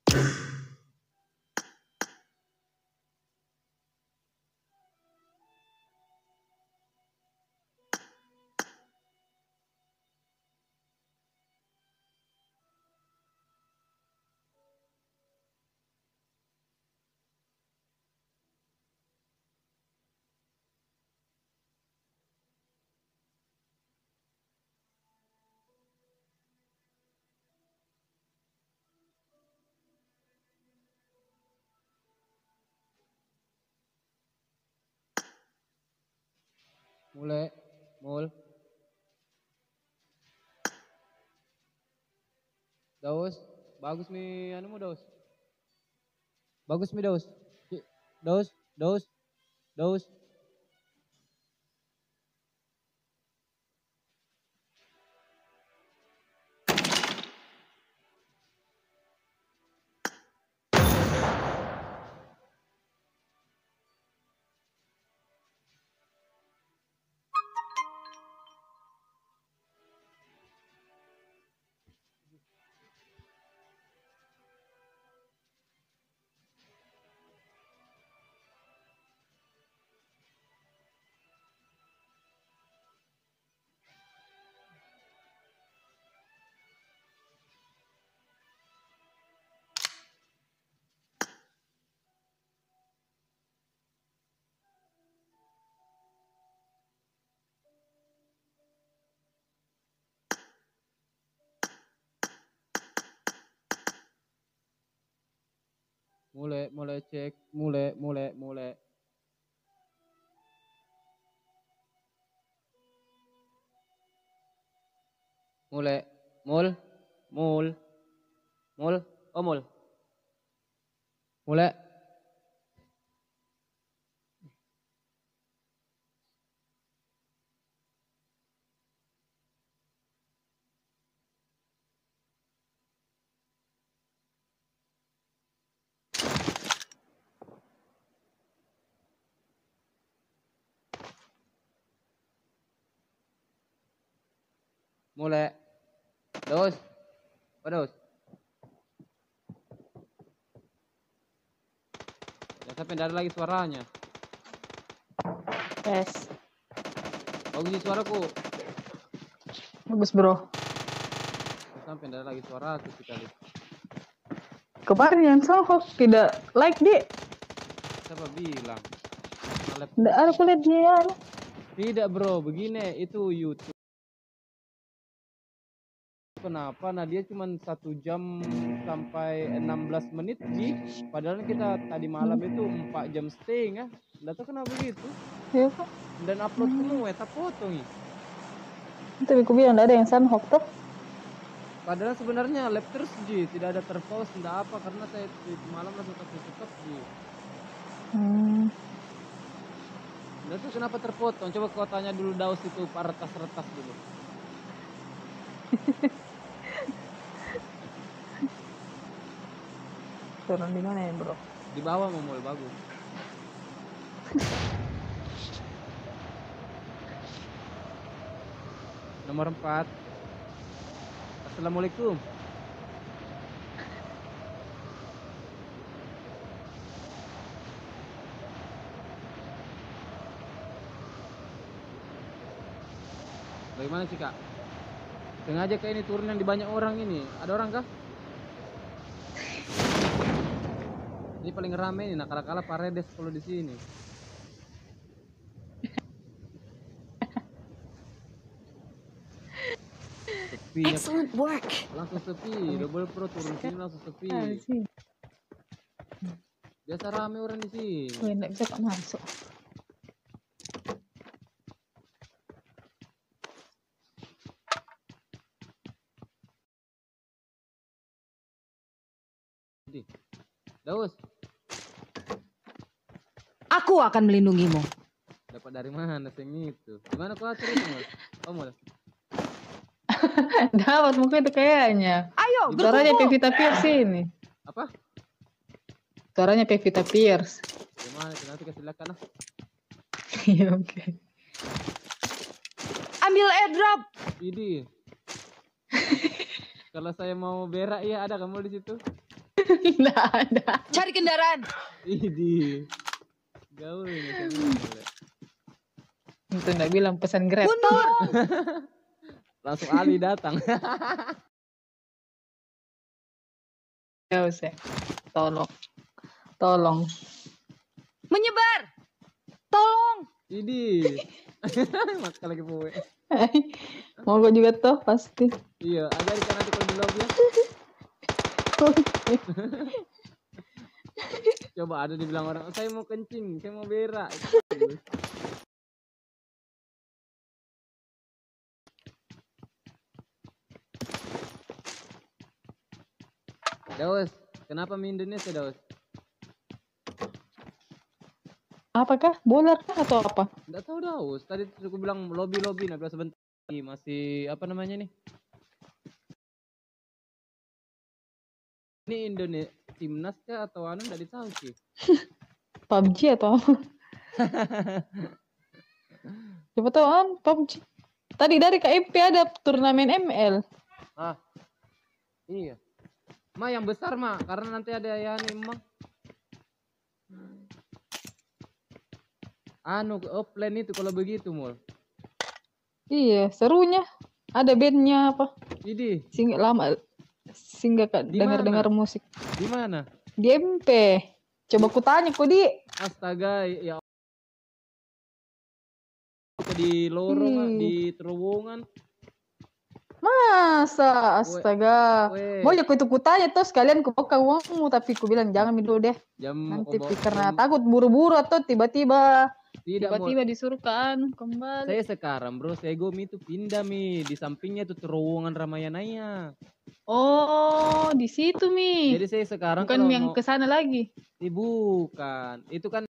Mulai, mul. Daus, bagus mi anumu Daus. Bagus mi Daus. Daus, Daus, Daus. Mulai cek, mulai. Mulai, mul. Oh mul. Mulai. Mulai. Daus. Oh Daus. Jangan sampai nggak ada lagi suaranya. Yes. Bagus sih suaraku. Bagus bro. Jangan sampai nggak ada lagi suara aku sekali. Kemarin yang Sohok tidak like dia. Siapa bilang? Nggak ada kulit dia. Tidak bro, begini itu YouTube. Kenapa? Nah dia cuma 1 jam sampai 16 menit sih. Padahal kita tadi malam itu 4 jam setengah. Nggak tahu kenapa begitu. Iya kok. Dan upload semua, tak potong nih. Tapi aku bilang nggak ada yang Sohok tuh. Padahal sebenarnya lab terus Ji, tidak ada terpause, tidak apa karena saya itu malam langsung tutup Ji. Nggak tahu kenapa terpotong. Coba kau tanya dulu Daus itu retas dulu. Turun di mana ya bro? Di bawah mau bagus. Nomor 4. Assalamualaikum. Bagaimana sih kak? Sengaja kayak ini turun yang di banyak orang ini. Ada orang kah? Ini paling rame nih, nakal-nakal Paredes kalau di sini. Sepi. Excellent work. Langsung sepi, double pro turun sini langsung sepi. Biasa rame orang di sini. Gue nggak bisa kok masuk. Daus. Aku akan melindungimu. Dapat dari mana sing itu? Gimana kau atur itu, Mul? Oh, Mul. Dapat mungkin itu kayaknya. Ayo, Suaranya Pevita Pierce ini. Apa? Suaranya Pevita Pierce. Gimana? Nanti kasih lihat lah. Iya oke. Ambil airdrop. Ini. Kalau saya mau berak ya ada kamu di situ. Nggak ada. Cari kendaraan. Idi. Gaul ini semua. Itu nggak bilang pesan Grab. Mundur. Langsung Ali datang. Ya usah. Tolong. Menyebar. Tolong. Idi. Makan lagi poe. Mau gue juga tuh pasti. Iya, ajarin nanti kalau di lobby ya. Coba ada dibilang orang, saya mau kencing, saya mau berak. Daus, kenapa mie Indonesia Daus? Apakah bola kah atau apa? Enggak tahu Daus. Tadi aku bilang lobby, nah bilang sebentar lagi masih apa namanya nih? Ini Indonesia timnas kah atau anu enggak ditahu sih. PUBG atau apa? Siapa tahu PUBG. Tadi dari KMP ada turnamen ML. Ah. Iya. Ma yang besar Ma, karena nanti ada ya nih Ma. Anu offline itu kalau begitu Mul. Iya, serunya. Ada bandnya apa? Idi, Singgah kak Di dengar mana? musik. di mana? Di MP. Coba ku tanya kok di. Astaga, ya di lorong, ah, di terowongan. Masa astaga. Weh. Boleh ku itu ku tanya tuh sekalian ku bakar uangmu, tapi ku bilang jangan dulu deh. Jam Nanti obo- karena jam- takut buru-buru atau tiba-tiba tidak Mul. disuruh kan kembali. Saya sekarang bro, saya itu pindah mi di sampingnya itu terowongan Ramayanaya. Oh, di situ Mi. Jadi saya sekarang Bukan kalau yang mau ke sana lagi. bukan, itu kan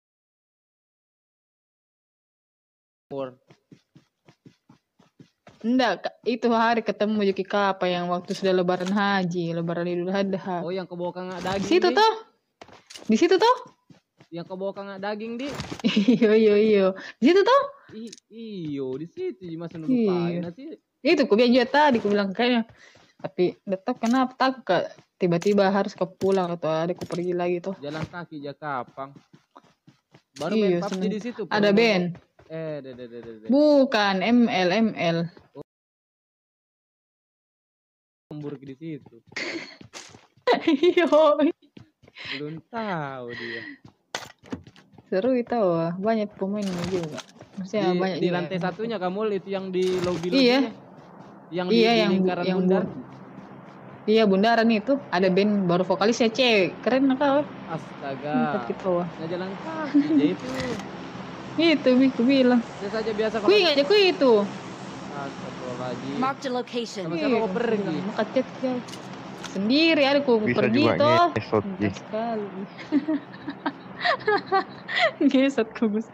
Enggak, itu hari ketemu Yuki Kapa yang waktu sudah lebaran haji, lebaran Idul Adha. oh yang kebawa kangak Di daging. situ Di. toh? Di situ toh? Yang kebawa kangak daging di. Iyo. Di situ toh? Iyo, di situ masa Iya. lupain sih. Itu ku bilang juga tadi, ku bilang kayaknya. Tapi tetap kenapa takut kak tiba-tiba harus ke pulang atau ada ku pergi lagi tuh. Jalan kaki Jakapang. Baru Iya, main PUBG di situ. ada promo. band. Deh. Bukan, ML. Lembur di situ. Iyo. Belum tahu dia. Seru itu wah, banyak pemainnya juga. Maksudnya banyak Di juga lantai yang- satunya kamu itu yang di lobby Iya. Yang Iya, di yang lingkaran yang bundar. Iya, bundaran itu ada band baru vokalisnya cewek. Keren kau. Astaga. Kita wah. Nggak jalan kaki ya itu. Itu ku bilang. Saya saja biasa Ku ingat aja ku itu. Astagfirullahaladzim. Marked a location. Sama siapa kau pergi? Maka chat ya. Sendiri ada ku Bisa pergi juga toh. ngesot Ji. Enggak sekali. Ngesot ku Gus.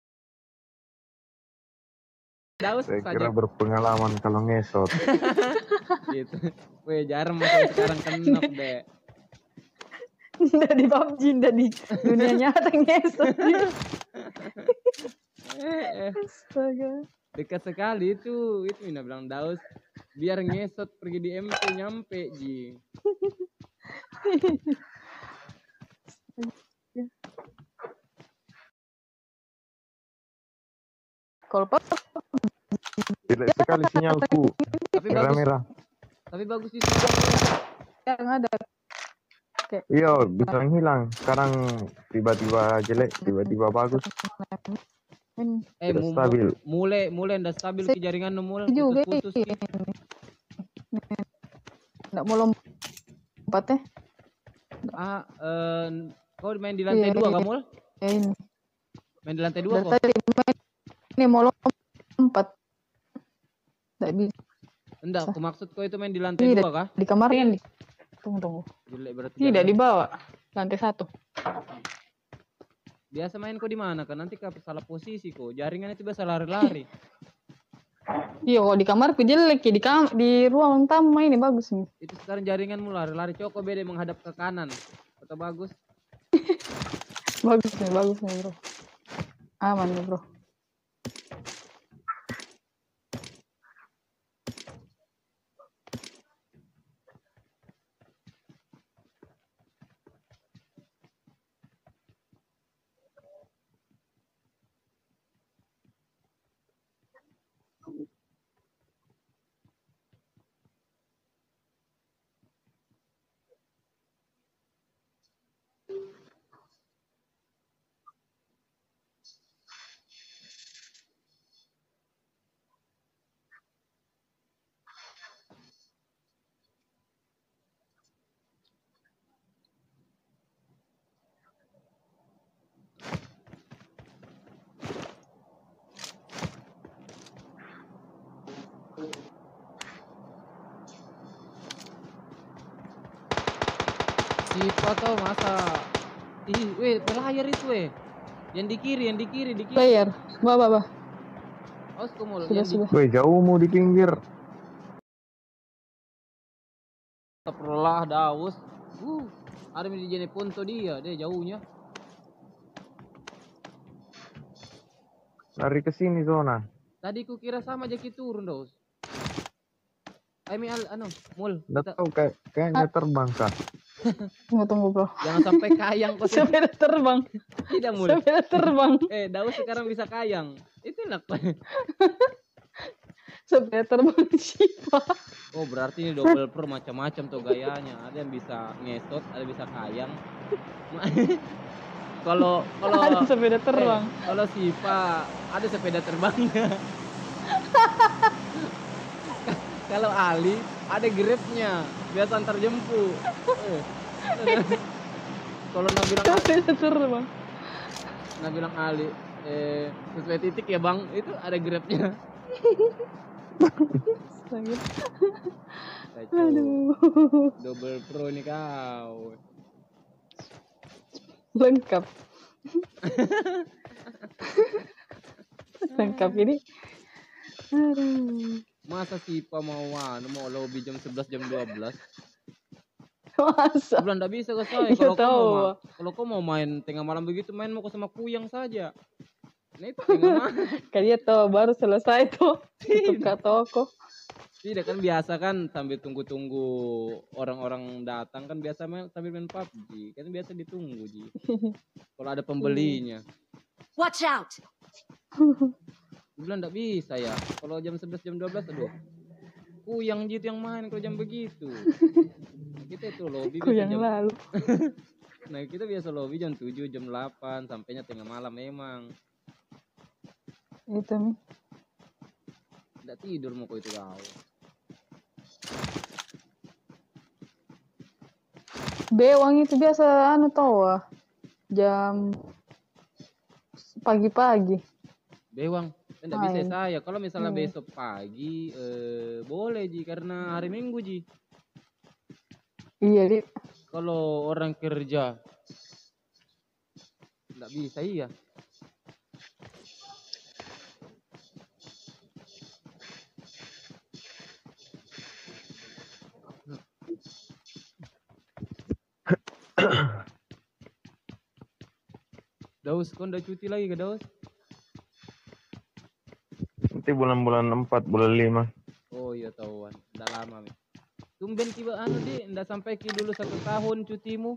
Daus Saya saja kira berpengalaman kalau ngesot. gitu. Weh jarang saya sekarang kenok deh. Nggak di PUBG, nggak di dunia nyata ngesot. Astaga. Dekat sekali itu Ina bilang Daus biar ngesot pergi di MP nyampe Ji. Kalau PUBG Tidak sekali sinyalku. Tapi bagus, Merah-merah. tapi bagus di sini. yang ada. Iya, bisa hilang. Sekarang tiba-tiba jelek, tiba-tiba bagus. Tidak stabil. mulai ndak stabil ke jaringan mul Juga putus Ki. nggak mau lompat ya. Kau main di lantai Iya, 2 iya. kamu? Ini. Main di lantai 2 kok? Dari tadi ini mau lompat. Nggak bisa. Enggak, aku maksud kau itu main di lantai Tidak. 2 kah? Di kamarnya. Tunggu. Jelek berarti. Tidak jaringan. dibawa. Lantai 1. Biasa main kau di mana kan? Nanti kau salah posisi kok. Jaringan itu biasa lari-lari. Iya, kok di kamarku jelek ya. Di ruang tamu ini bagus nih. Itu sekarang jaringanmu lari-lari. Coba beda menghadap ke kanan. Atau bagus? Bagus nih, bro. Aman nih, bro. Siapa tau masa. Ih, weh, pelayar itu weh. Yang di kiri. Player. Bah. Awas kamu Sudah, yang di sudah. Woi, jauhmu di pinggir. Astagfirullah, Daus. Ada di jene punto dia jauhnya. Lari ke sini zona. Tadi ku kira sama Jaki turun, Daus. Mul. Nggak Kita tahu kayaknya terbang kah? Tunggu bro. jangan sampai kayang kok. Sepeda terbang. Tidak, Mul. Sepeda terbang. Daus sekarang bisa kayang. Itu enak. Sepeda terbang Shiva. Oh, berarti ini double pro macam-macam tuh gayanya. Ada yang bisa ngesot, ada yang bisa kayang. Kalau Ada sepeda terbang. kalau Sipa ada sepeda terbangnya. Kalau Ali ada grabnya, biasa antar jemput. Kalau Sepeda terbang. bilang Ali, sesuai titik ya bang, itu ada grabnya. Sakit. Kacau. Aduh. Double pro nih kau. Lengkap. Lengkap ini. Aduh. Masa Sipa mau lobby jam 11 jam 12? Masa? Bulan enggak bisa ke saya. Iya tahu. Kalau kau mau main tengah malam begitu, main mau ke sama Kuyang saja. Nah itu tengah malam. Kan dia tahu baru selesai tuh. Tutup ke toko. Tidak kan biasa kan sambil tunggu-tunggu orang-orang datang kan biasa sambil main PUBG. Kan biasa ditunggu Ji. Kalau ada pembelinya. Watch out! Bulan enggak bisa ya. Kalau jam 11 jam 12 aduh. Kuyang Ji yang main kalau jam begitu. Kita itu lobby Ku yang jam lalu. Nah, kita biasa lobby jam 7, jam 8, sampainya tengah malam memang. Itu nih. Enggak tidur mau kau itu kau. Bewang itu biasa tahu jam pagi-pagi. Bewang, enggak bisa Main. saya. Kalau misalnya besok pagi boleh Ji karena hari Minggu Ji. Iya, Di. Kalau orang kerja enggak bisa iya. Daus, kau udah cuti lagi ke Daus? Nanti bulan-bulan 4, bulan 5. Oh iya tahuan, udah lama Mi. Tumben tiba Di, ndak sampai ki dulu 1 tahun cutimu.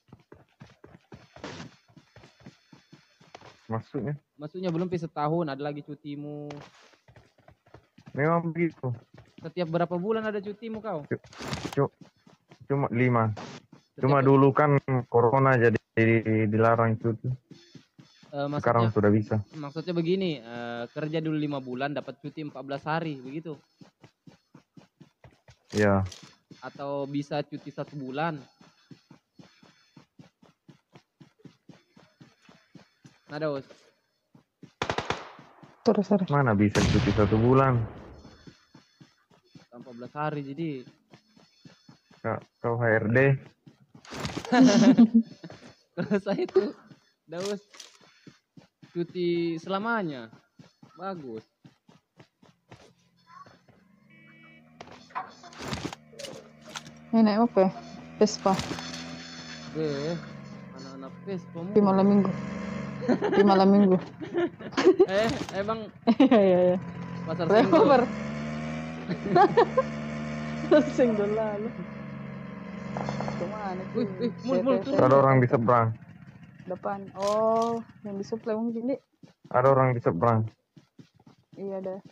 Maksudnya belum setahun, ada lagi cutimu. Memang begitu. Setiap berapa bulan ada cutimu kau? Cuma 5. Cuma Setiap- dulu kan corona jadi dilarang cuti. Sekarang maksudnya, sudah bisa. maksudnya begini, kerja dulu 5 bulan dapat cuti 14 hari, begitu? Ya, Atau bisa cuti 1 bulan? Nah, Daus. Terus. mana bisa cuti 1 bulan? 14 hari jadi. Kau HRD. Kalau saya itu Daus cuti selamanya. Bagus. Ini naik apa? Vespa. Anak-anak Vespa Di malam minggu. Di malam minggu. Emang Iya. pasar Senggol. Lebar. Senggol lalu. Kemana? Mul, Ada orang di seberang. Depan. Oh, yang disuplai mungkin, Di. Ada orang di seberang. Iya dah.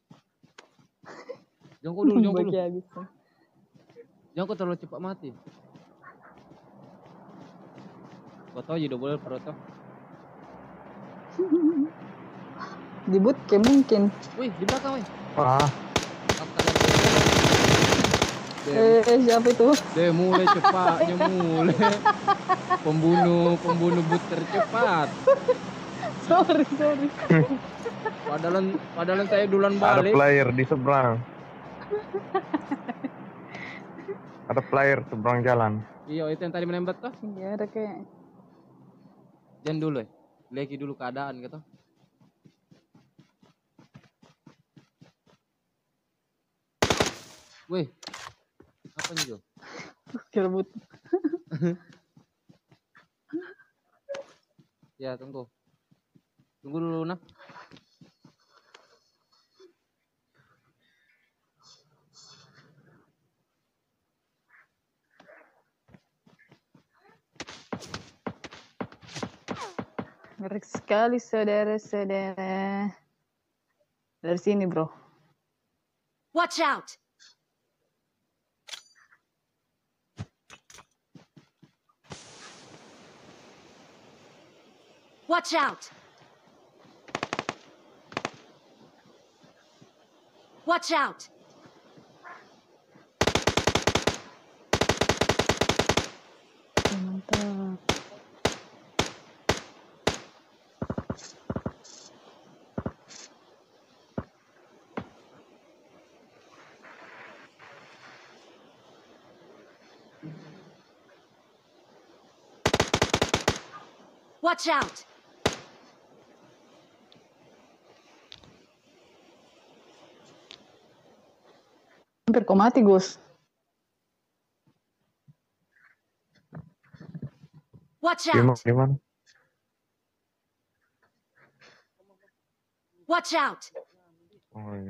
Jangan dulu. Bagi habis. Jangan kau terlalu cepat mati. Kau tahu jadi boleh proto. Di bootcamp mungkin. Wih, di belakang wih. Wah, Siapa itu? Deh mulai cepatnya mulai. Pembunuh but tercepat. Sorry. Padahal saya duluan ada balik. player di seberang. Ada player seberang jalan. Iya, itu yang tadi menembak tuh. Sini ada kayak. Jangan dulu ya. Lagi dulu keadaan gitu. Wih. Apa nih, Jo? Kerebut. Ya, tunggu. Tunggu dulu, nak. Ngeri sekali saudara-saudara. Dari sini bro. Watch out! Watch out! Watch out! Mantap. Watch out! Hampir kau mati Gus. Watch Gimana? out! Gimana? Watch out! Oh iya.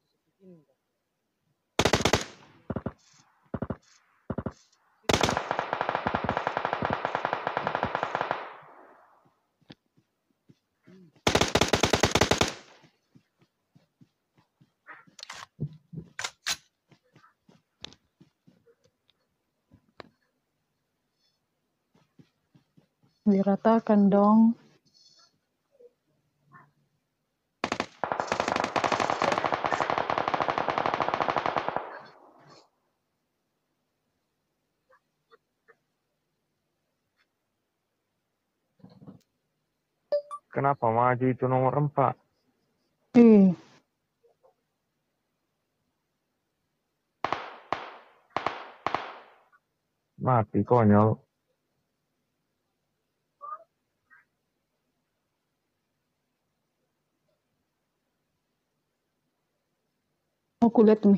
Diratakan dong. Kenapa maju itu nomor 4? Ih, Mati konyol. aku lihat nih.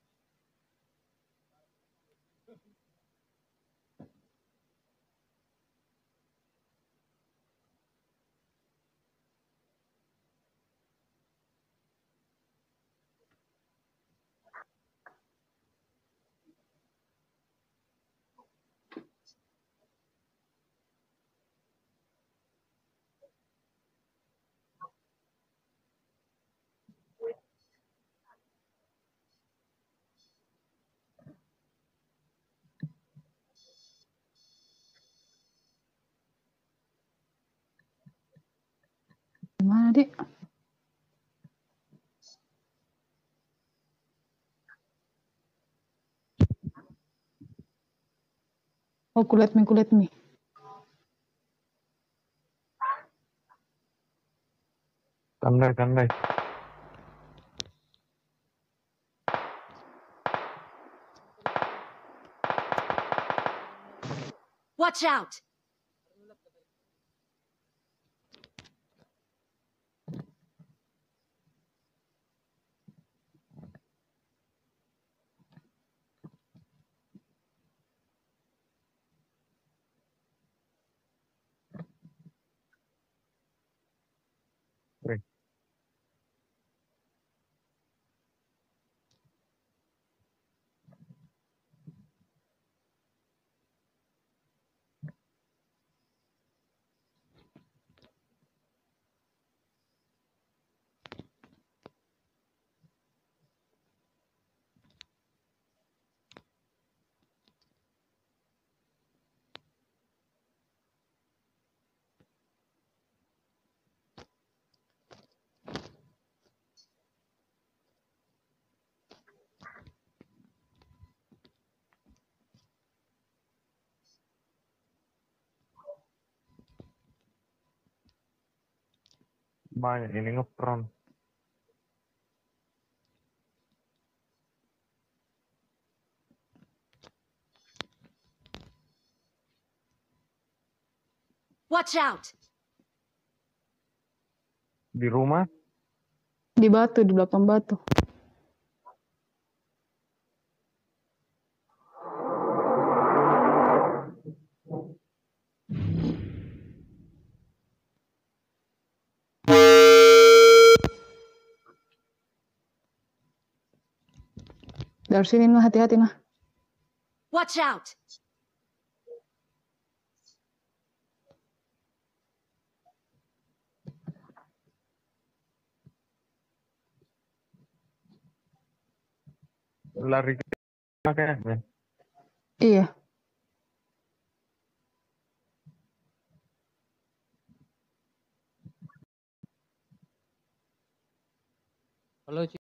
Gimana dik? Oh, kulit mie. Tandai. Watch out! Wih, banyak ini ngepron. Watch out! Di rumah. Di batu, di belakang batu. Dari sini nah, hati-hati nah. Watch out! Lari ke kayaknya. Iya. Halo, Ci.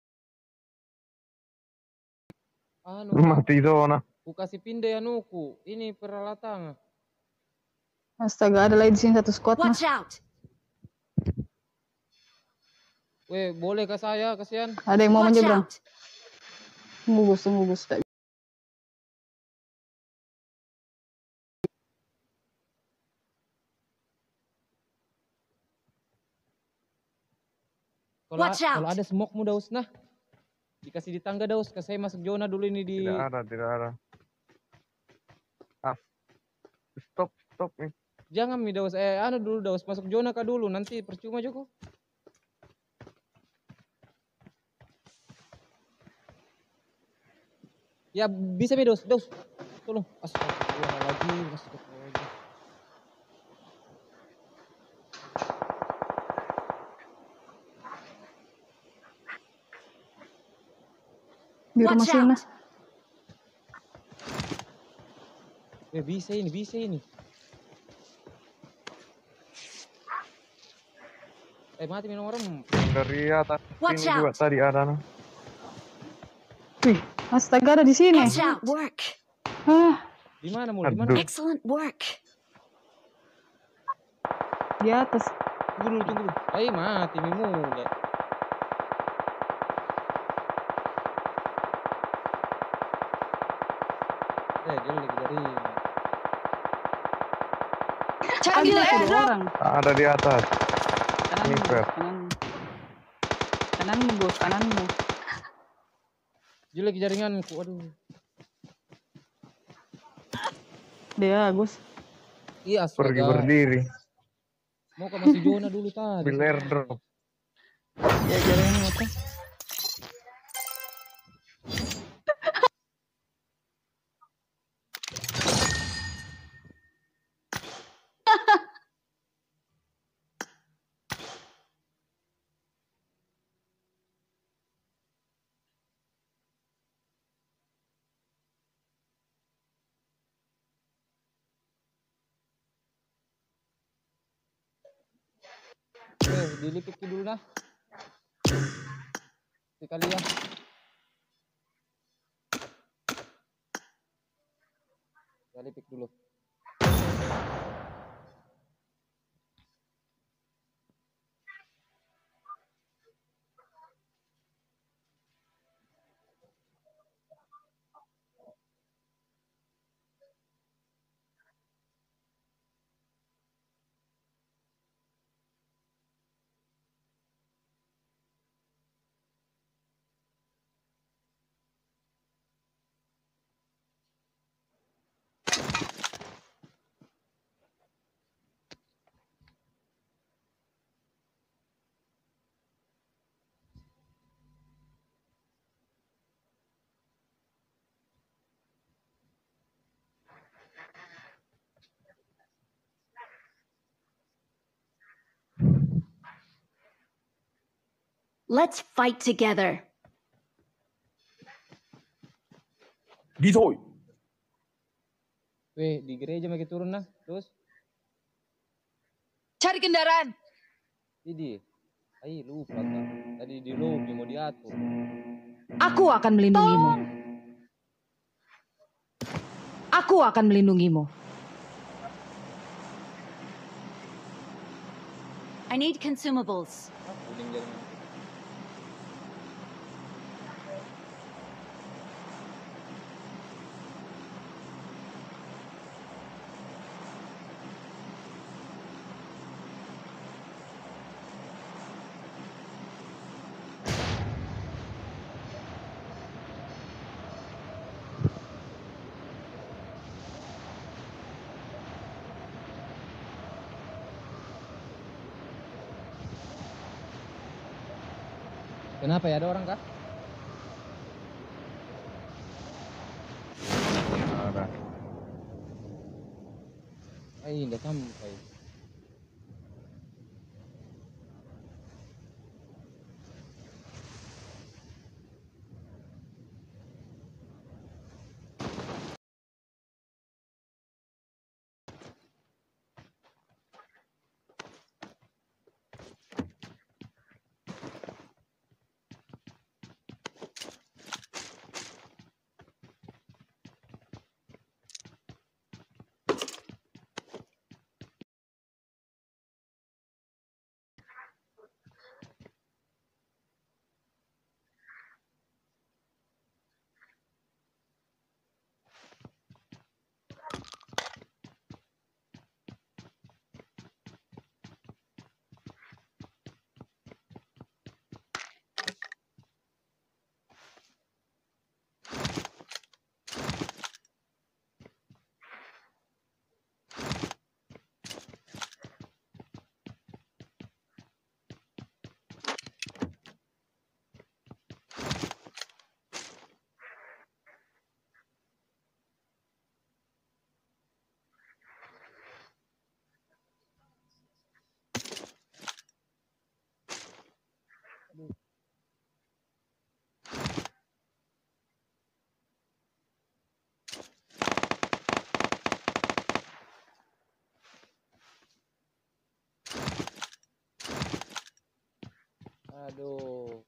Anu, Mati zona. ku kasih pindah anuku. Ini peralatan. Astaga, ada lagi di sini satu squad nah. Watch out! Weh, boleh ke saya, kasihan. Ada yang mau Watch menyeberang. out! Tunggu Gus. Tak- Watch out. Kalau ada smoke-mu Daus nah. Dikasih di tangga Daus, ke saya masuk zona dulu ini di Tidak ada. Ah. Stop nih. Jangan mi Daus, anu dulu Daus, masuk zona kah dulu, nanti percuma Joko. Ya bisa mi Daus. Tolong. Astagfirullahaladzim. Di rumah Watch sini out! nah. Bisa ini. Mati minum orang. Dari atas Watch sini juga out. tadi ada. Nah. Wih, astaga ada di sini. Excellent work! Ah, Di mana mulu? Di mana? Aduh. Excellent work! di atas. Tunggu dulu. Mati mi mulai. Dia lagi dari. Target Ada dua airdrop! orang. Ada di atas. Kananmu, Sniper. kananmu. Dia lagi jaringanku. Aduh. Dia Gus. Iya, Pergi astaga. berdiri. Mau ke masih zona dulu tadi. Ambil airdrop. Ya jaringan apa? Dilipik dulu nah. Sekali ya. Dilipik dulu. Let's fight together. Gisoy. Weh, di gereja makin turun nah. Terus. Cari kendaraan. Jadi. Lupa tak. Tadi di lobby mau diatur. Aku akan melindungimu. Aku akan melindungimu. I need consumables. Kuning jaringan. Kenapa ya, ada orang kah? Ada. Udah sampai. Aduh.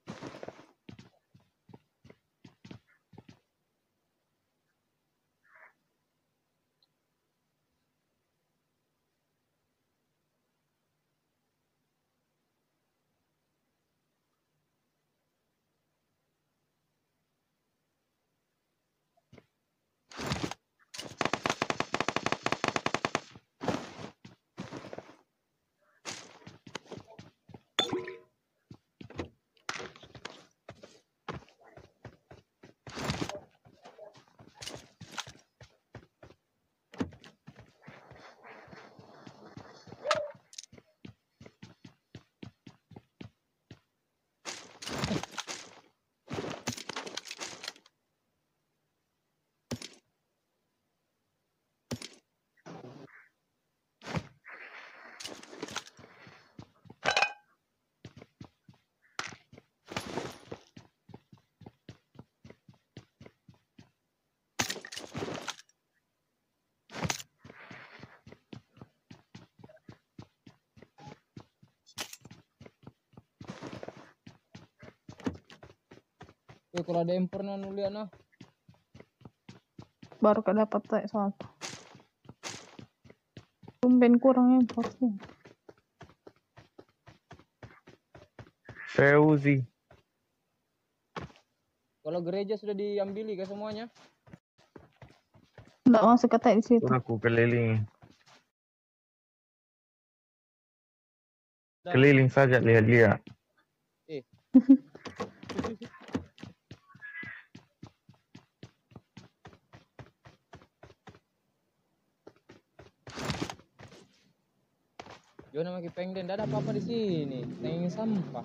Kalau ada impornya nulian nah. Baru dapat soal. Tumben kurang importnya. Feuzi. Kalau gereja sudah diambili ke semuanya? Enggak masuk kata di situ. Aku keliling. Keliling saja lihat-lihat. Jona makin pengen, tidak ada apa-apa di sini. Pengen sampah.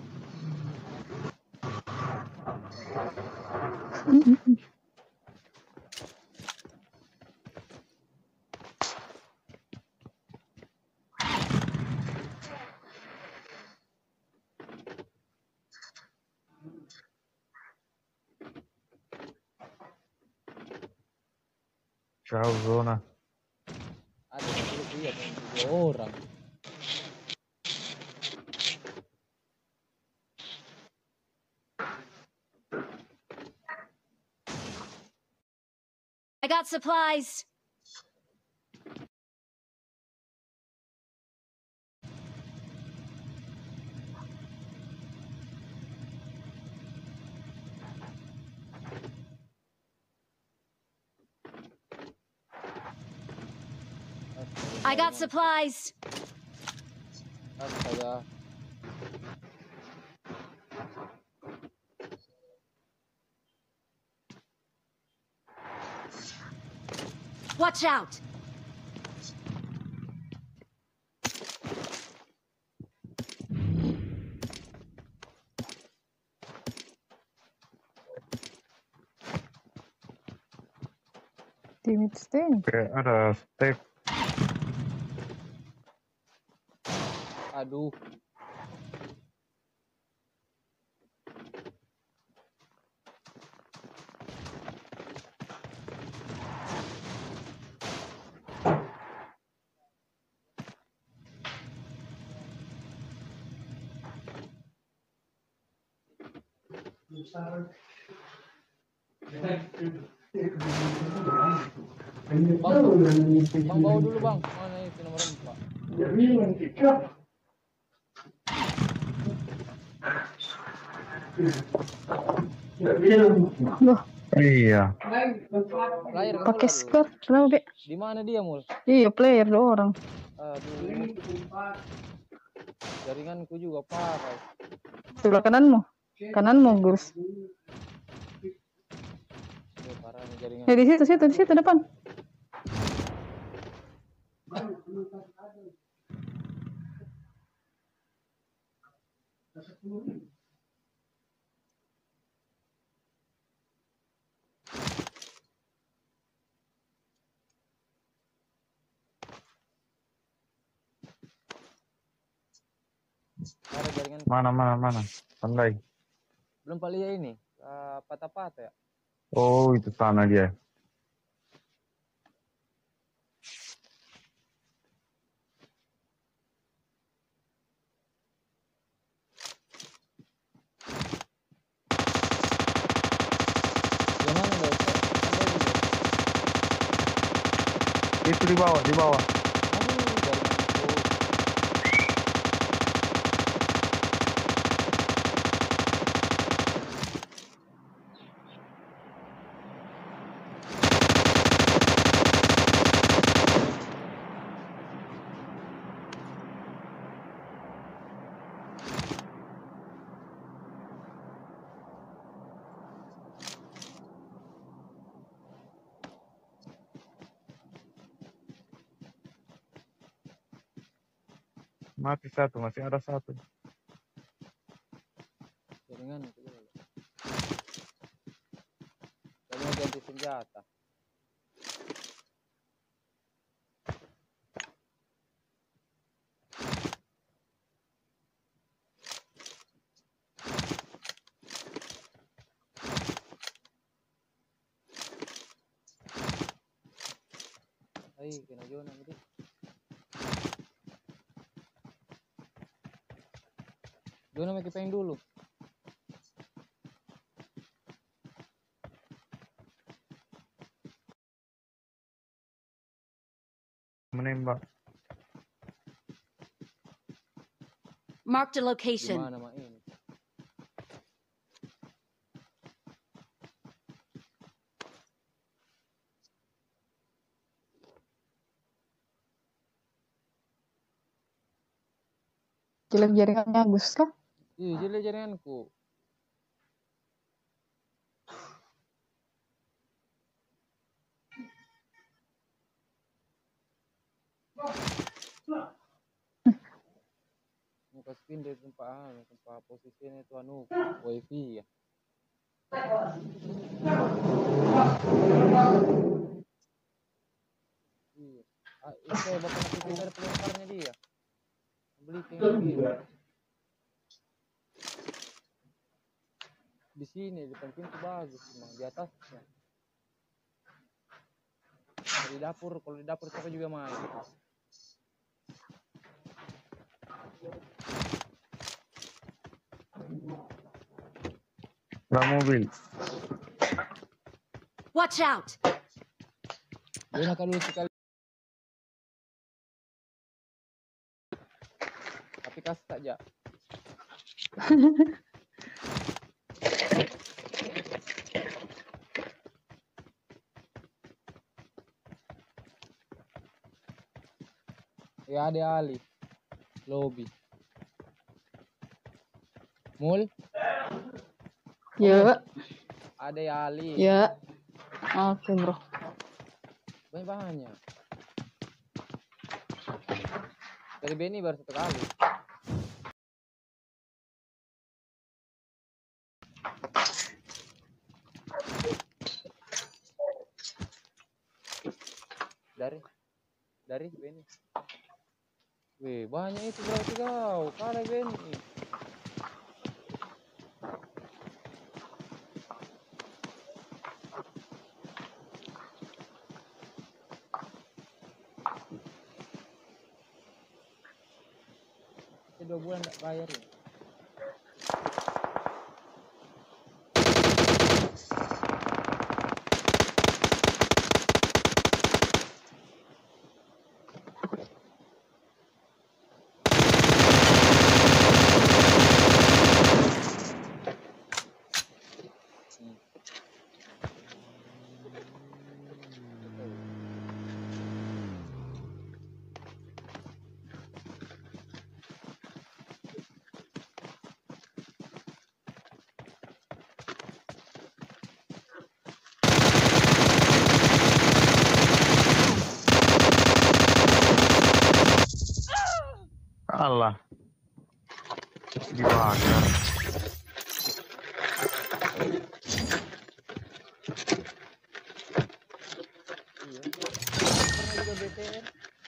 Jauh zona. Ada lihat dua orang. I got supplies. I got supplies. Astaga. Watch out. Timid stay. Kayak ada step. Aduh. Bang bawa dulu bang. Mana itu nomor 4? Loh, Iya. Player kan pakai mul, aduh. skirt kenapa, Dek? Di mana dia mul? Iya, player 2 orang. Aduh. Jaringanku juga parah. Sebelah kananmu. Kananmu, Gus. Parah nih jaringan. Ya di situ depan. Parah jaringan. Mana. Pandai. Belum Pak lihat ini. Patah-patah ya. Oh, itu sana dia. Yang mana dong? Pandai juga. Itu di bawah. Aduh, jaringanku. Mati satu, masih ada satu. Jaringanku. Tadi mau ganti senjata. Ay, kena Jona nanti. Jona mau kipeng dulu. Menembak. Marked a location. Gimana mak ini? Jelek jaringannya Gus kah? Iya, jelek jaringanku. Muka spin dari tempat posisinya itu wifi ya. Iya. Itu kayak bapak nanti dari pelemparnya dia. Beli kayak gitu. Di sini depan pintu bagus, cuma di atasnya. Di dapur, kalau di dapur siapa juga main. Ada mobil. Watch out! Gunakan dulu sekali. Tapi kasih saja. Ya ada Ali. Lobby. Mul, Ya, ada Ali. ya. Oke, bro. Banyak. Dari Benny baru 1 kali. dari Benny. Wih, banyak itu berarti kau. Kali Benny. Ini 2 bulan enggak bayar ya. Allah. Dibakar. Iya. Pernah juga BTR.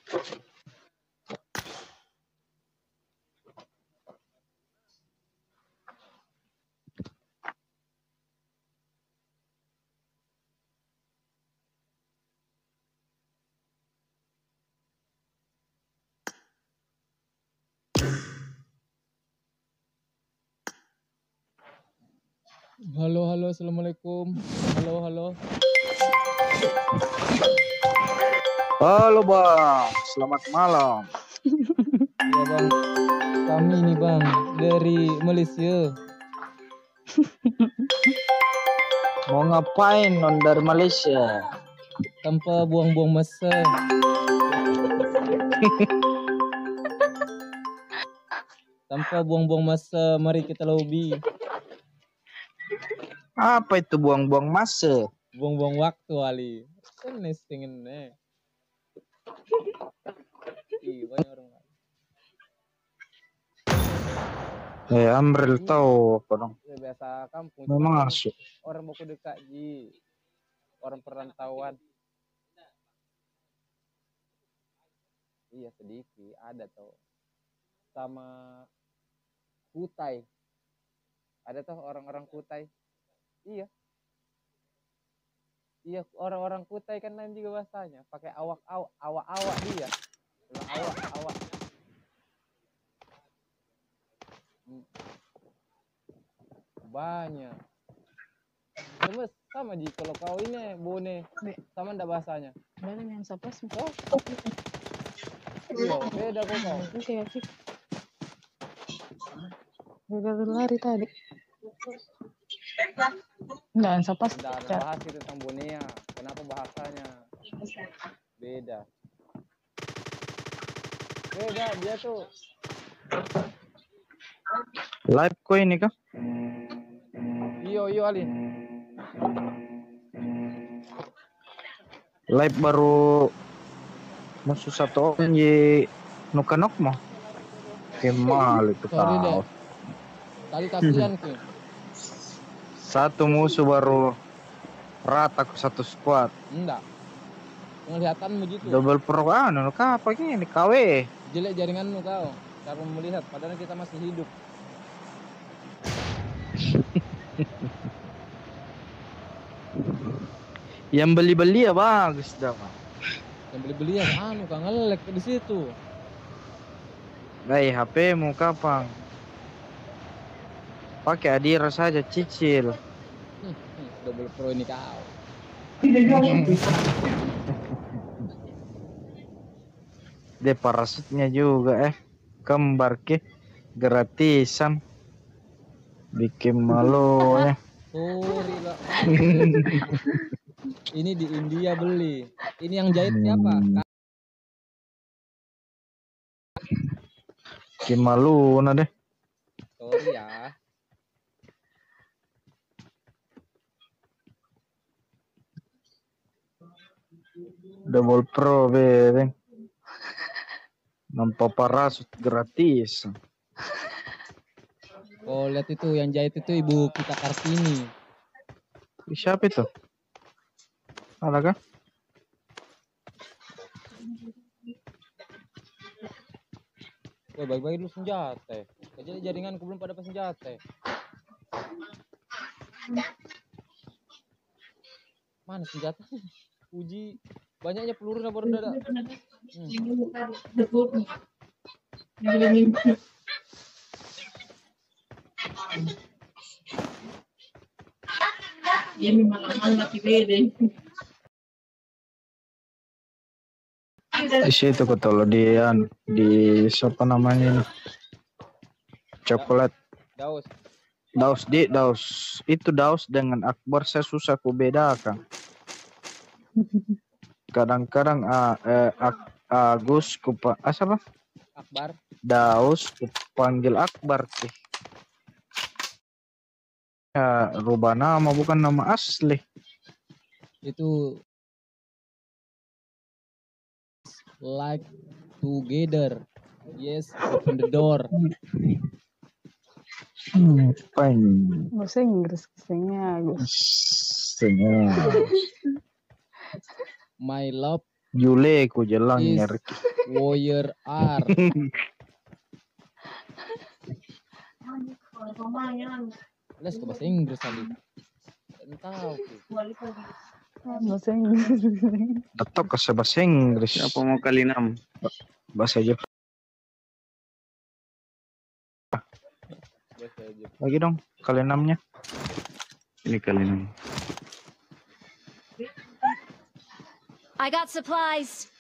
Halo, halo, assalamualaikum. Halo, halo. Halo bang, selamat malam. Iya bang, kami nih bang dari Malaysia. Mau ngapain non dari Malaysia? Tanpa buang-buang masa. Tanpa buang-buang masa, mari kita lobby. Apa itu buang-buang masa? Buang-buang waktu Ali. Kan nestingin nih. Ih, banyak orang. Amril tahu apa dong? Ya, biasa kampung. Memang asik. Orang baku dekat ji. Orang perantauan. Iya sedikit ada tuh. Sama Kutai. Ada tuh orang-orang Kutai. Iya. Iya, orang-orang Kutai kan lain juga bahasanya. Pakai awak dia. Awak. Banyak. Sama Ji, kalau kau ini Bone, sama ndak bahasanya? Balik yang siapa sih? Oh. Iya, beda kok kau. Oke. Udah lari tadi. Enggak, yang siapa sih? Ndak ada bahas itu tentang Bonea. Kenapa bahasanya? Beda dia tuh. Live kok ini kah? Iyo Ali. Live baru musuh satu orang di nukanok mah. Kemal itu Sorry deh. tahu. Tadi kasihan ki. Satu musuh baru rata ke satu squad. Enggak. Penglihatanmu gitu. Double pro apa ini KW. Jelek jaringanmu kau. Cara melihat padahal kita masih hidup. Yang beli-beli ya bagus dah, Bang. Yang beli-beli ya kan ngelek di situ. HP-mu kapan? Pakai Adira saja cicil. Double pro ini kau. De parasitnya juga kembar ke gratisan. Bikin malu ya. Sorry lah. Ini di India beli. Ini yang jahit siapa? Bikin malu deh. Sorry ya. Double pro bebeng. Nampak parasut gratis. Oh lihat itu yang jahit itu ibu kita Kartini. Siapa itu? Ada kah? Woi, bagi-bagi dulu senjata. Jadi jaringanku belum pada senjata. Mana senjata? Uji banyaknya pelurunya baru ada. Di situ kok tolo di siapa namanya ini? Coklat. Daus. Daus. Itu Daus dengan Akbar saya susah ku bedakan. Kadang-kadang Agus siapa? Akbar. Daus ku panggil Akbar sih. Ya, rubah nama bukan nama asli. Itu like together. Yes, open the door. Bahasa Inggris kesengnya Agus. My love Jule ku jelang is nyari. warrior R. Les ke bahasa Inggris tadi. Tahu. Bahasa Inggris. Tetap ke bahasa Inggris. Siapa mau kali 6? Bahasa Jepang. Lagi dong kali 6-nya. Ini kali 6. I got supplies.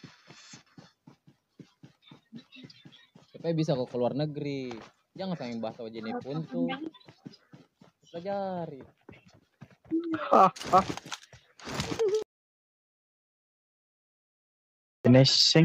Supaya bisa kok keluar negeri. Jangan sampai bahasa wajib pun tuh. Pelajari. Finishing.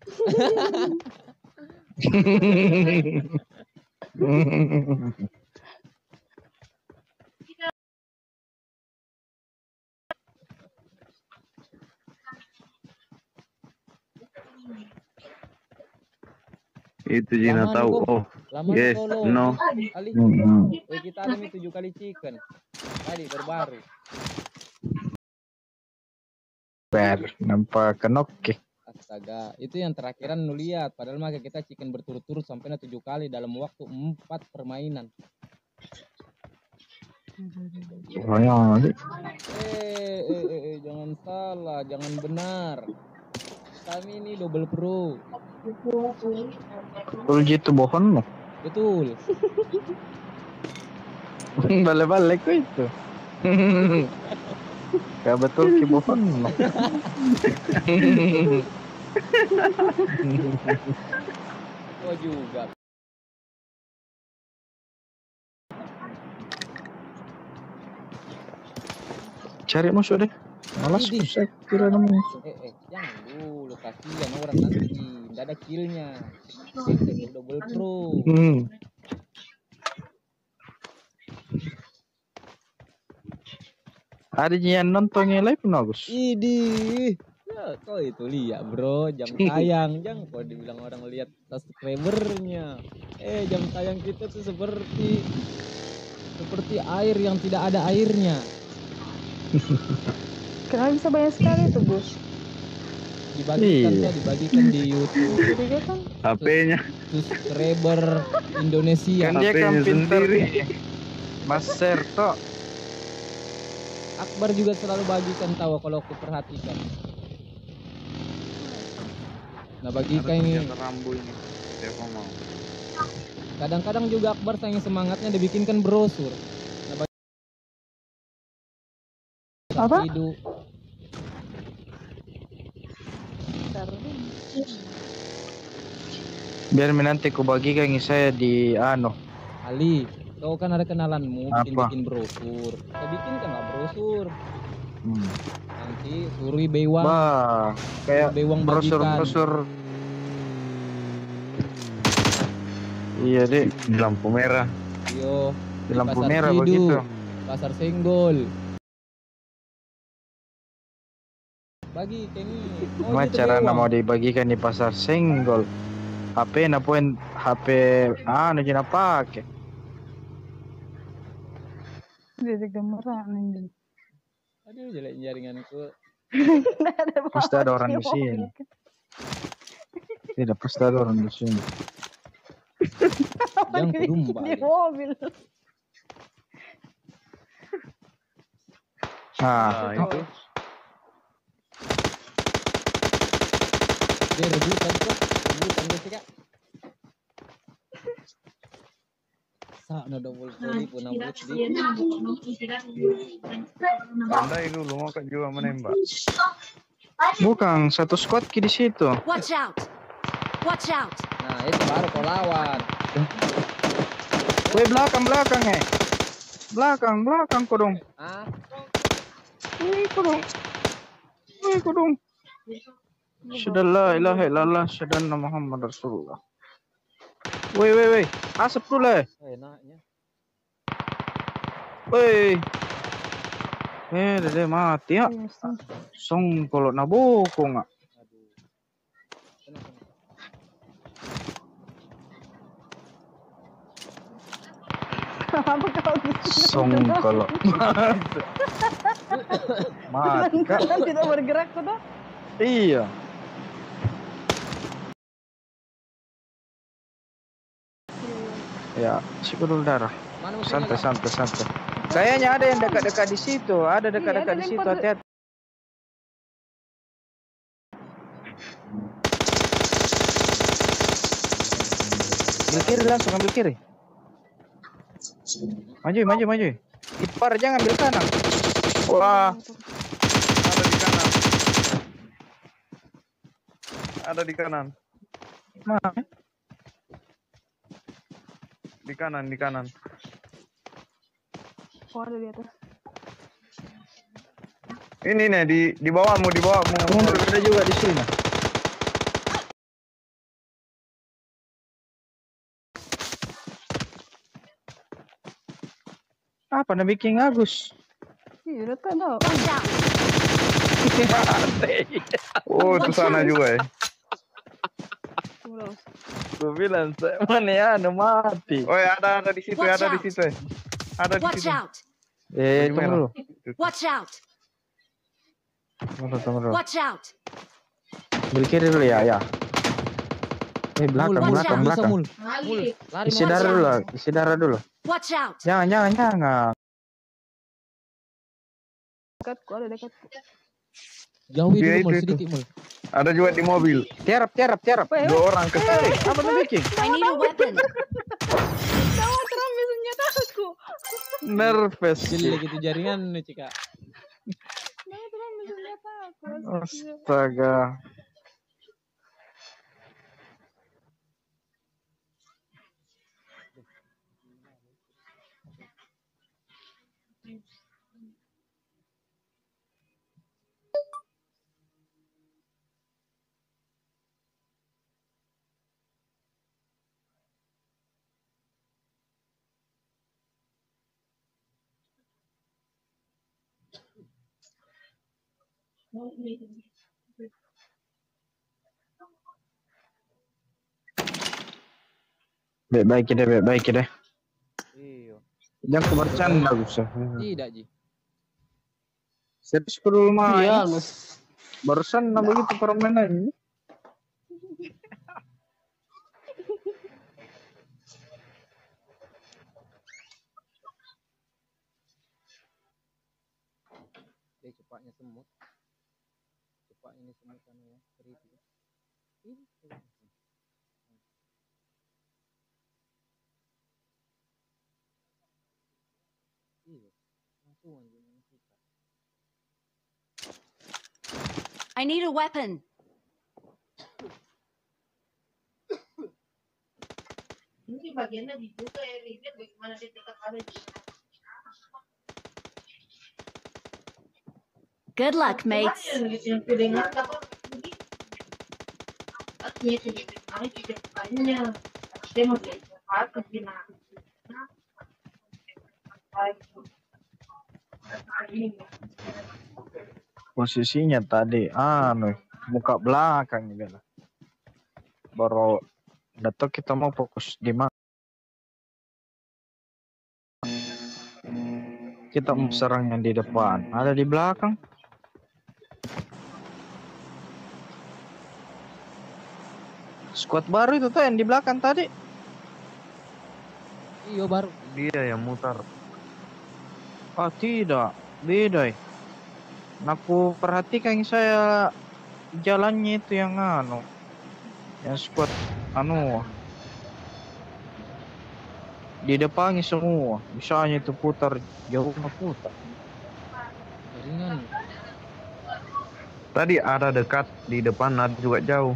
Itu Jina Lama tahu. nih, Oh, Lama yes, solo. no. Ali. Kita alami 7 kali chicken. Tadi terbaru. Nampak kenoke. Astaga, itu yang terakhiran lu lihat. Padahal mah kita chicken berturut-turut sampai 7 kali dalam waktu 4 permainan. Jangan salah, jangan benar. Kami ini double pro. Betul gitu bohong no. Betul. Balik-balik kok itu. Gak betul ki bohong no. Oh juga. Cari musuh deh. Malas Idih. saya kira namanya. Jangan dulu, kasihan orang nanti. Nggak ada killnya. Kita double pro. Ada yang nontonnya live Agus. Idih. Ya, kau itu lihat bro, jam tayang. Jangan kau dibilang orang lihat subscribernya. Jam tayang kita tuh seperti air yang tidak ada airnya. Kenapa bisa banyak sekali tuh Gus? Dibagikan di YouTube. Jadi kan HP-nya. Subscriber Indonesia. Kan dia kan HP-nya pinter sendiri. nih. Mas Serto. Akbar juga selalu bagikan tahu kalau aku perhatikan. Nah bagikan ini. Rambu ini. Siapa mau? Kadang-kadang juga Akbar saking semangatnya dibikinkan brosur. apa? Hidup. Biar nanti ku bagikan saya di Ali, kau kan ada kenalanmu Apa? bikin brosur. Kita bikinkanlah brosur. Nanti suruh Bewang. Bah, kayak Bewang bagikan. brosur. Iya deh, Di lampu merah. Yo, di lampu Pasar merah Cidu, begitu. Pasar Senggol. Bagi ini. Cuma cara mau dibagikan di pasar Senggol. HP napuin HP jangan pakai. Jadi gemeran ini. Aduh, jelek jaringanku. Pasti ada orang di sini. Tidak pasti ada orang di sini. Kenapa Yang di kedum di balik. mobil? Nah, itu. Dia rebutan tuh. Rebutan guys Kak. Sa na double tadi pun nabut di. Pandai dulu mau Kak juga menembak. Bukan satu squad ki di situ. Watch out! Watch out! Nah, itu baru kau lawan. Woi belakang belakang kodong. Ah, Woi kodong. Syada la ilaha illallah syadana Muhammad Rasulullah. Woi. Asap dulu. enaknya. Woi. Dede mati ya. Song kalau naboko nggak. Aduh. Kenapa? Apa kau Song kalau mati kak. tidak bergerak tuh? Iya. Ya, sikul darah. Mana musuhnya, Santai. Kak? Kayaknya ada yang dekat-dekat di situ. Ada dekat-dekat di situ. Hati-hati. Ambil kiri langsung ambil kiri. Maju. Ipar jangan ambil kanan. Wah, Ada di kanan. mana? Di kanan. Oh, ada di atas. Ini nih di bawahmu. Mundur ada juga di sini. Apa nak bikin Agus? Iya, udah tahu. Watch out! Oh, itu sana juga ya. Terus. Gue bilang mana ya, ada mati. Oh ya, ada di situ, Watch ada di out. situ. Ada di Watch situ. out! Tunggu dulu. Watch out! Tunggu dulu. Watch out! Ambil kiri dulu ya. Belakang. Watch out. Bisa mul. Lari Isi mau. darah dulu. Watch out! Jangan. Dekatku, ada dekatku. Jauhi Dia dulu mul itu. sedikit mul. Ada juga di mobil. Tiarap. 2 orang ke kiri. Apa nak bikin? I need a weapon! Kamu terambil senjataku. Nervous. Jelek gitu jaringan nih Cika. Kamu terambil senjataku. Astaga. Baik deh. Iya. Jangan bercanda Gus. Tidak Ji. Serius dulu mah. Iya, Gus. Barusan begitu permainan ini. Cepatnya semut. Cepat ini semut kan ya. Seribu. Ini. Iya. Langsung aja menentukan. I need a weapon! Ini bagiannya dibuka ya, lihat bagaimana dia tetap ada di Good luck, mates! yang kedengar apa begini. Artinya tidak banyak. Dia mau cepat ke sini. Posisinya tadi muka belakang gitu. Baru datuk kita mau fokus di mana? Kita mau serang yang di depan. Ada di belakang. Squad baru itu tuh yang di belakang tadi. Iya baru. Dia yang mutar. Oh tidak, beda. Aku perhatikan saya jalannya itu yang yang squad di depannya semua. Misalnya itu putar jauh putar. Jaringan. Tadi ada dekat di depan, ada juga jauh.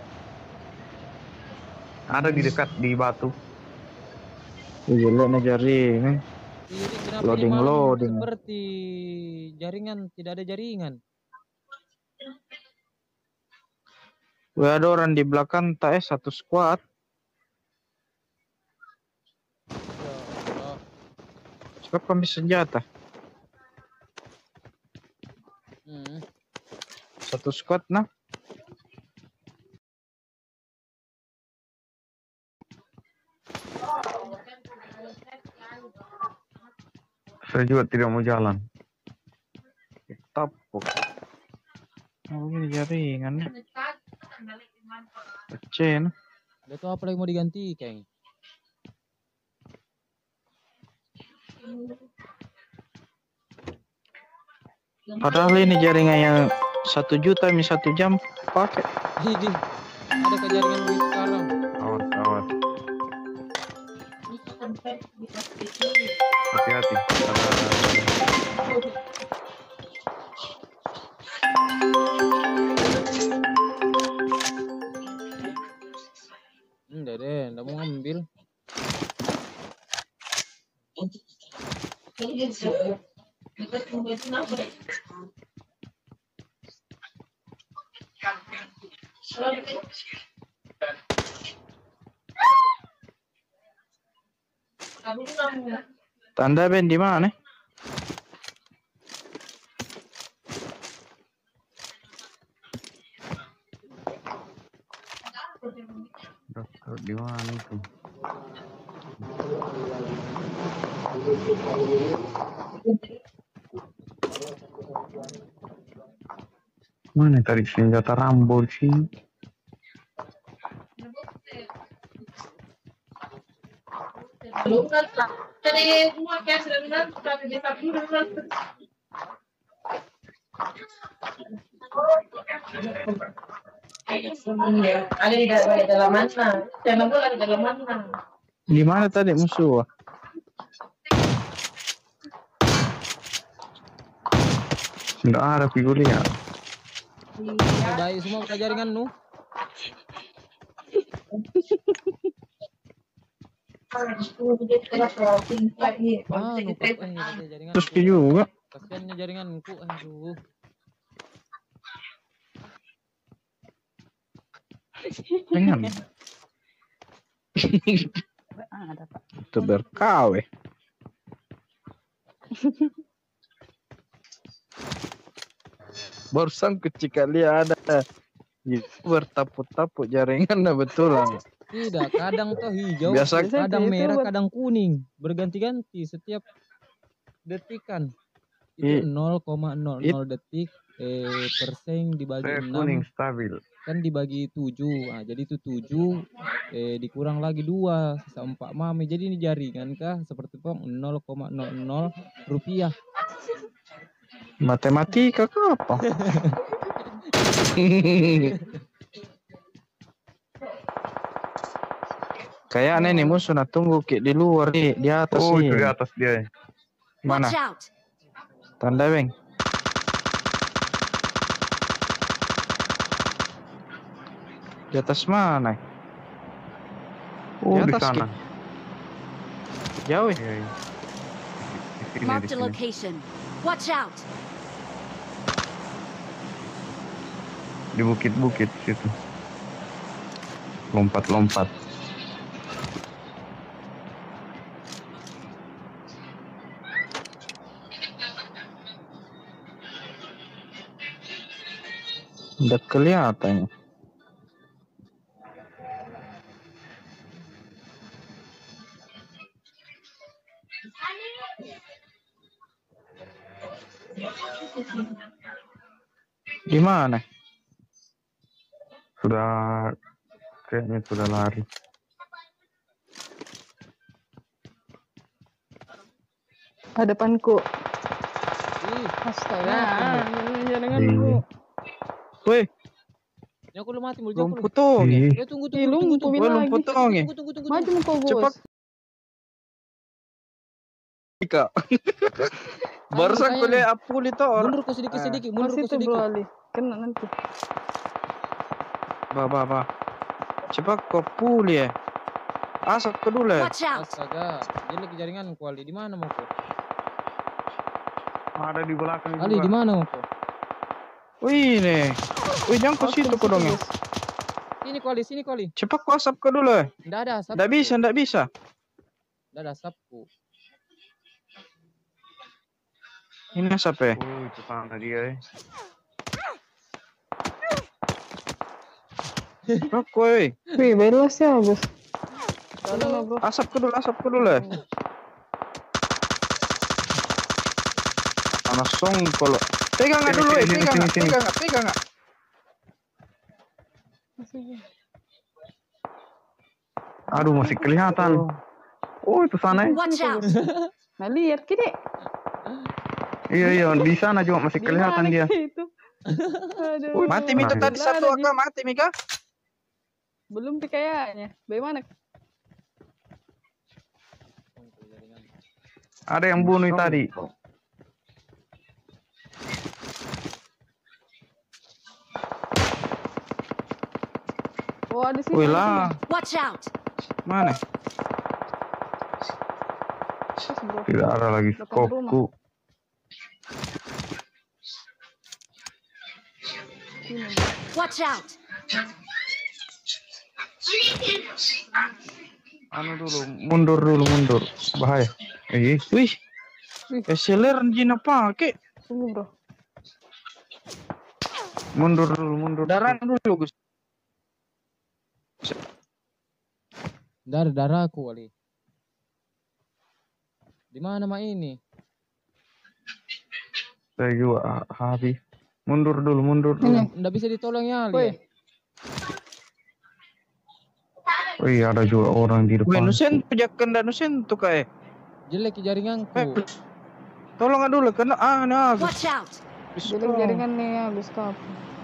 Ada di dekat di batu. Jeleknya jaringan. Jadi kenapa Loading, ini malam loading. seperti jaringan, tidak ada jaringan. Wah, ada orang di belakang tak satu squad. Ya Allah. Siapa ambil senjata? Satu squad nah. Saya juga tidak mau jalan. Tapuk. Oh, ini jaringan. Kecil. Udah tuh apa lagi mau diganti kayaknya. Padahal ini jaringan yang 1 juta ini 1 jam pakai. Jadi ada ke jaringan gue sekarang. Awas. Hati-hati. Enggak deh, enggak mau ngambil. Tanda Ben di mana? Dokter di mana itu? Mana tadi senjata Rambo sih? Ada di dalam mana? Channel gue ada di dalam mana? Di mana tadi musuh? Enggak ada figurnya. Baik semua ke jaringan nu. Jaringan. Terus juga. Kasiannya jaringanku, aduh. Jangan. Itu berkawe. Barusan kecil kali ada bertapuk-tapuk jaringan betulan. Tidak, kadang tuh hijau, Biasa kadang itu merah, buat- kadang kuning, berganti-ganti setiap detikan. Itu 0,00 detik persen dibagi Saya 6 kuning stabil. kan dibagi 7. Nah, jadi itu 7 dikurang lagi 2 sisa 4 mami. Jadi ini jaringan kah seperti pong 0,00 rupiah. Matematika ke apa? Kayaknya nih musuh nak tunggu di luar di atas Oh, nih. itu di atas dia. Mana? Watch out! Tanda Beng. Di atas mana? Oh, di atas, sana. Jauh. Iya, iya. Di Marked a sini. location. Watch out! Di bukit-bukit situ. Lompat-lompat. Udah kelihatan. Di mana? Kayaknya sudah lari. Hadapanku. Ih, Astaga. Jangan Iya. dulu. Weh, yang aku lu mati mulu, jangan belum potong ya. Ih, tunggu Ih, lumpuh Belum bilang lagi. potong ya. tunggu. Maju kau Cepat. bos. Kak. Barusan sayang. kuliah apul itu orang. Mundur kau sedikit, Pas mundur kau itu bro sedikit. Ali. Kena nanti. Bah. Cepat kau pul ya. Asap ke dulu ya. Watch out! Astaga, jelek jaringan ku Ali. Di mana mau kau? ada di belakang Ali di juga. mana mau kau? Wih nih. Wih jangan kau situ kau dong ya. Sini kau Ali. Cepat kau asap ke dulu ya. Enggak ada asap. Nggak bisa. Enggak ada asapku. Ini asap ya. Itu sana dia. Cepat weh. Wih, beres ya Agus. Tolong bro. Asap ke dulu ya. Panas song kalau. Pegang nggak dulu ya. Sini. Pegang nggak. Aduh, masih kelihatan. Oh, itu sana ya. Watch out! Nah lihat kini. Iya, di sana juga masih kelihatan dia. Itu. Aduh. Mati Mika Nah, tadi satu Aka. Mati Mika. Belum sih kayaknya. Bagaimana? Ada yang bunuh tadi. Oh ada sini. Wih lah. Watch out! Mana? Terus, bro. Tidak ada lagi Belakang rumah. skopku. Sini, bro. Watch out! Anu dulu, mundur. Bahaya. Wih. SLR jina pakai. Tunggu bro. Mundur dulu. Darah dulu Gus. Darahku Ali. Di mana mak ini? Saya juga habis. Mundur dulu. Ini. Nggak bisa ditolong ya Ali. Woi. Wih, ada juga orang di Wih depan. nusen pejakan dan nusen tuh kayak. Jelek jaringanku. Tolong dulu kena nah Gus. Watch out! Jadi jaringan nih Agus kap.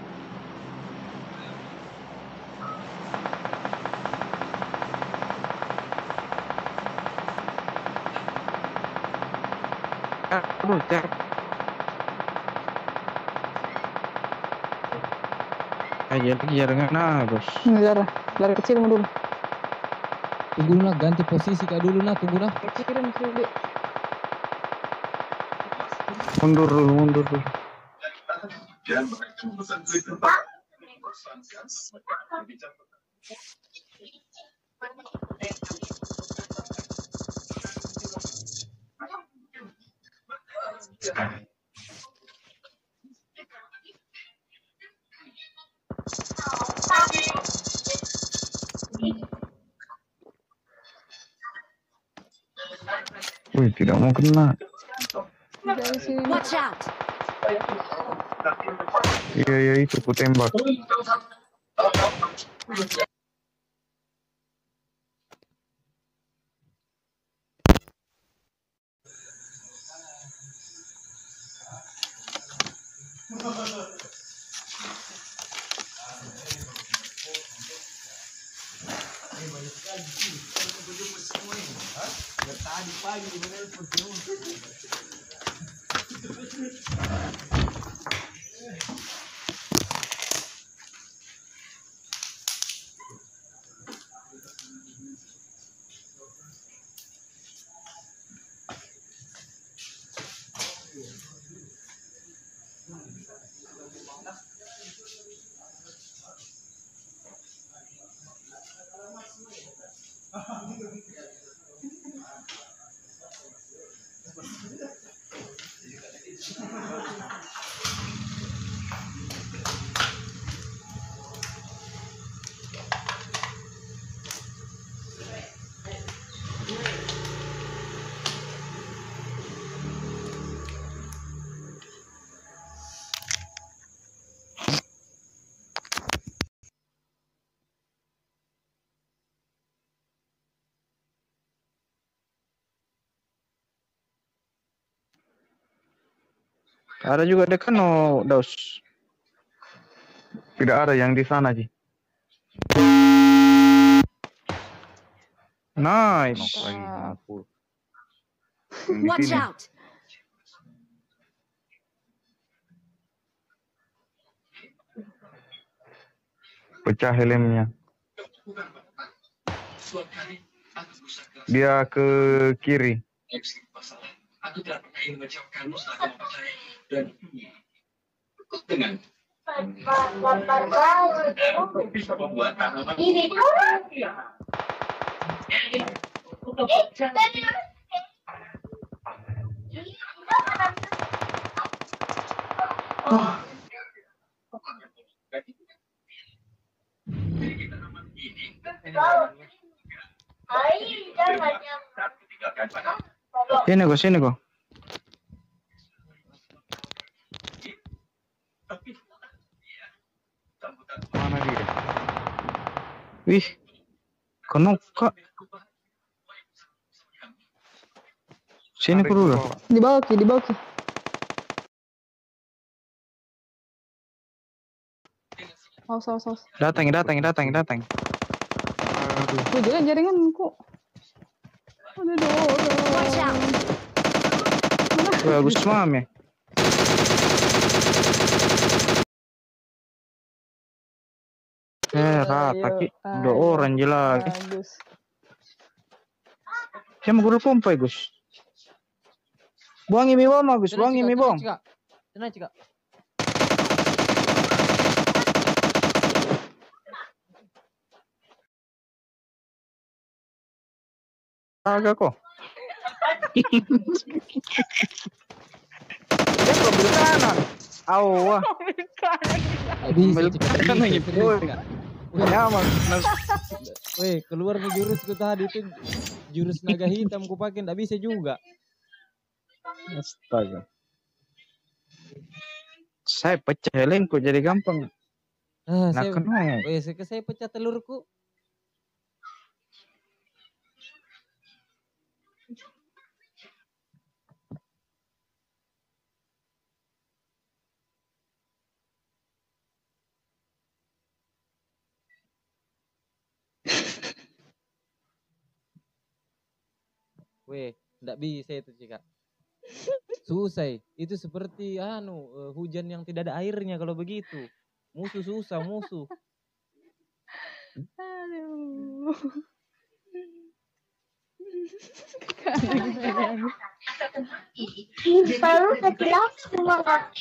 Aduh, cek. Aja lagi jaringan Gus. Ini darah. Darah kecil dulu. Tunggu nak ganti posisi kayak dulu nak. Tunggu nak. Kirim dulu. Mundur dulu. Wih, tidak mau kena. Dari sini. Watch out! Iya, itu ku tembak. Ada juga dekan no Daus. Tidak ada yang di sana, Ji. Nice. Nok lagi Mantap. 50. Yang di Watch sini. out! Pecah helmnya. Dia ke kiri. Ini Sini kok. Mana dia? Wih, kenoka. Sini Tarik ku dulu. bawah. Di bawah Ki, di bawah Ki. Awas. Datang. Ku jalan jaringanku. Aduh. Watch out! Bagus mami. Rata Ki. Dua orang jelas. Bagus. Siapa guru pompa Gus? Buangi mi bom Gus, buangi mi bom. Tenang, Cika. Agak kok. Dia ambil kanan. Awah. Ambil kanan gitu. Ya Weh, keluar nih jurusku tadi itu jurus naga hitam ku pakai ndak bisa juga. Astaga. Saya pecah helmku jadi gampang. Ah, Nah, kenapa? saya pecah telurku. Weh, ndak bisa itu Cika. Susah. Itu seperti hujan yang tidak ada airnya kalau begitu. Musuh susah, musuh. Aduh. baru setelah semua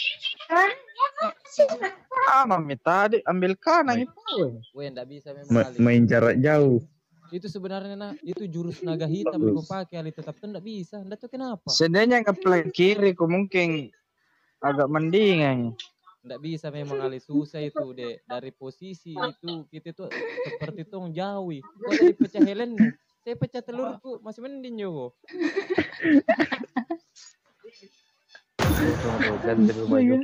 Mami tadi ambil kanan itu. Weh, ndak bisa memang Ali. Main jarak jauh. Itu sebenarnya itu jurus naga hitam yang kau pakai Ali, tetap tuh ndak bisa. Ndak tahu kenapa. Seandainya ngeplay kiri ku mungkin agak mendingan. Ndak bisa memang Ali, susah itu deh. Dari posisi itu kita tuh seperti tong jauhi. Kau tadi pecah helenmu, saya pecah telurku, masih mending yo. Tuh, ganti dulu baju.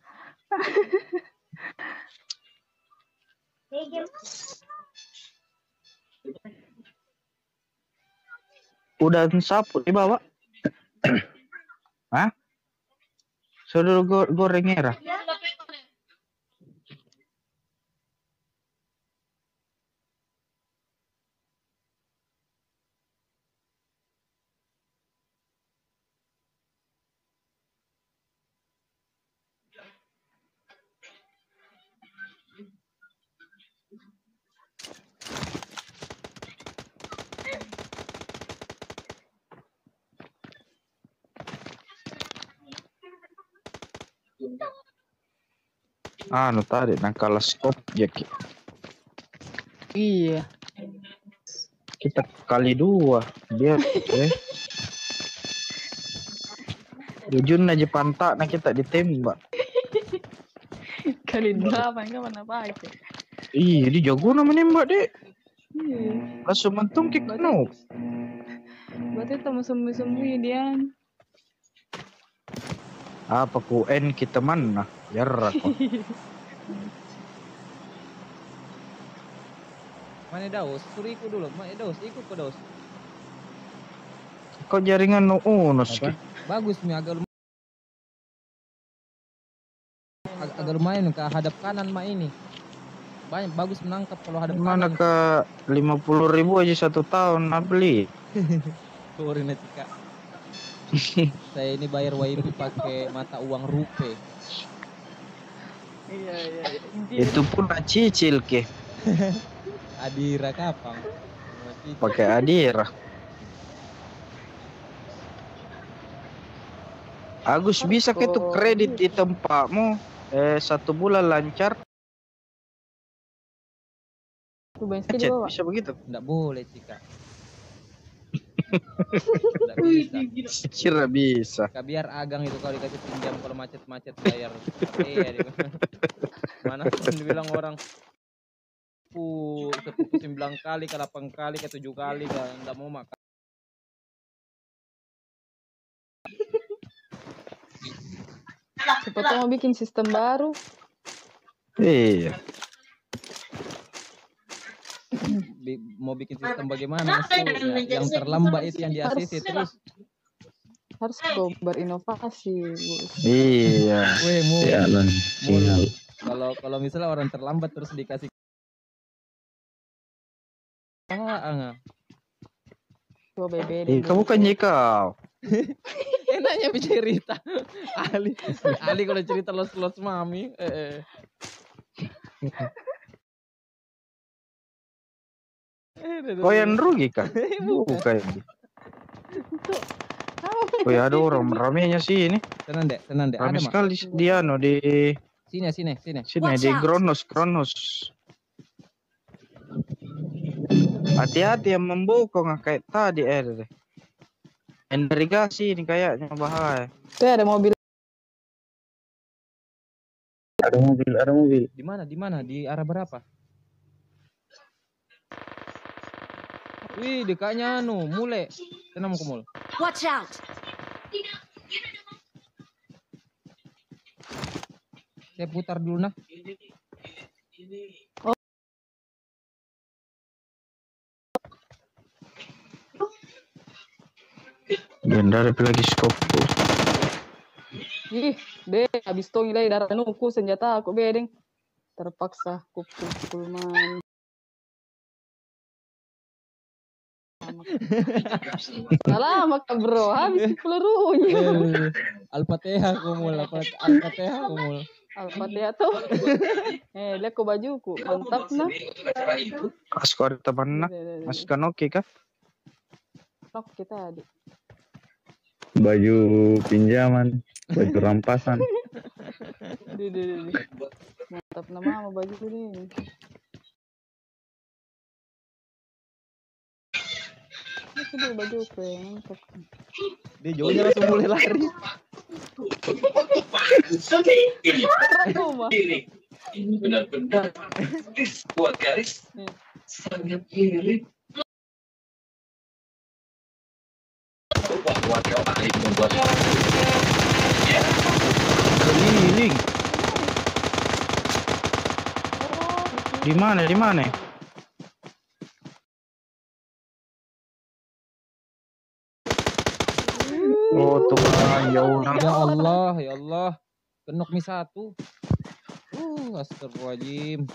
Udah sapu dibawa. Hah? Sudah goreng merah. Tadi nangkala skop ya Ki. Iya. Kita kali 2 dia Jujun aja pantak nah kita ditembak. Kali 2 enggak mana pakai. Iya, dia jago nama nembak dek. Iya. Langsung mentung kick no. Berarti teman sembunyi dia. Apa ku N kita mana? Jarak kok. Mana Daus? Suruh ikut dulu. Mana Daus? Ikut ke Daus. Kok jaringan no unos. Bagus nih agak Agak lumayan ke hadap kanan mah ini. Banyak bagus menangkap kalau hadap Mana kanan. ke 50.000 aja 1 tahun nah beli. Sorry nih Cika. Saya ini bayar WiFi pakai mata uang rupiah. Iya. Itu pun cicil ke. Adira kapang. Pakai Adira. Agus bisa ke tuh kredit di tempatmu 1 bulan lancar. Tuh bensin Chat, dibawa. bisa begitu? Enggak boleh Cika. Enggak bisa. Kira bisa. Cika, biar Agang itu kalau dikasih pinjam kalau macet-macet bayar. Mana pun dibilang orang sepupu 9 kali, ke 8 kali, ke 7 kali kan enggak mau makan. Siapa tahu mau bikin sistem baru. Iya. Mau bikin sistem bagaimana sih? Ya, yang terlambat itu yang di ACC terus. Harus go berinovasi, Bu. Iya. Weh, Sialan. Sial. kalau misalnya orang terlambat terus dikasih Coba BBD. Kamu kan kau. enaknya bercerita. Ali kalau cerita los mami. Kau yang rugi kan? Bukan. Oh ya ada orang ramenya sih ini. Tenang dek. Rame Ada mak. sekali di anu di Sini. sini Watch di out. Kronos. Hati-hati yang membokong kayak tadi deh. Irigasi ini kayaknya bahaya. Tuh ada mobil. Ada mobil. Di mana? Di arah berapa? Wih, dekatnya mulai. Tenang kumul. Watch out! Saya putar dulu nah. Gendar lagi skop. Ih, deh habis itu nilai darah nuku senjata aku bedeng. Terpaksa pukul man. Salah maka bro, habis pelurunya. Al-Fatihah kumul. Al-Fatihah tuh. Lihat ke bajuku, mantap nah. Askor teman nak. Maskan oke kah? Nok kita adik. Baju pinjaman. Baju rampasan. Di. Mantap nama sama baju ini. Ini sudah baju mantap. Dia jauhnya langsung mulai lari. Rumah. Ini benar-benar buat garis sangat mirip. Warga baik membuat Keliling. Di mana? Oh Tuhan, ya Allah. Ya Allah. Kenok mi 1. Astagfirullahaladzim.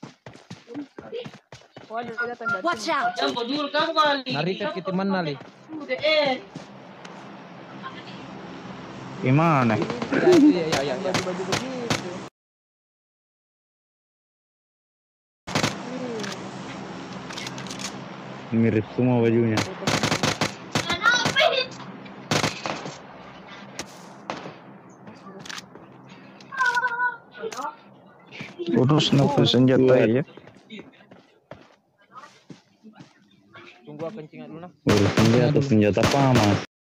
Waduh, kelihatan batu. Watch out! Narikat kita mana li? Gimana? Ya. Baju-baju begitu. Mirip semua bajunya. Urus nafas senjata ya. Tunggu aku kencing dulu nah. Urus senjata pamas.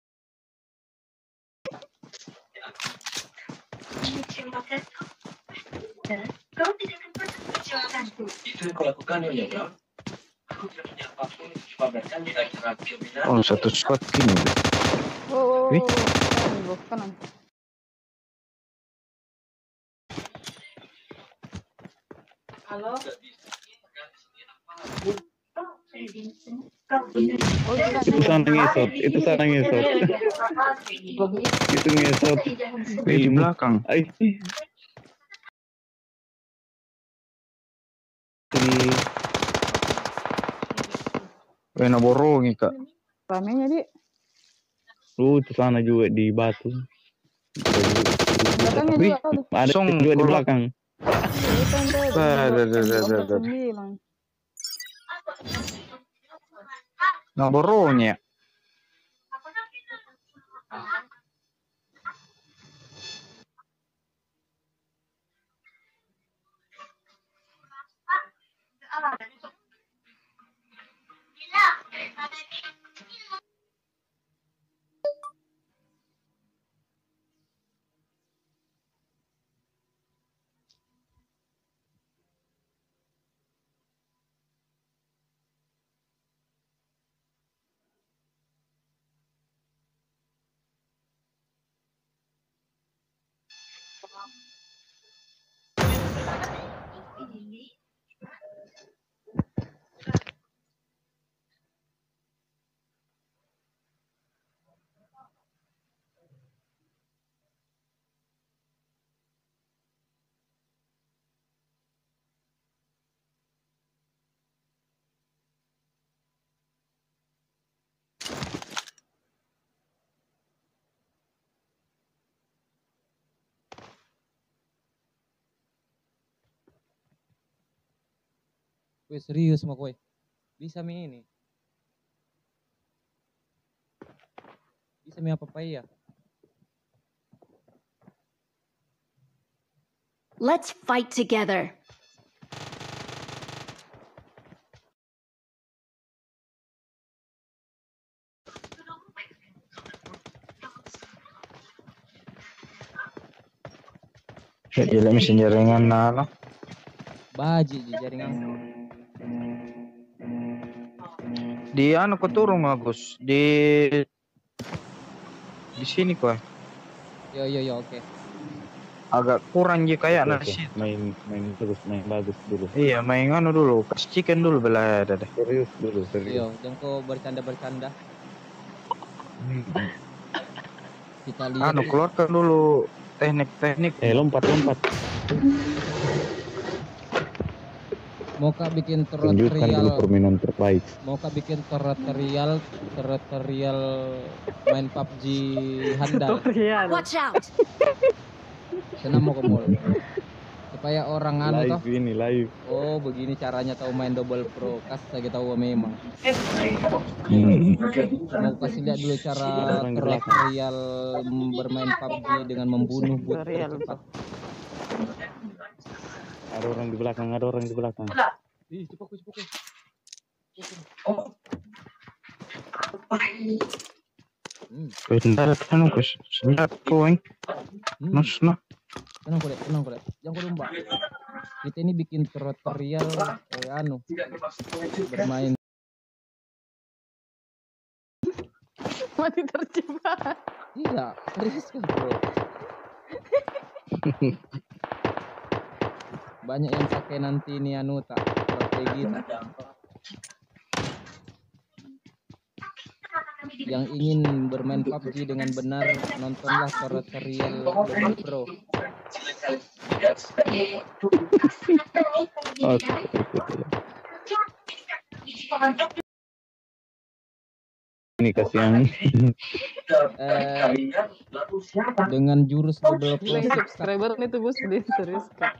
itu yang kau lakukan ya bro. Aku tidak punya apapun bahkan kira-kira kriminal. Oh satu squad gini. Wih. Kanan. Halo? Itu sana ngesot. Itu ngesot. Di belakang. Ay. Kena borongi kak. Ramenya di Itu sana juga di Batu. belakangnya Wih, juga tuh. Ada Song juga di keluar. belakang. Itu tuh. Dah. 9. Nggak borongi ya. Wih serius sama kowe. Bisa mi ini. Bisa mi apa ya? Let's fight together. Jadi mesin jaringan nana. Baji jaringan. Di anu kau turun Agus di sini kok. Yo oke. Agak kurang je kayak Oke, nasi. main main bagus dulu. Iya main anu dulu, kasih chicken dulu belah ada deh. Serius dulu, serius. Yo, jangan kau bercanda. Kita lihat. Anu keluarkan dulu teknik. Lompat. Mau kak bikin Tunjukkan dulu tutorial. permainan terbaik. Mau kak bikin tutorial main PUBG handal. Tutorial. Watch out! Senang mau ke mall. Supaya orang anu toh. Live ini live. Oh, begini caranya tahu main double pro. Kita tahu memang. Mau kasih lihat dulu cara tutorial bermain PUBG dengan membunuh bot Tutorial. cepat. Ada orang di belakang. Ih, cepat. Bentar anu kus. Senjat poin. Nasna. Tenang kok, jangan kau domba. Kita ini bikin tutorial bermain. Mati terjebak. Tidak, serius kan bro. Banyak yang pakai nanti ini anu tak strategi tak. Yang ingin bermain PUBG dengan benar, nontonlah tutorial Double Pro. Ini kasih yang Dengan jurus Double Pro. Gila, subscriber itu bos di serius Kak.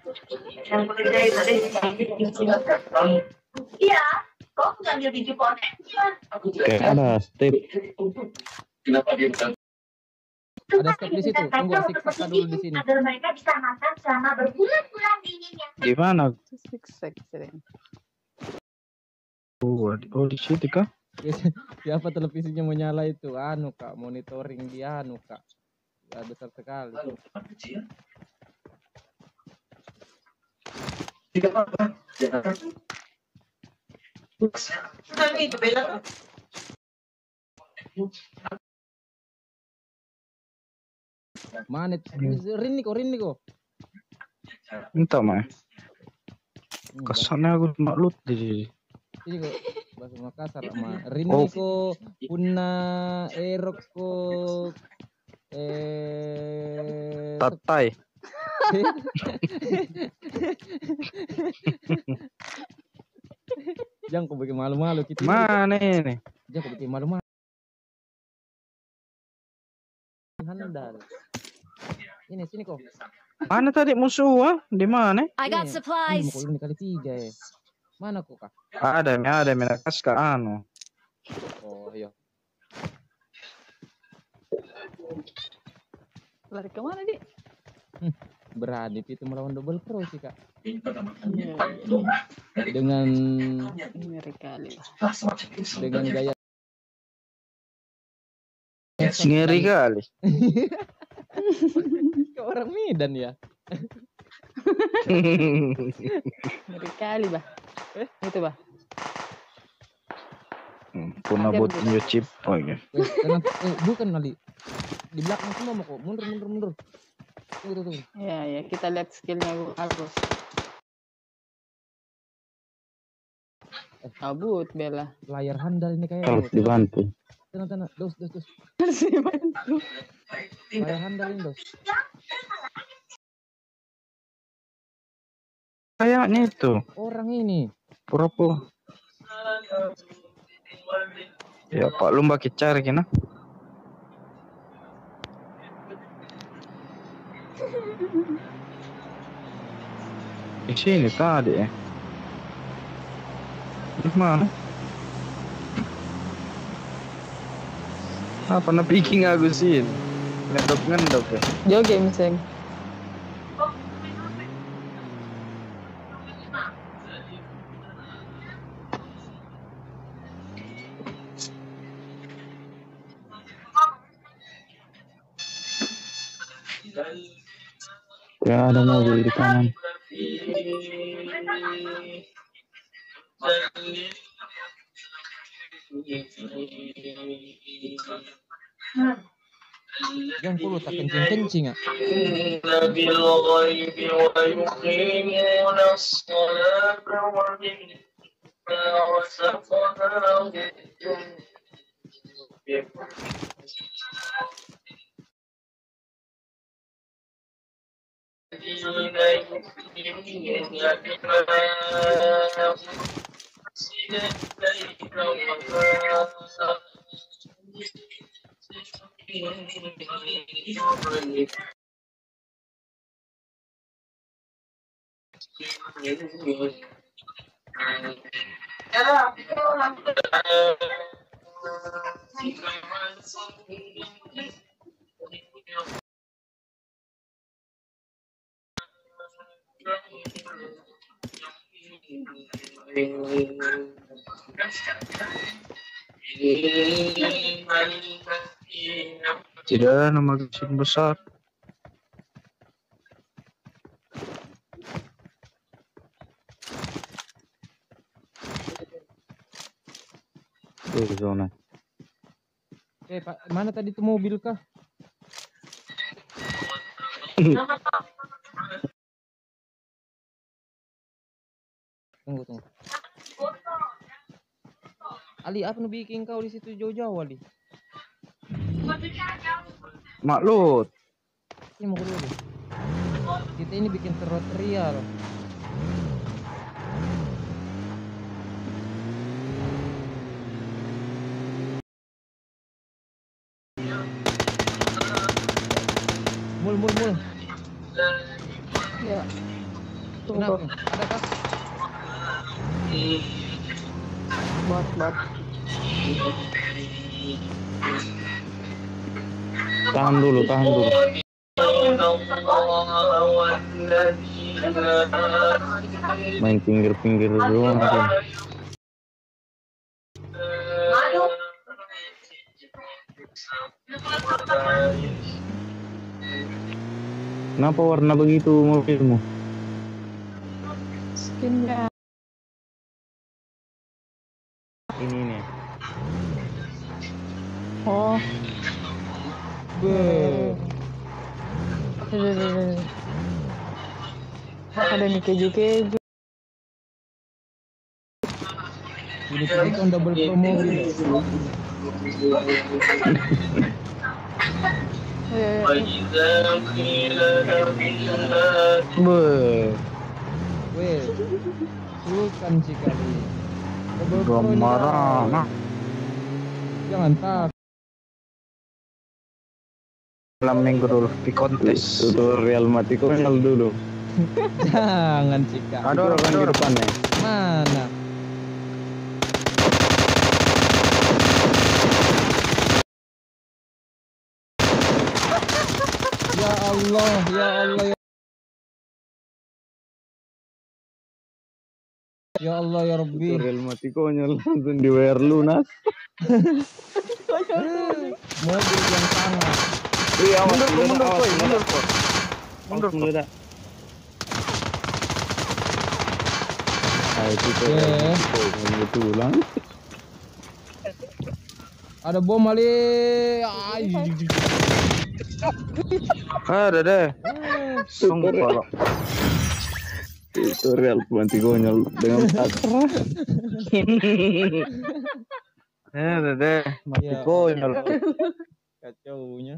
Iya, kok ngambil biji connection? kayak ada step. Kenapa dia bukan Ada step di situ. Tunggu siksa dulu di sini. Agar mereka bisa makan selama berbulan-bulan dinginnya. Di mana? Sering. Oh di situ kah? Siapa televisinya mau nyala itu? Anu kak, monitoring dia anu kak. Ya, besar sekali. kecil? Tidak apa-apa. Mana? Rini kok. Entah mah. Kesannya aku maklut di Ini kok bahasa Makassar mah. Rini ko punna erok ko tatai. Jangan kau bikin malu-malu kita. Mana ini? Jangan kau bikin malu-malu. Handal. Ini sini kok. Mana tadi musuh? Di mana? I got supplies. Mukul ini kali 3 ya. Mana kok kak? Ada menakas ke anu. Oh iya. Lari kemana, Dik? Berani itu melawan double pro sih kak. Iya, Dengan ngeri kali. dengan gaya Ngeri kali. Kayak orang Medan ya. Ngeri kali, Bah. Itu, Bah. Punah buat new chip. Oh iya. Bukan kali. Di belakang semua mau kok. Mundur. Tunggu. Ya, kita lihat skillnya Agus. Kabut Bella. Layar handal ini kayak. Harus dibantu. Tenang. Dos. Harus dibantu. Layar handal ini dos. Kayaknya itu. Orang ini. Pura-pura. Ya Pak Lumba kita cari kena. Di sini tadi ya. Di mana? Apa na picking aku sih? Ngendok ya. Joget miseng. Ya ada mobil di kanan. Jangan perlu tak kencing ah. Tidak ada nama mesin besar. Tuh zona. Pak, mana tadi tuh mobil kah? Tunggu. Ali, apa nu bikin kau di situ jauh-jauh, Ali? Maklut. Ini mau dulu. Kita ini bikin terotria loh. Mul. Ya. Kenapa? Tunggu. Ada kah? Bot. Tahan dulu. Main pinggir-pinggir doang. Kenapa warna begitu mobilmu? Skinnya. Ini. Oh. Ada nih keju. Ini kan double promo gitu. Weh. Sultan sih kali. Gambaran. Nah, Jangan tak. malam minggu dulu di kontes. Tutorial mati konyol dulu. Jangan Cika. Ada orang Di depannya. Mana? Ya Allah, ya Allah. Ya Allah ya Rabbi. Tutorial mati konyol langsung dibayar lunas. Mobil yang sama. Iya, Mundur koi, mundur koi. Mundur koi. Meledak. Ah, itu betulan. Ada bom kali. Ada deh. Sumpah. Tutorial mati konyol dengan sakra. Ada deh. Mati Ya. konyol. Kacaunya.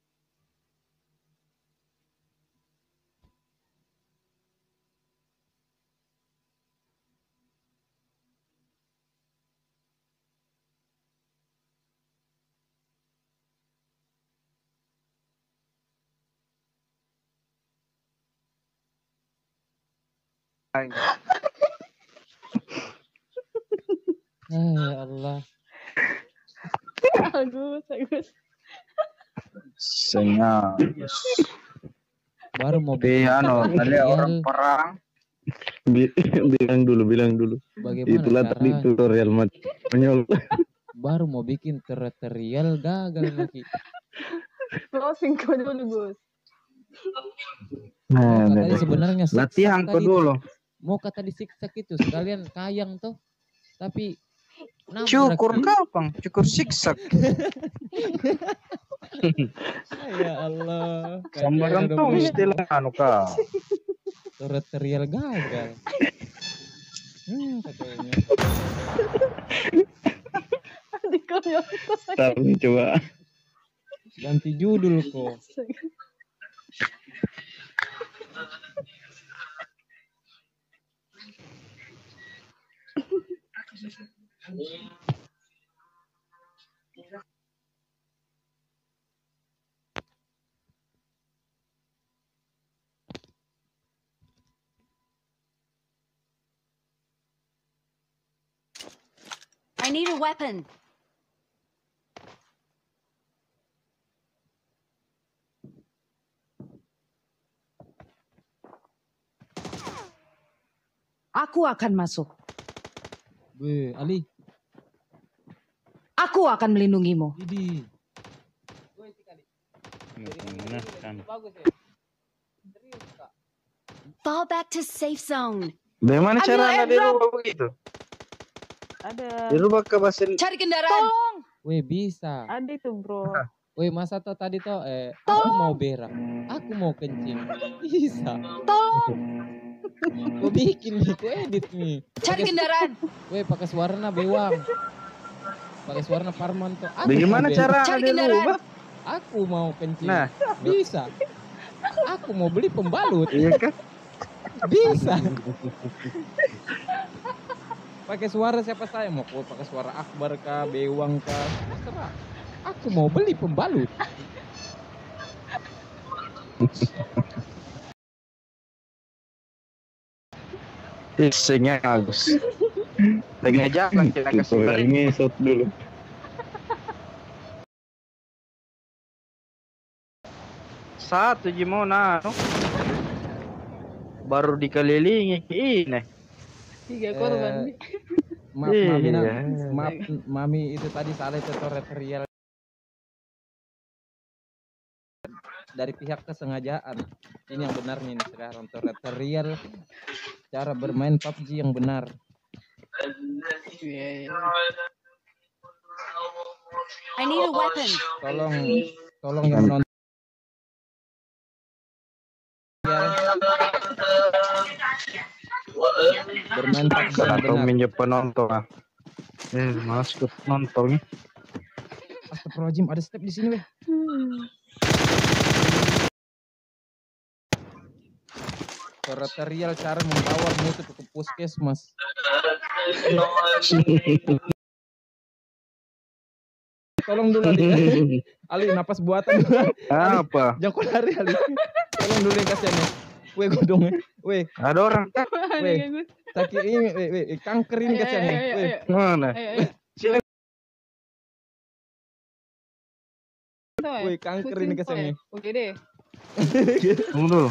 Ya Allah. Bagus. Senya. Baru mau Tapi anu, tadi tutorial. orang perang. bilang dulu. Bagaimana Itulah tadi caranya? tutorial mati konyol. Baru mau bikin tutorial gagal lagi. Closing kau dulu, Gus. Nah, Tadi sebenarnya siksa latihan kau tadi. dulu. Mau kata disiksa itu sekalian kayang tuh. Tapi nabrak. Cukur kapan? Cukur siksak. Ya Allah. Sambaran tuh istilah anu kau. Tutorial gagal. Katanya. Di konyol. Tapi coba. Ganti judul kok. I need a weapon. Aku akan masuk. Be, Ali. Aku akan melindungimu. Idi. Mengenaskan. Bagus ya. Serius, Kak. Fall back to safe zone. Bagaimana Ambil cara anda airdrop. dirubah begitu? Ada. Dirubah ke bahasa Cari kendaraan. Weh bisa. Ada itu, Bro. Weh masa tuh tadi tuh aku mau berak. Aku mau kencing. Bisa. Gue bikin nih, gue edit nih. Cari kendaraan. Weh pakai suaranya bewang. Pakai suaranya Parman tuh. Aku Bagaimana mau cara Cari anda kendaraan. dirubah? Aku mau kencing. Nah. Bisa. Aku mau beli pembalut. Iya kan? Bisa. Pakai suara siapa saya mau pakai suara Akbar kah, Bewang kah, terserah. Aku mau beli pembalut. Isinya Agus. Lagi aja lah kita kasih Tutorial ngesot dulu. satu Jimona. Baru dikelilingi ini. 3 korban. Maaf mami, Iya. maaf mami itu tadi salah tutorial dari pihak kesengajaan. Ini yang benar nih sekarang tutorial cara bermain PUBG yang benar. Iya. I need a weapon. Tolong yang menonton bermain PUBG yang Atau benar. minjem penonton. Mas nonton. Astagfirullahaladzim, ada step di sini weh. Tutorial cara membawa musuh ke puskesmas. Tolong dulu Ali. Ali napas buatan. Apa? Jangan kau lari Ali. Tolong dulu yang kasihan ya. Weh godongnya. Weh. Ada orang. Weh. Sakit ini. Weh. Kanker ini kasihannya. Weh. Mana? Sini. Weh kanker ini kasihannya. Oke deh. Tunggu dulu.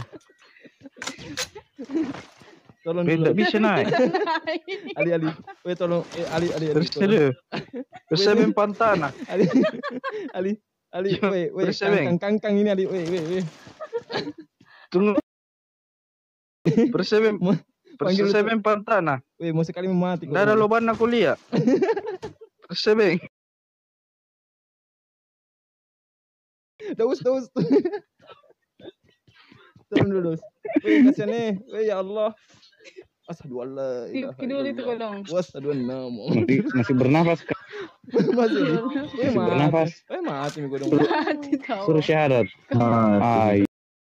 Tolong Tidak dulu. bisa naik. Ali. Weh tolong. Ali. Terus tolong. ada. Bersebeng pantana. Ali. Weh. Bersebeng. Kangkang ini Ali. Weh. Tunggu. Bersebeng pantana. Weh mau sekali mati. Tidak ada lubang aku lihat. Bersebeng. Daus. Tolong dulu. Weh kasihan nih. Weh ya Allah. Asyhadu an la ilaha Kidul itu illallah. kodong. Wasyhadu anna Muhammad. Masih bernafas kan? Masih. Weh bernafas. mati nih godong. Mati tau. Suruh syahadat. Ay.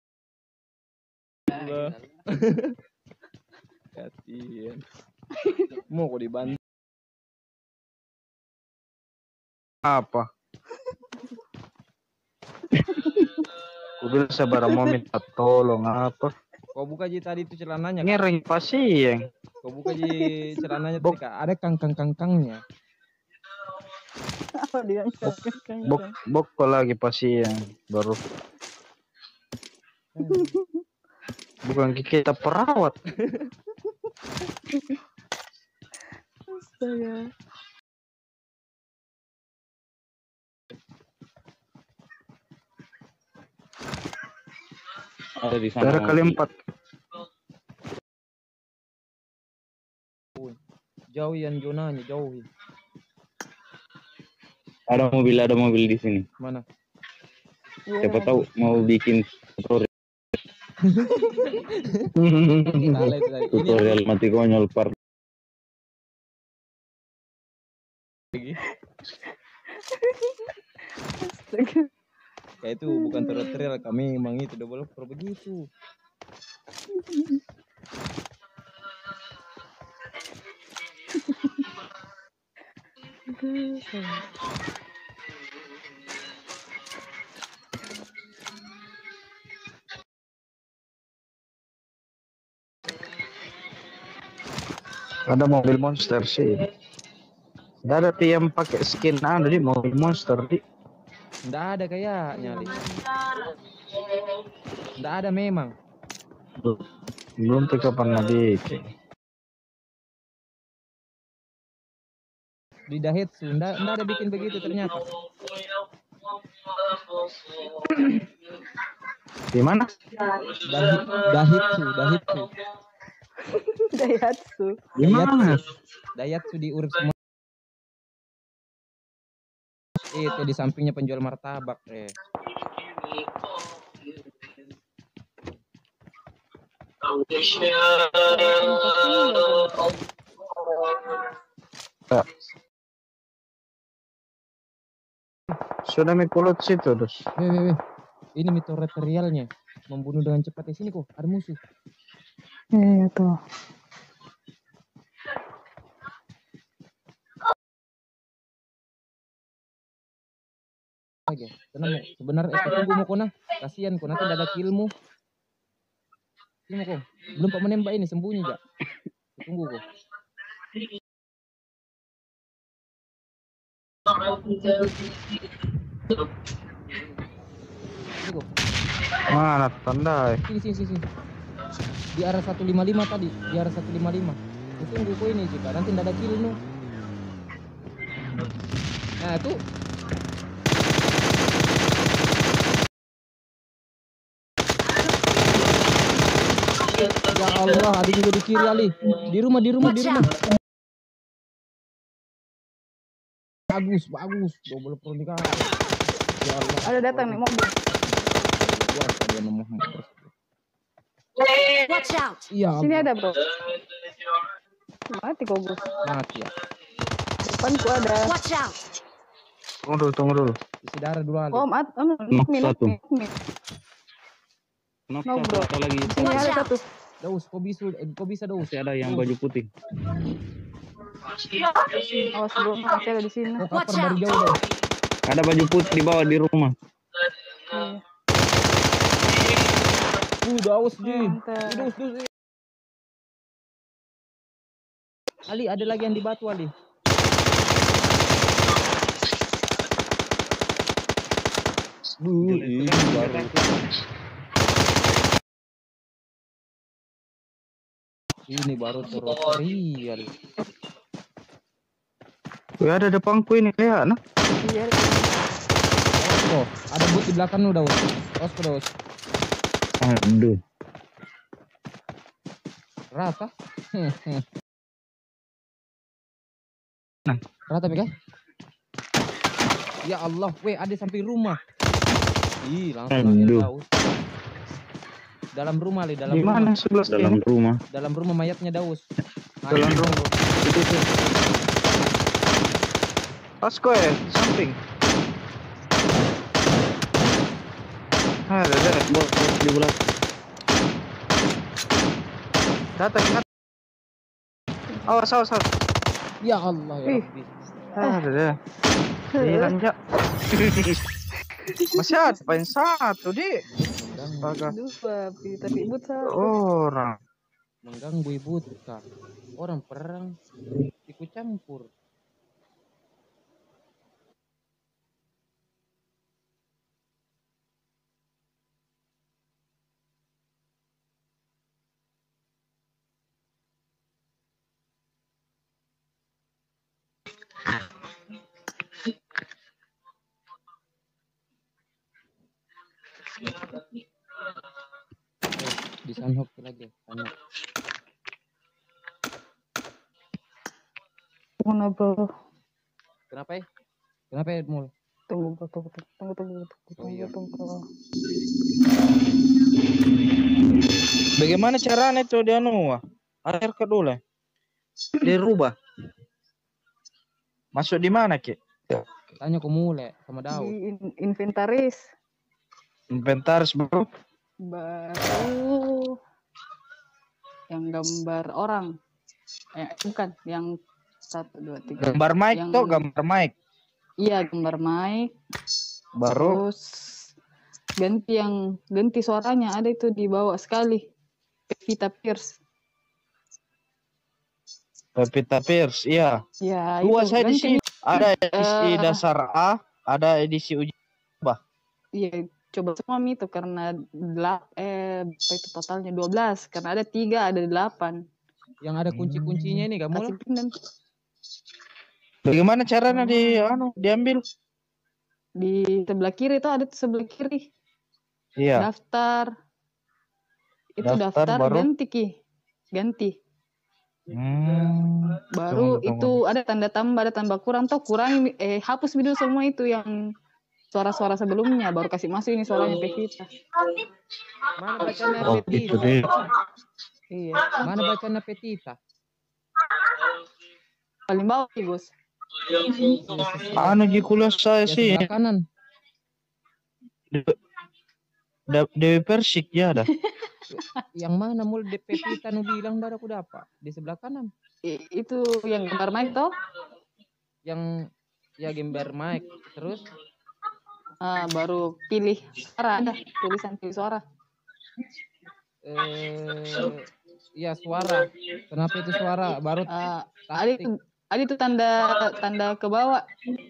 Allah. Kasihan. Mau kok dibantu. Apa? Aku bilang sabar mau minta tolong apa? Kau buka ji tadi itu celananya. Ngereng pasien. Kau buka ji celananya tadi Kak. Ada kangkangnya. Apa dia? Bok lagi pasien baru. Bukan kita perawat. Astaga. Ada di sana. Darah kali 4. Jauhin zonanya, jauhin. Ada mobil di sini. Mana? Siapa tahu mau bikin tutorial mati konyol part. Kayak itu bukan tutorial, kami memang itu developer begitu. Ada mobil monster sih. Tidak ada yang pakai skin di mobil monster di. Nggak ada kayaknya, Li. Nggak ada memang. Belum tuh pernah bikin. Di Daihatsu nggak ada bikin begitu ternyata. Di mana? Daihatsu. Di mana? Daihatsu di Urus. Itu di sampingnya penjual martabak. Sudah mikulot situ terus. Weh. Ini tutorialnya. Membunuh dengan cepat di sini kok. Ada musuh. Tuh. Oke, tenang. Sebenarnya tunggu mau kona. Kasihan kok nanti ada killmu. Ini kok. Belum pak menembak ini sembunyi enggak? Tunggu kok. Ini kok. Mana tanda? Sini. Di arah 155 tadi. Di arah 155. Tunggu kok ini jika nanti ada killmu. Nah, itu ya Allah, ada juga di kiri Ali. Di rumah. Bagus. Double pernikahan. Ya Allah. Ada datang nih mobil. Watch out! Iya. Sini ada, Bro. Mati kok, Gus. Mati ya. Depanku ada. Watch out! Tunggu dulu. Isi darah dulu Ali. Satu. No, bro. Satu lagi. Sini ada satu. Daus, kok bisa Daus? Masih ada yang baju putih. Awas dulu, masih ada di sini. Oh, Watch kapar dari out. jauh dong. Ada baju putih di bawah di rumah. Iya. Udah awas Ji. Mantap. Dus. Ali, ada lagi yang di batu Ali. Ini baru. Ini baru tutorial. Wih, ada depanku ini kayak nah. Iya. Oh, ada but di belakang lu, Daus. Terus. Aduh. Rata. Rata Mega. Ya Allah, ada sampai rumah. Ih, langsung Aduh. Daus. Dalam rumah, Li, dalam Di mana sebelah Dalam sini? rumah. Dalam rumah mayatnya Daus. Nah, Dalam ini. rumah. Itu tuh. Asko ya, di samping. Ada. Bos di belakang. Datang. Awas. Ya Allah ya Ih. Rabbi. Ada. Hilang jak. Masih ada paling satu di. Baga. Dua, tapi ibut satu. Orang. Mengganggu ibu Kak. Orang perang ikut campur. Di Sanhok lagi, Sanhok. Mana bro? Kenapa ya? Kenapa ya, Mul? Tunggu. Oh, iya. Bagaimana caranya itu dia air ke dulu? Dirubah. Masuk di mana, Ki? Tanya ke Mule sama Daud. Di inventaris. Inventaris, bro. Baru yang gambar orang. Bukan, yang 1, 2, 3. Gambar mic Yang- tuh, gambar mic. Iya, gambar mic. Baru Terus ganti suaranya ada itu dibawa sekali. Pevita Pierce. Pevita Pierce, iya. Ya, Dua itu saya di ganti. sini. Ada edisi Eh. dasar A, ada edisi uji. Iya, coba semua itu karena apa itu totalnya 12 karena ada 3, ada 8. Yang ada kunci-kuncinya ini gak Mul? Kasih pindah Bagaimana caranya diambil? di sebelah kiri itu ada tuh sebelah kiri. Iya. Daftar. Itu Daftar, daftar baru? ganti Ki. Ganti. Baru Tunggu. itu ada tanda tambah, ada tambah kurang tuh kurangi hapus video semua itu yang suara-suara sebelumnya baru kasih masuk ini suaranya Pevita. Mana bacanya Oh, itu Petita? dia. Iya. Mana bacanya Petita? Paling bawah sih, Bos. Anu di kuliah saya Ya, sih. sebelah kanan. Dewi Persik ya ada. Yang mana Mul de Petita nu bilang dah aku dapat di sebelah kanan. Itu yang gambar mic toh? Yang ya gambar mic terus Baru pilih suara ada tulisan pilih suara. ya suara. Kenapa itu suara? Baru Ada itu tanda ke bawah.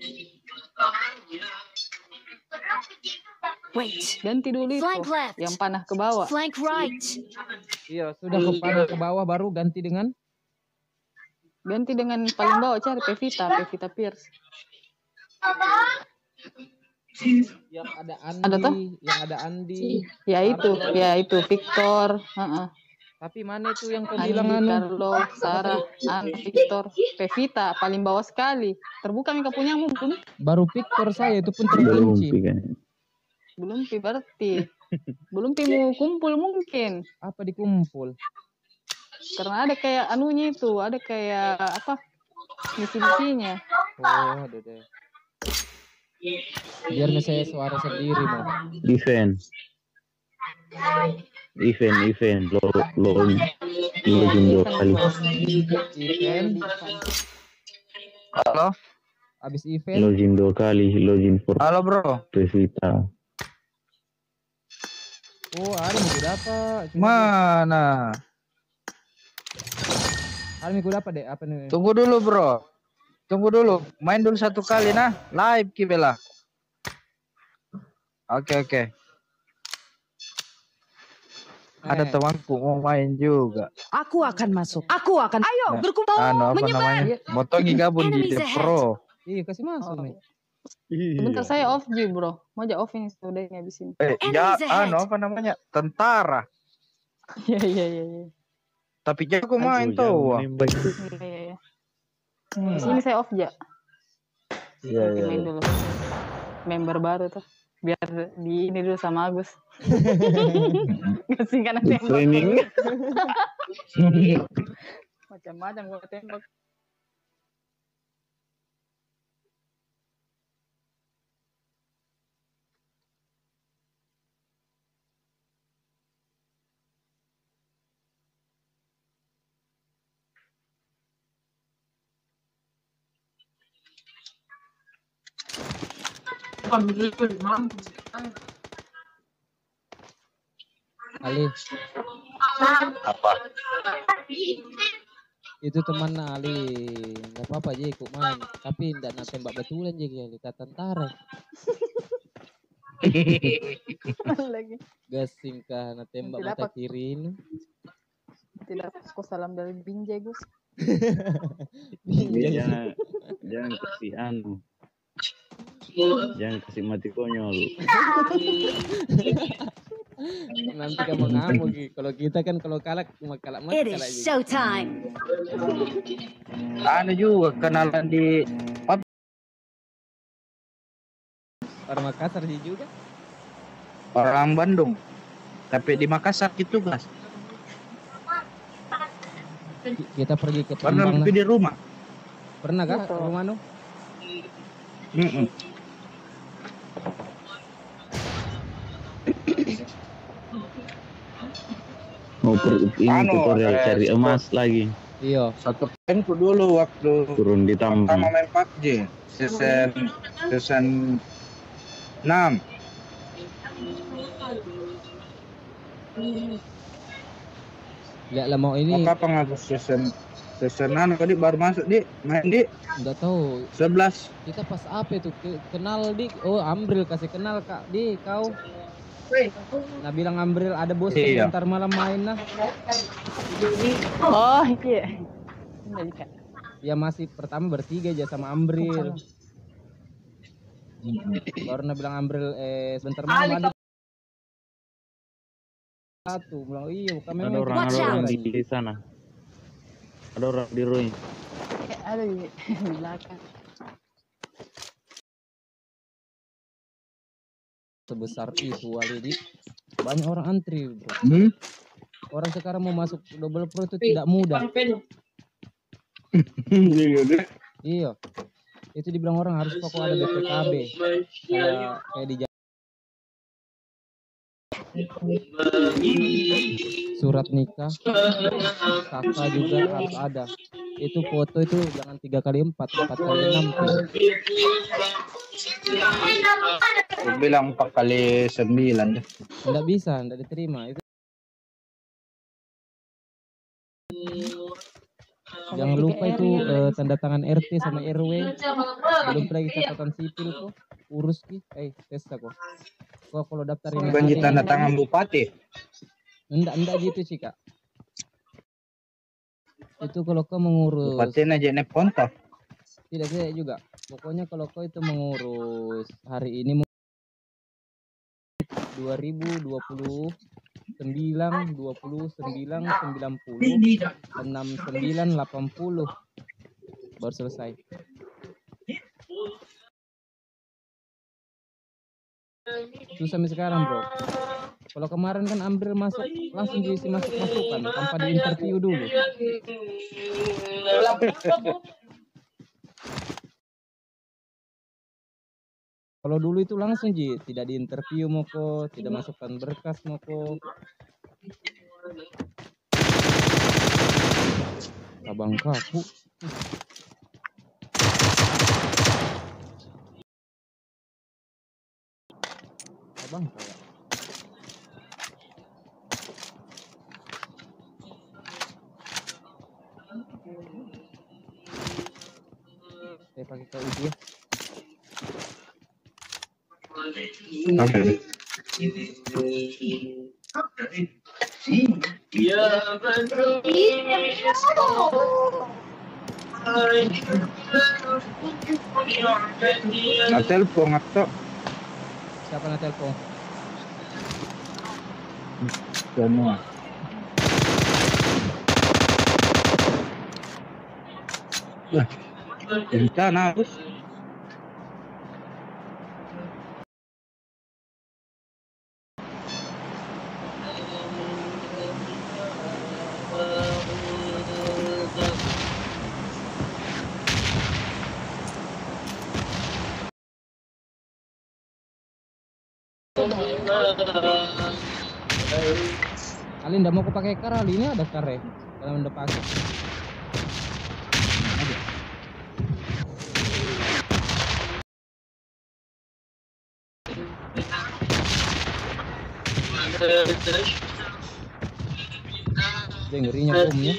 Wait. Ganti dulu itu. Flank left. Yang panah ke bawah. Flank right. iya sudah ke panah ke bawah baru ganti dengan Paling bawah cari Pevita Pierce. yang ada Ada toh? Andi. Ya itu Victor. Tapi mana itu yang kau Andi, bilang anu? Carlo, Sarah, Victor, Pevita paling bawah sekali. Terbuka Mika punya mungkin. Baru Victor saya itu pun Belum terkunci. kayaknya. Belum berarti. Belum mau kumpul mungkin. Apa dikumpul? Karena ada kayak anunya itu, ada kayak apa? Misi-misinya. Oh, ada deh. Biar saya suara sendiri mau. Event lo jumbo kali. Event Halo. Abis event. Login 2 kali, login for Halo bro. Vita. Oh, ada minggu dapat. Mana? Ada minggu dapat deh. Apa nih? Tunggu dulu bro. Tunggu dulu. Main dulu satu kali nah. Live Kibela. Oke. Ada temanku mau main juga. Aku akan masuk. Aku akan. Ayo berkumpul. Apa menyebar. namanya? Motongi gabung di Enemies The ahead. Pro. Iya, kasih masuk nih. Bentar saya off G bro. Mau aja off ini sudah ngabisin. Enemies ahead. Apa namanya? Tentara. Iya. Tapi jago main tuh. Iya. Sini saya off ya. Iya. Main dulu. Member baru tuh. Biar di ini dulu sama Agus. Ngasih kan tembak. Training. Macam-macam gua tembak. Ali, Apa? itu teman Ali. Enggak apa-apa aja ikut main, tapi enggak nak tembak betulan aja kata tentara. Lagi. Gasing kah nak tembak Tidak mata dapat. kiri ini. Tidak aku salam dari Binjai Gus. Jangan kasih anu. Jangan kasih mati konyol. Nanti kamu ngamuk. Kalau kita kan kalau kalah cuma kalah mati. It is showtime. Anu juga kenalan di Orang Makassar sih juga. orang Bandung. Tapi di Makassar gitu guys. Kita pergi ke Pernah Palembang. di rumah. Pernah kah ke rumah nu? Mau ini Anu, tutorial cari emas lagi. Iya. Satu penku dulu waktu Turun di pertama tambang. main PUBG season 6. Lihatlah mau ini. Apa ngaku season 6 tadi baru masuk di main di Enggak tahu. 11. Kita pas apa itu kenal di Ambril kasih kenal Kak di kau. Nah bilang Ambril ada bos Iya. ntar malam main nah. Oh iya. Ya masih pertama bertiga aja sama Ambril. Baru nah bilang Ambril sebentar malam ada satu bilang iya bukan Ada memang orang di sana. Ada orang di ruin. Ada di belakang. sebesar itu Walidi. Banyak orang antri bro. Orang sekarang mau masuk double pro itu tidak mudah. Iya. Itu dibilang orang harus pokok ada BPKB. Kayak di surat nikah, kakak juga harus ada. Itu foto itu jangan 3x4, 4x6. Aku bilang 4x9. Enggak bisa, enggak diterima. Itu jangan lupa itu tanda tangan RT sama RW. Belum lagi catatan sipil kok. Urus ki, tes kok. Kok kalau daftar ini Bukan tanda tangan bupati. Enggak gitu sih kak. Itu kalau kau mengurus. Bupati aja nek kontak. Tidak saya juga. Pokoknya kalau kau itu mengurus hari ini 2029 90 90 69 80 baru selesai. Susah sampai sekarang bro. Kalau kemarin kan Ambril masuk langsung diisi masukan tanpa di interview dulu. Kalau dulu itu langsung tidak di interview moko, tidak masukkan berkas moko. Abang kaku. Bang, kayak. Saya pakai ke uji ya. Oke. Nah, telepon atau Siapa yang telepon? semua. Wah, rencana bos. Ali ndak mau aku pakai kar, Ali ini ada kar ya dalam depan. Dia ngerinya bomnya.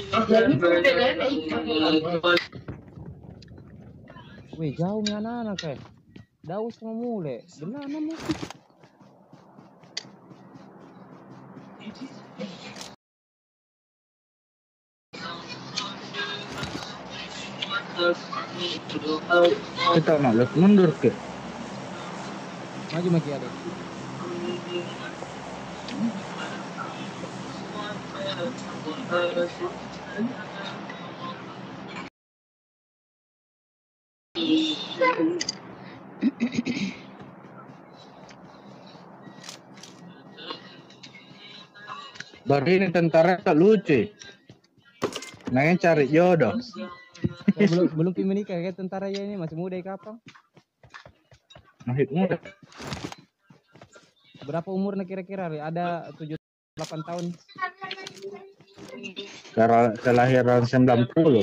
Wih jauh nih anak-anak kayak. Daus mau mulai. Benar nama. Kita malas mundur ke. Maju maki ada. Baru ini tentara tak lucu. Nanya cari jodoh. Belum menikah kayak tentara ya ini masih muda kapan? Masih muda. Berapa umurnya kira-kira? Ada 7-8 tahun. Kelahiran 90.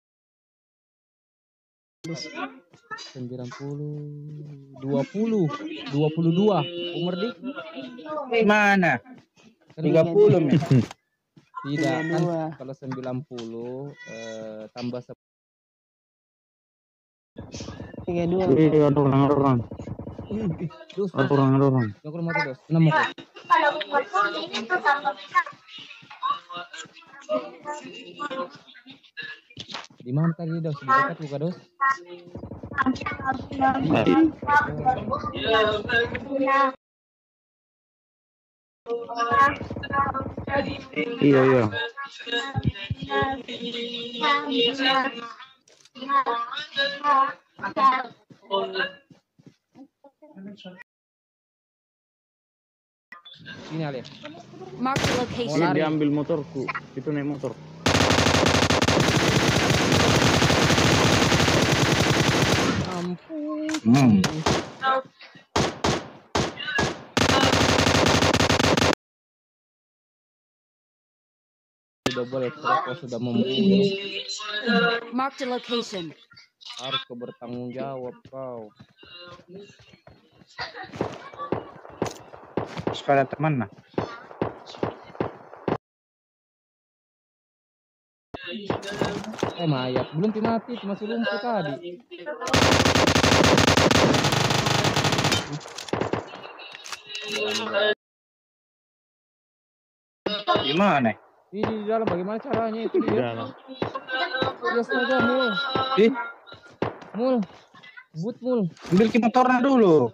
90 20 22 umur di Mana? 30 men. Tidak kan kalau 90 tambah 32. Iya, ada orang. dos. Ada orang. Yo kurang mati dos. Enam aku. Di mana tadi dos? Di dekat buka dos. Iya. Sini Ali. Mark the Mau location. lari. Dia ambil motorku. Itu naik motor. Ampun. Double kau sudah membunuh. Mark the location. Harus kau bertanggung jawab kau. Sepeda teman nah. Mayat belum mati, masih lumpuh tadi. Gimana? Ini di dalam bagaimana caranya itu Di dia? dalam. Dia saja mul. Ih, Mul. But mul. ambil ke motornya dulu.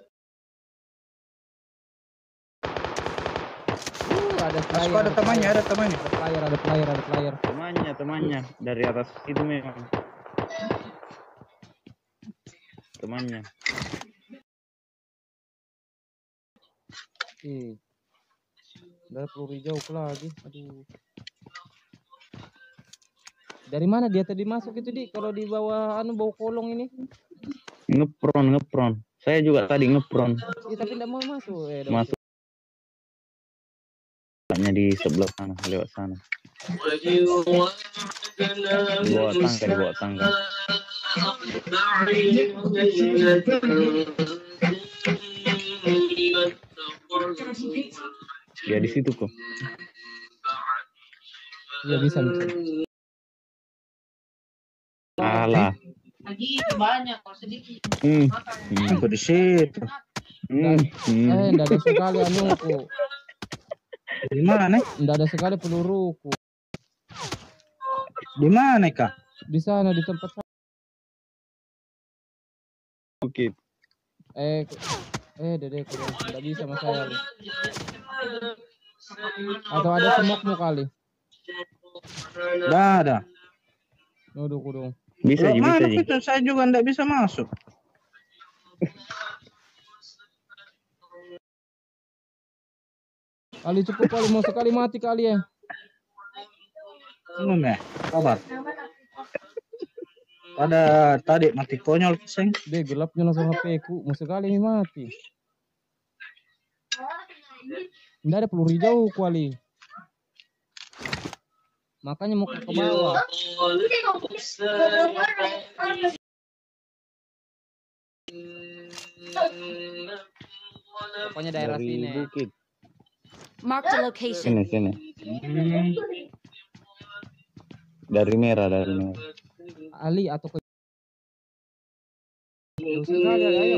Ada Aku player. ada temannya. Ada player. Temannya dari atas itu memang. Temannya. Udah peluru jauh lagi. Aduh. Dari mana dia tadi masuk itu di? Kalau di bawah bawah kolong ini? Ngepron. Saya juga tadi ngepron. Ya, tapi tidak mau masuk. Masuk. Hanya di sebelah sana, lewat sana. Dibawa tangga. Ya di situ kok. Iya bisa. Alah. Lagi banyak, kalau sedikit. Aku di situ. Enggak ada sekali anuku. Di mana? Enggak ada sekali peluruku. Di mana, Kak? Di sana di tempat saya. Oke. Dede enggak bisa sama saya. Atau ada semokmu kali? Enggak ada. Duduk. Bisa Loh, Ji, bisa mana Ji. itu? Saya juga enggak bisa masuk. Kali cukup kali mau sekali mati kali ya. Belum ya? Kabar. Ada tadi mati konyol seng. Deh gelapnya langsung HP ku, mau sekali ini mati. Enggak ada peluru jauh kali. Makanya mau ke bawah. Pokoknya daerah Dari sini. bukit. Marked a location. Sini. Dari merah. Ali atau ke jauh sekali, ayo.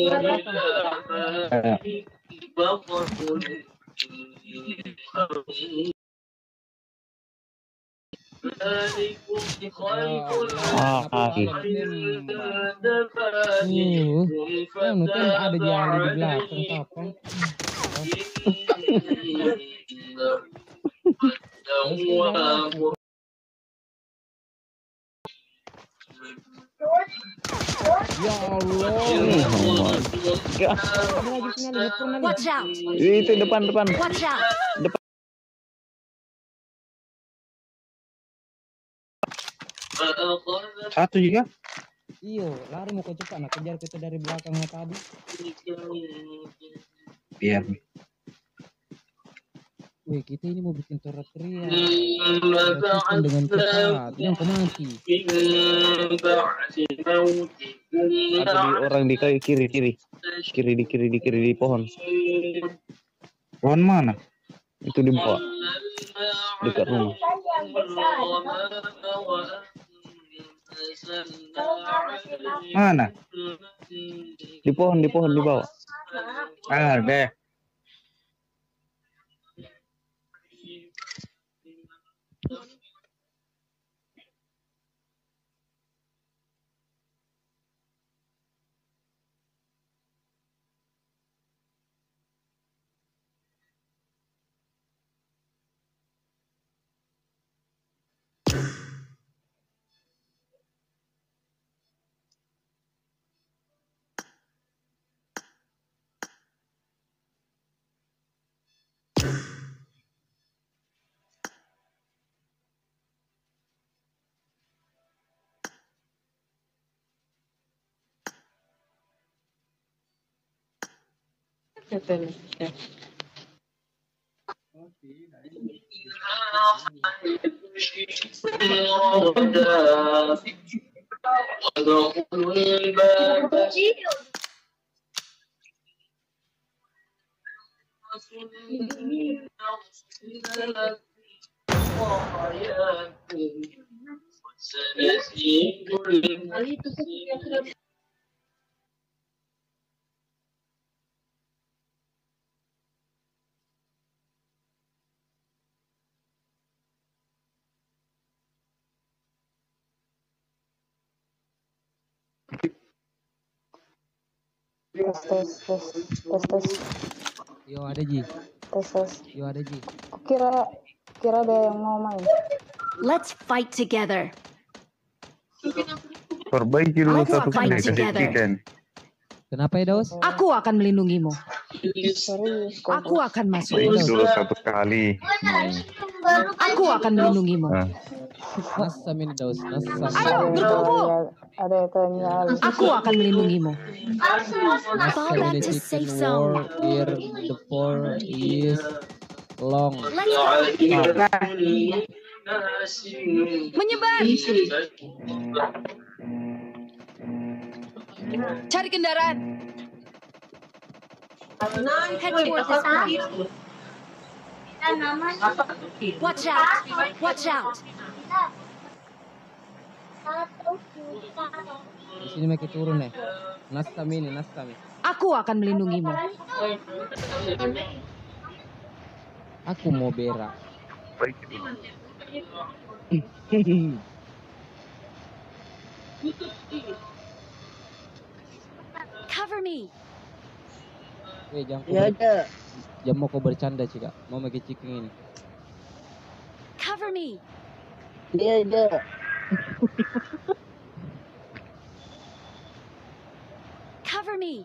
Ada jalan di belakang kapan? Ya Allah. Watch out! Itu depan. Watch out! Satu juga. Iyo, lari mau ke cepat, nak kejar kita dari belakangnya tadi. Biar. Wih, kita ini mau bikin teriak-teriak. Kita dengan cepat, yang mati. Ada orang di kiri di pohon. Pohon mana? Itu di bawah. Dekat rumah. Mana? Di pohon di bawah. Ada. Tes. Yo ada Ji. Tes. Yo ada Ji. Kira ada yang mau main. Let's fight together. Perbaiki dulu Let's satu fight kali kasih together. chicken. Kenapa ya, Dos? Aku akan melindungimu. Serius. Aku akan masuk. Baik dulu satu kali. Aku akan melindungimu. Nasam ini, Dos. Nasam. Ayo, berkumpul. Ada yang tanya. Aku akan melindungimu. Fall back to safe zone. Here the door is long. Let's go. Menyebar. Cari kendaraan. Head toward this point. Watch out! Watch out! Di sini Meki turun nih. Nas kami. Aku akan melindungimu. Aku mau berak. Baik dulu. Cover me! Jangan mau kau bercanda Cika. Mau Meki ciking ini. Cover me! Cover me!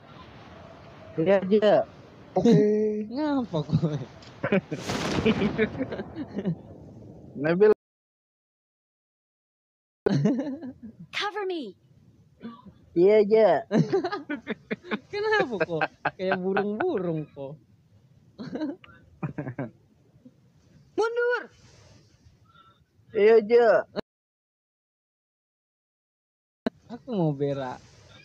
Ngapa kau? Nabil. Cover me! Kenapa kok? Kayak burung-burung kok. Mundur. Aku mau berak.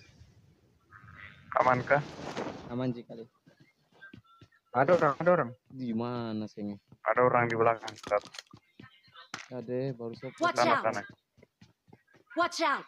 Amankah? Aman Cika deh. Ada orang. Di mana sih? Ada orang di belakang. Ada baru sopo. Watch out! Sana. Watch out!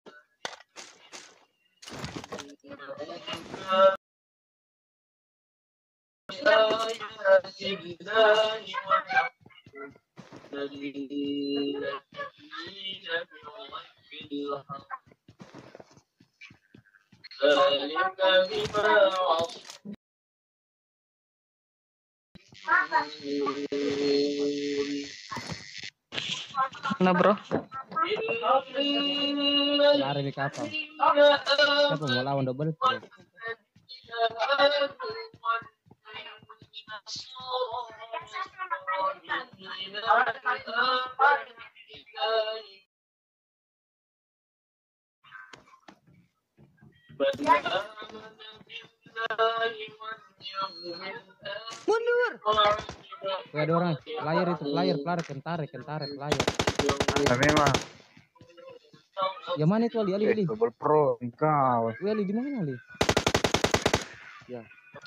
Nah bro, Lari di kapal. Siapa mau lawan double? Mundur. Tuh ada orang. Player, kentare, player. Nah, memang. Yang mana itu Ali? Double pro. Engkau. Ali di mana Ali? Ya.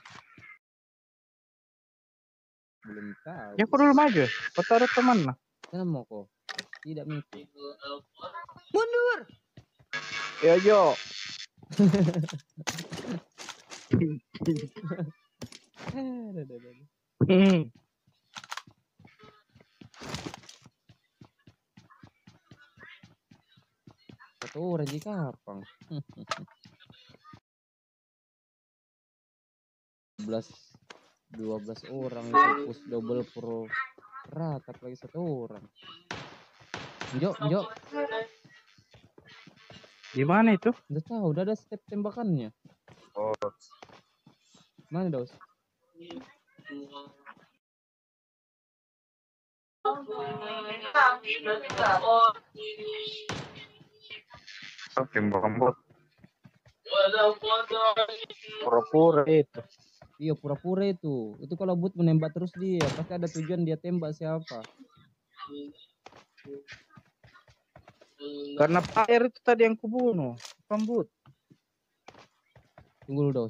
Belum tahu. Ya kau dulu maju. Kau ada teman lah. Kenapa mau kok? Tidak mungkin. Mundur. Yo. Satu orang di kapang. 12 orang itu push double pro rata lagi satu orang. Njok. Gimana itu? Udah tahu, udah ada step tembakannya. Oh, Mana Dos? tembak bot. Pura-pura itu. Iya pura-pura itu. Itu kalau bot menembak terus dia pasti ada tujuan dia tembak siapa. Karena player itu tadi yang kubunuh, bukan bot. Tunggu dulu Dos.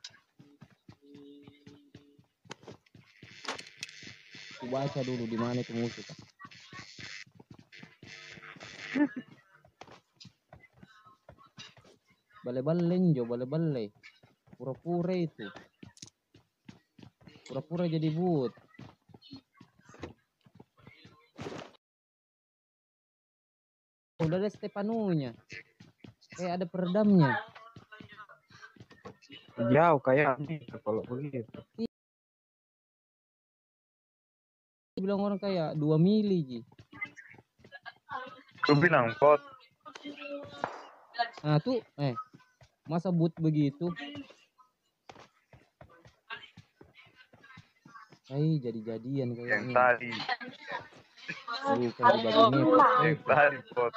Ku baca dulu di mana itu musuh Kak. Bale-bale. Pura-pura itu. Pura-pura jadi but. Udah ada Stepanunya. Kayak ada peredamnya. Jauh kayaknya kalau begitu. Bilang orang kayak 2 mili Ji. Ku bilang bot. Nah tuh masa but begitu. Jadi-jadian Yang kayaknya. tadi. Bukan di bagian itu. Yang tadi bot.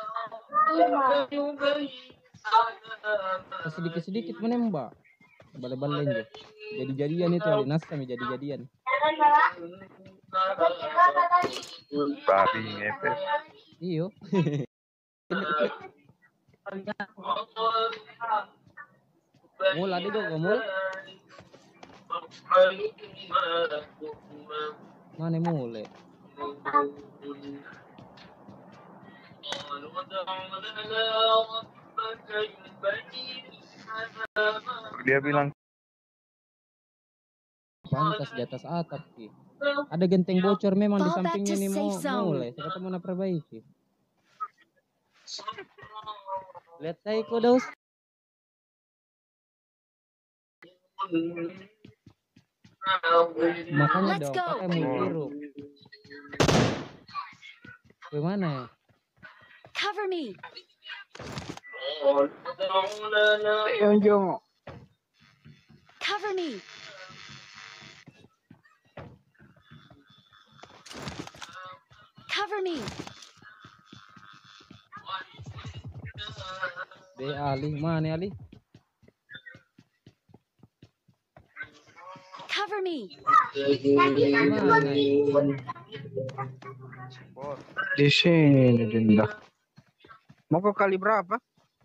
Sedikit-sedikit menembak. Bale-bale aja. Jadi-jadian itu ada nas kami jadi-jadian. Babi ngepet. Iyo. Mul ada dong mul. Mana mulai? Dia bilang Pantas di atas atap Ki. Ada genteng bocor memang di Fall back sampingnya to nih safe zone. mulai. Saya kata mau perbaiki. Lihat saya kok Daus. Makanya Let's dong, go. pakai multiru. Gimana ya? Cover me. Cover me. Cover me. Ali, mana Ali? Cover me. Mana? Di sini Dinda. Mau ke kali berapa?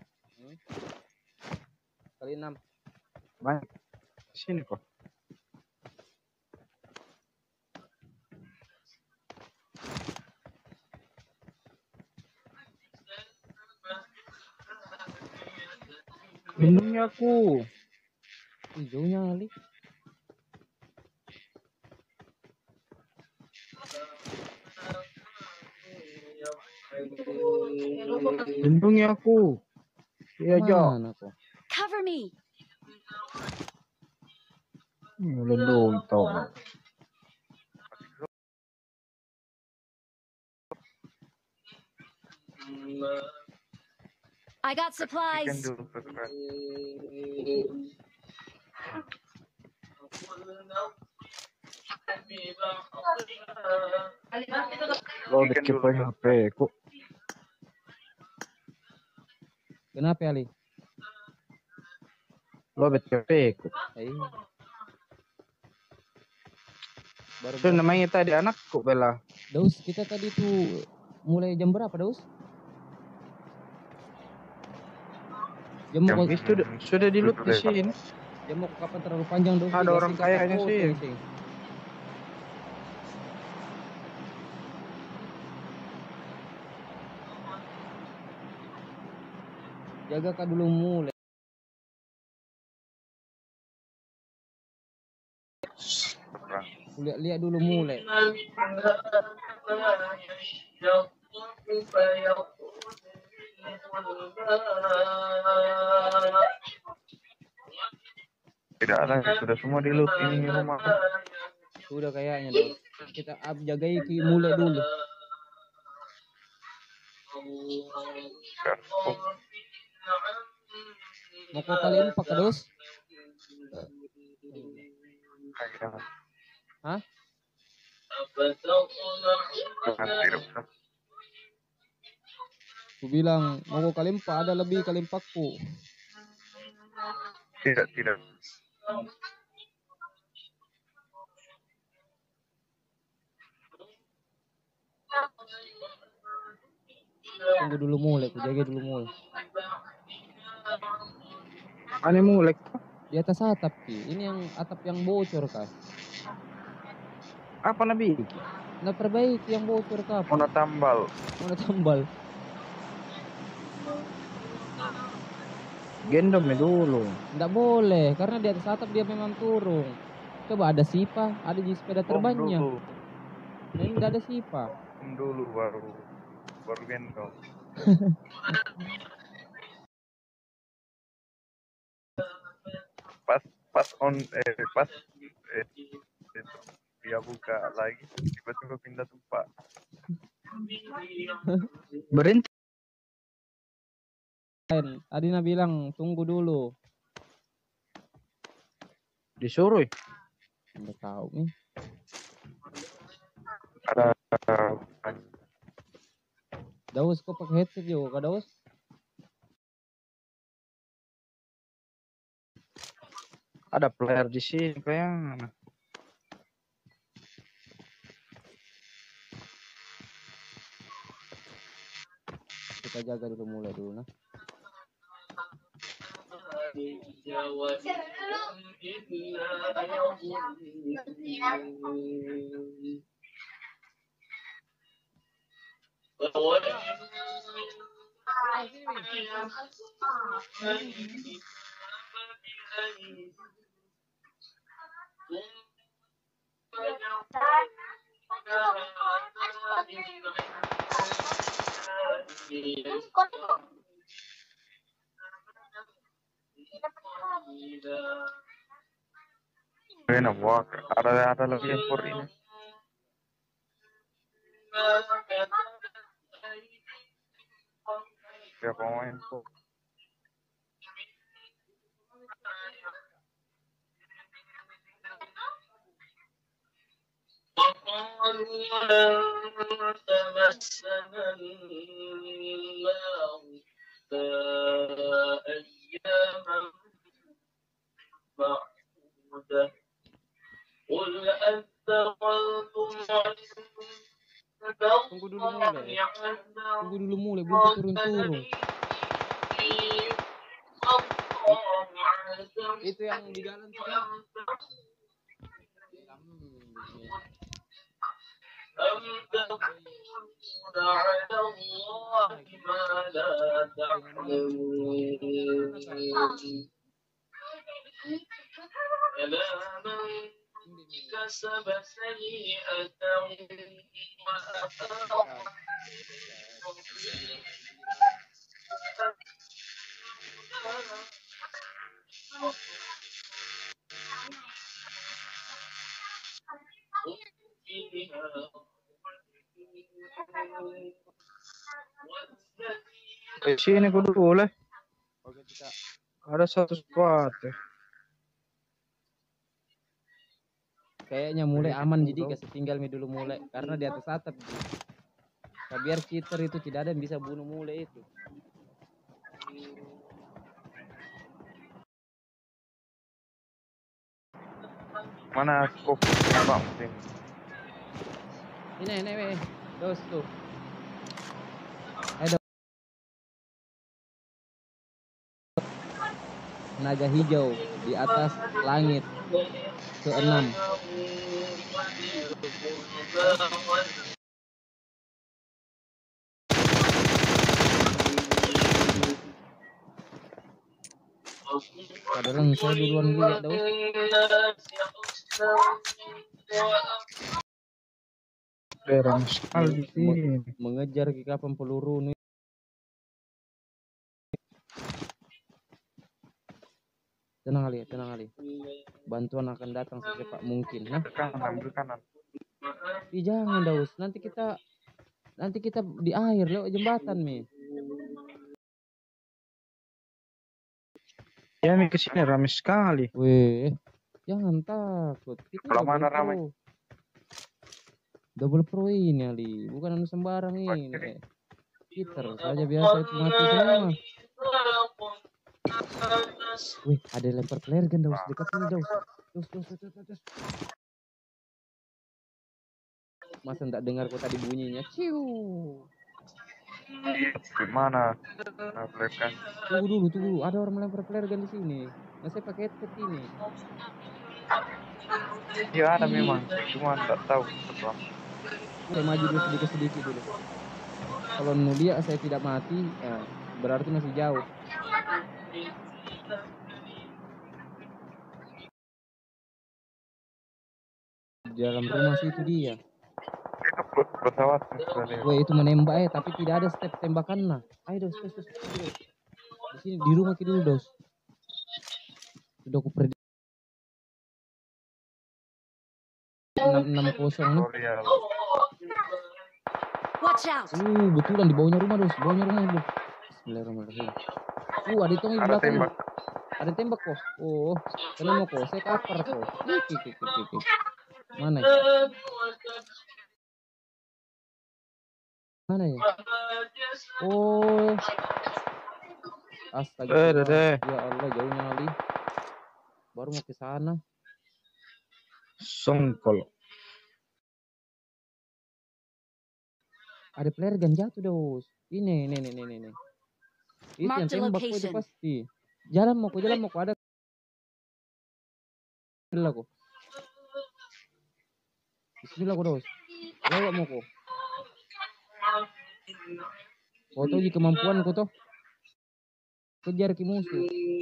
Kali 6. Banyak. Sini kok. Lindungi aku. Hijaunya Ali. Lindungi aku. Iya, Jo. Mana kok? Cover me. Lindungi tau. I got Chicken supplies. dulu subscribe. Lo dikit banyak HP ku. Kenapa Ali? Lo dikit HP ku. Baru Itu namanya tadi anakku Bella. Daus, kita tadi tuh mulai jam berapa Daus? Jam Jam mau Itu sudah di loot di sini. jam mau kapan terlalu panjang Daus? Ada orang kayaknya sih. Jaga kak dulu mulai. Lihat dulu mulai. Tidak lagi, sudah semua di loot ini rumah. Sudah kayaknya Daus. Kita jagai mulai dulu. Mau kau kali 4 Kak Daus? Hah? Aku bilang mau kau kali 4, ada lebih kali 4ku. Tidak. Tunggu dulu mulai, aku jaga dulu mulai. Ane mulai. Di atas atap Ki. Ini yang atap yang bocor Kak. Apa nabi? Nah perbaiki yang bocor Kak. Mau tambal. Gendong dulu. Nggak boleh, karena di atas atap dia memang turun. Coba ada sipa, ada di sepeda terbangnya. Nah, ini nggak ada sipa. Dulu baru gendong. pas dia buka lagi tiba-tiba pindah tempat. Berhenti. Adina bilang tunggu dulu. Disuruh. Nggak tahu nih. Ada Daus kok pakai headset juga Kak Daus? Ada player di sini kayaknya. Kita jaga dulu mulai dulu nah. Bueno, ada lagi yang for ini. Siapa mau info? Tunggu dulu mulai. Tunggu dulu mulai, belum turun-turun. Itu yang di jalan tuh. Sini aku dulu boleh. Oke, kita Ada satu squad. kayaknya mulai aman, jadi kasih tinggal dulu mulai karena di atas atap. Nah, biar cheater itu tidak ada yang bisa bunuh mulai itu. Mana scope apa mungkin? Ini, dos tuh. Ayo. Naga hijau di atas langit ke-6. Padahal saya duluan lihat dos. Derang sekali di sini. Mengejar ke kapan peluru nih. Tenang Ali. Bantuan akan datang secepat mungkin. Nah, Ambil kanan. jangan Daus. Nanti kita di akhir lewat jembatan nih. Ya, mi kesini ramai sekali. Weh, jangan takut. Kita Kalau mana ramai? Double pro ini Ali, bukan anu sembarang ini. Cheater saja biasa itu mati semua. Wih, ada lempar flare gun Daus dekat sini Daus. Terus. Masa enggak dengar kok tadi bunyinya? Ciu. Gimana? Kan? Tunggu dulu. Ada orang melempar flare gun di sini. Nah, saya pakai headset ini. Iya ada memang, cuma enggak tahu. Saya maju dulu sedikit dulu. Kalau dia saya tidak mati, ya, berarti masih jauh. Di dalam rumah situ dia. Itu pesawat. Wah, itu menembak tapi tidak ada step tembakan nah. Ayo dos. Di sini di rumah kita dulu dos. Sudah aku prediksi 660 nih. Watch out. Betulan di bawahnya rumah dos. Bismillahirrahmanirrahim. Ada itu di belakang. Ada tembak kok. Oh, kenapa kok? Saya cover kok. Kik. Mana ya? Oh. Astaga. Ya Allah, jauhnya Ali. Baru mau ke sana. Songkol. Ada flare gun jatuh dos. Ini. Itu yang tembak itu pasti. Jalan mau ada lah kok. Bismillah kok dos. Lewat mau kok. Kau tahu di kemampuan kau toh. Kejar ki musuh.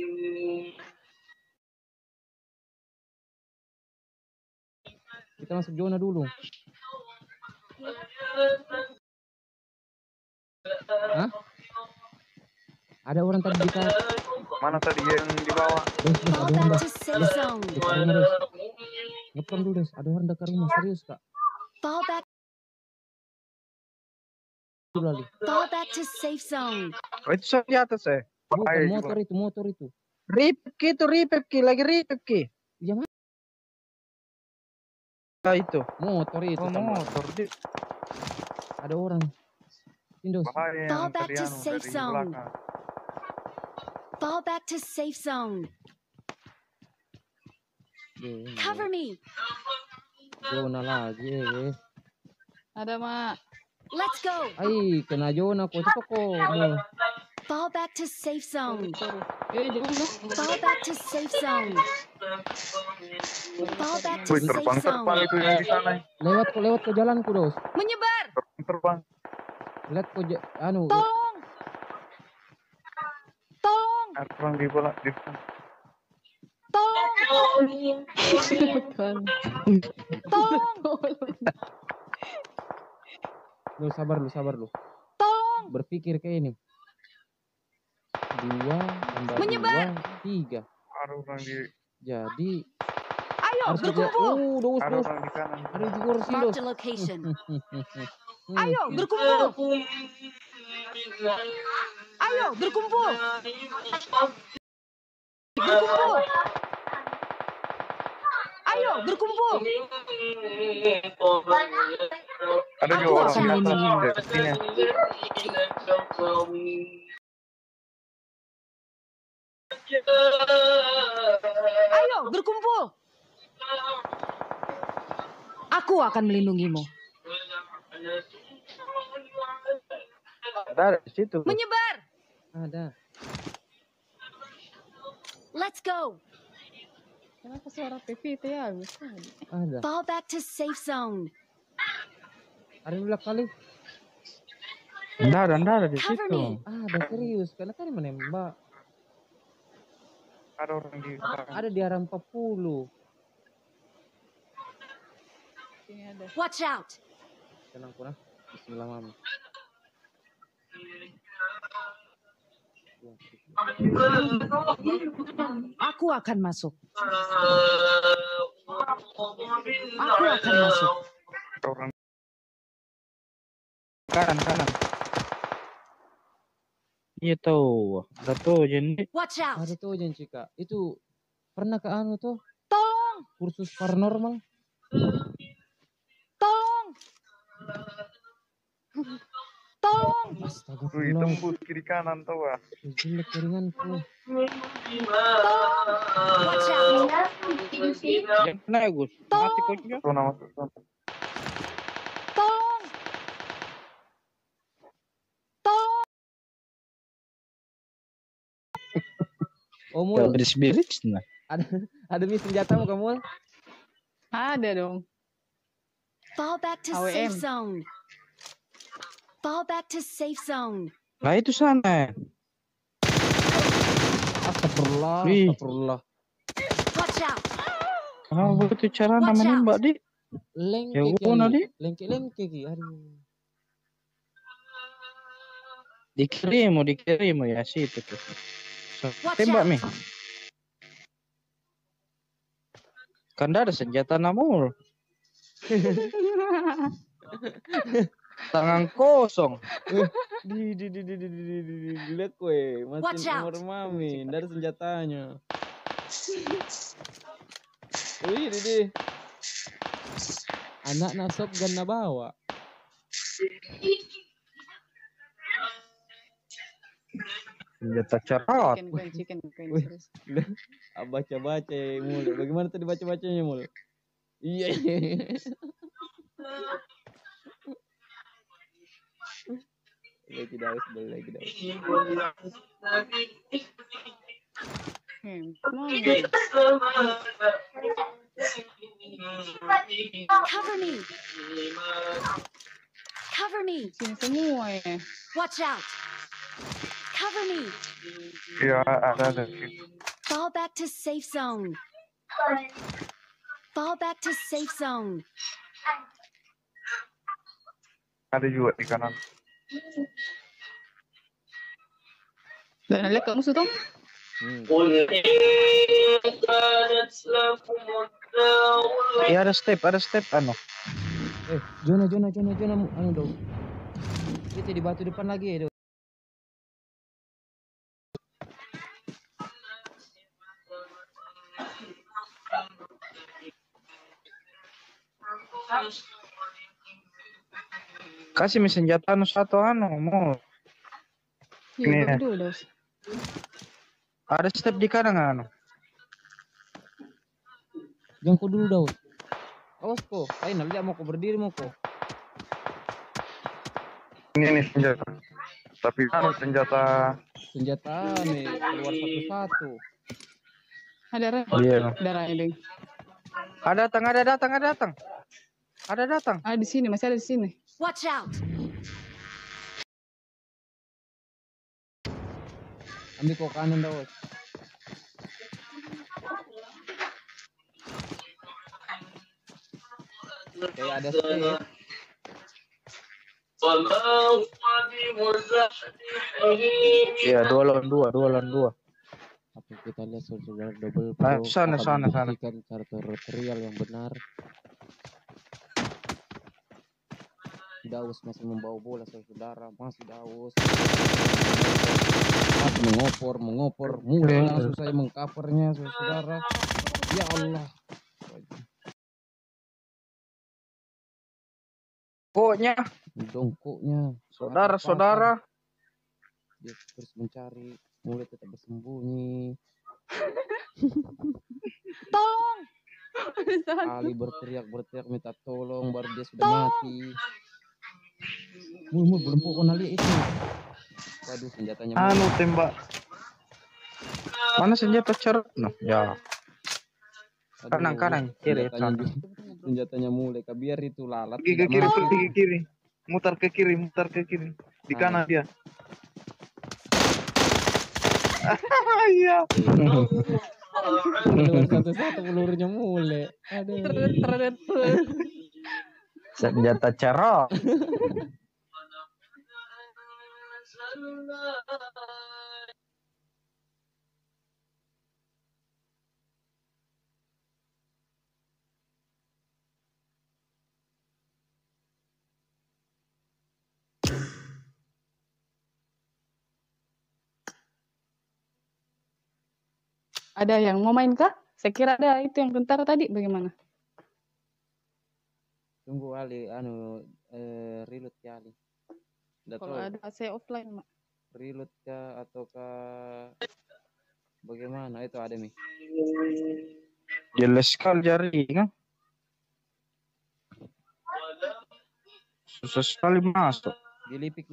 Kita masuk zona dulu. Hah? Ada orang tadi di tas. Mana tadi yang di bawah? Dos, ada Fall orang back dah. to safe zone. Dekat rumah dos. Ngepram dulu dos. Ada orang dekat rumah serius kak. Fall back. Lalu. Fall back to safe zone. Oh, itu di atas ya? Bukan Ayo, motor itu. Ripip ki, lagi ripip ki. Ya mana? Itu. Motor itu. Oh, sama. motor. Ada orang. Indos. Bahaya Fall yang back tadi to anu safe dari zone. belakang. Fall back to safe zone. Cover me. Zona lagi. Ada mak. Let's go. Ay, kena zona ko. Ito ko. Fall back to safe zone. Jauh lah. Fall back to safe zone. Fall back to Wih, safe terbang zone. itu yang di sana. Lewat ko jalanku dos. Menyebar. Terbang. Lihat ko anu. Tolong. Tolong. Terbang di bola di sana. Tolong. Bukan. Tolong. Lu sabar lu. Tolong. Berpikir kayak ini. 2 tambah Menyebar. 2, 3. Ada orang di Jadi Ayo harus kerja. berkumpul. Dos. ada orang di kanan. Ada di kursi dos. Mark the location. Hmm. Ayo berkumpul. Ayo berkumpul. Berkumpul. Ayo berkumpul. Ada Aku juga orang akan di atas melindungimu. dari sini. Ayo berkumpul. Aku akan melindungimu. Ada di situ. Menyebar. Ada. Let's go. Kenapa suara PVT ya? Ada. Fall back to safe zone. Ada yang bilang kali. Enggak ada di Cover situ. me. Ada serius. Karena tadi menembak. Ada orang di belakang. Ada di arah 40. Ini ada. Watch out. Tenang pun ah. Bismillah mami. Aku akan masuk. Aku akan masuk. Ada orang Kanan. Iya tahu. Ada tuh jadi. Watch out. Ada tuh Jencika. Itu pernah ke anu tuh Tolong. kursus paranormal. Tolong. Tolong. Astaga. Wih, tembus kiri kanan tahu ah. Jelek jaringanku. Watch out. Yang kena ya Gus. Mati coachnya. Tuh nama tuh. Tolong. Tolong. Oh mul. Beres-beres nah. Ada nih senjatamu kamu? Ada dong. Fall back to AWM. safe zone. Fall back to safe zone. Lah itu sana. Astagfirullah. Wih. Astagfirullah. Watch out. Kenapa begitu cara Watch namanya out. Mbak Di? Lengke Ya ki, udah, Ali. Di. Lengke ki. Aduh. Dikirim ya situ tuh. So, Watch tembak out. Mi. Kan ada senjata namul. Tangan kosong. Lihat kue, Watch masih out. nomor mami, dari senjatanya. Wih, Didi. Anak nasab gan na bawa. Senjata cerat. Chicken. Wih. Baca-baca mulu. Bagaimana tadi baca-bacanya mulu? Iya. Lagi tidak harus beli lagi. Cover me. Cover me. Sini semua ya. Watch out. Cover me. Iya, ada. Fall back to safe zone. Fall back to safe zone. Ada juga di kanan. Dan lihat kamu musuh Tom. Ya ada step anu. Jona anu dong. Itu di batu depan lagi ya, dong. Kasih mi senjata anu satu anu mau. Ini ya. Dulu, Dos. Ada step di kanan anu. Jangan kau dulu, Daud. Awas kok. Ayo nanti mau kau berdiri mau kau. Ini senjata. Tapi anu senjata nih keluar satu-satu. Ada darah. Iya. Darahnya, Bang. Ada datang. Ah, di sini, masih ada di sini. Watch out. Ambil kau kanan, Daud. Kayak ada step. Iya, 2 lawan 2. Apa kita lihat saudara double Ah, pro sana. membuktikan cara tutorial yang benar. Daus masih membawa bola saudara, masih Daus. Masih mengopor, mulai langsung saya mengcovernya saudara. Ya Allah. Dongkoknya. Saudara. Dia terus mencari, mulai tetap bersembunyi. Tolong. Ali berteriak minta tolong, baru dia sudah mati. Belum pokoknya lihat itu. Waduh, senjatanya. anu tembak. Mana senjata cerut? No, ya. Aduh, Kanan, kiri. Senjatanya mulai biar itu lalat. Pergi ke kiri. Mutar ke kiri. Di kanan dia. Iya. Satu-satu pelurunya mulai. Aduh. Senjata cerot. Ada yang mau main kah? Saya kira ada itu yang tentara tadi. Bagaimana? Tunggu Ali, reload ya Ali. Kalau ada saya offline, Mak. Reload ya ataukah bagaimana? Itu ada nih. Jelas sekali jaringan. Susah sekali masuk. Dilipik.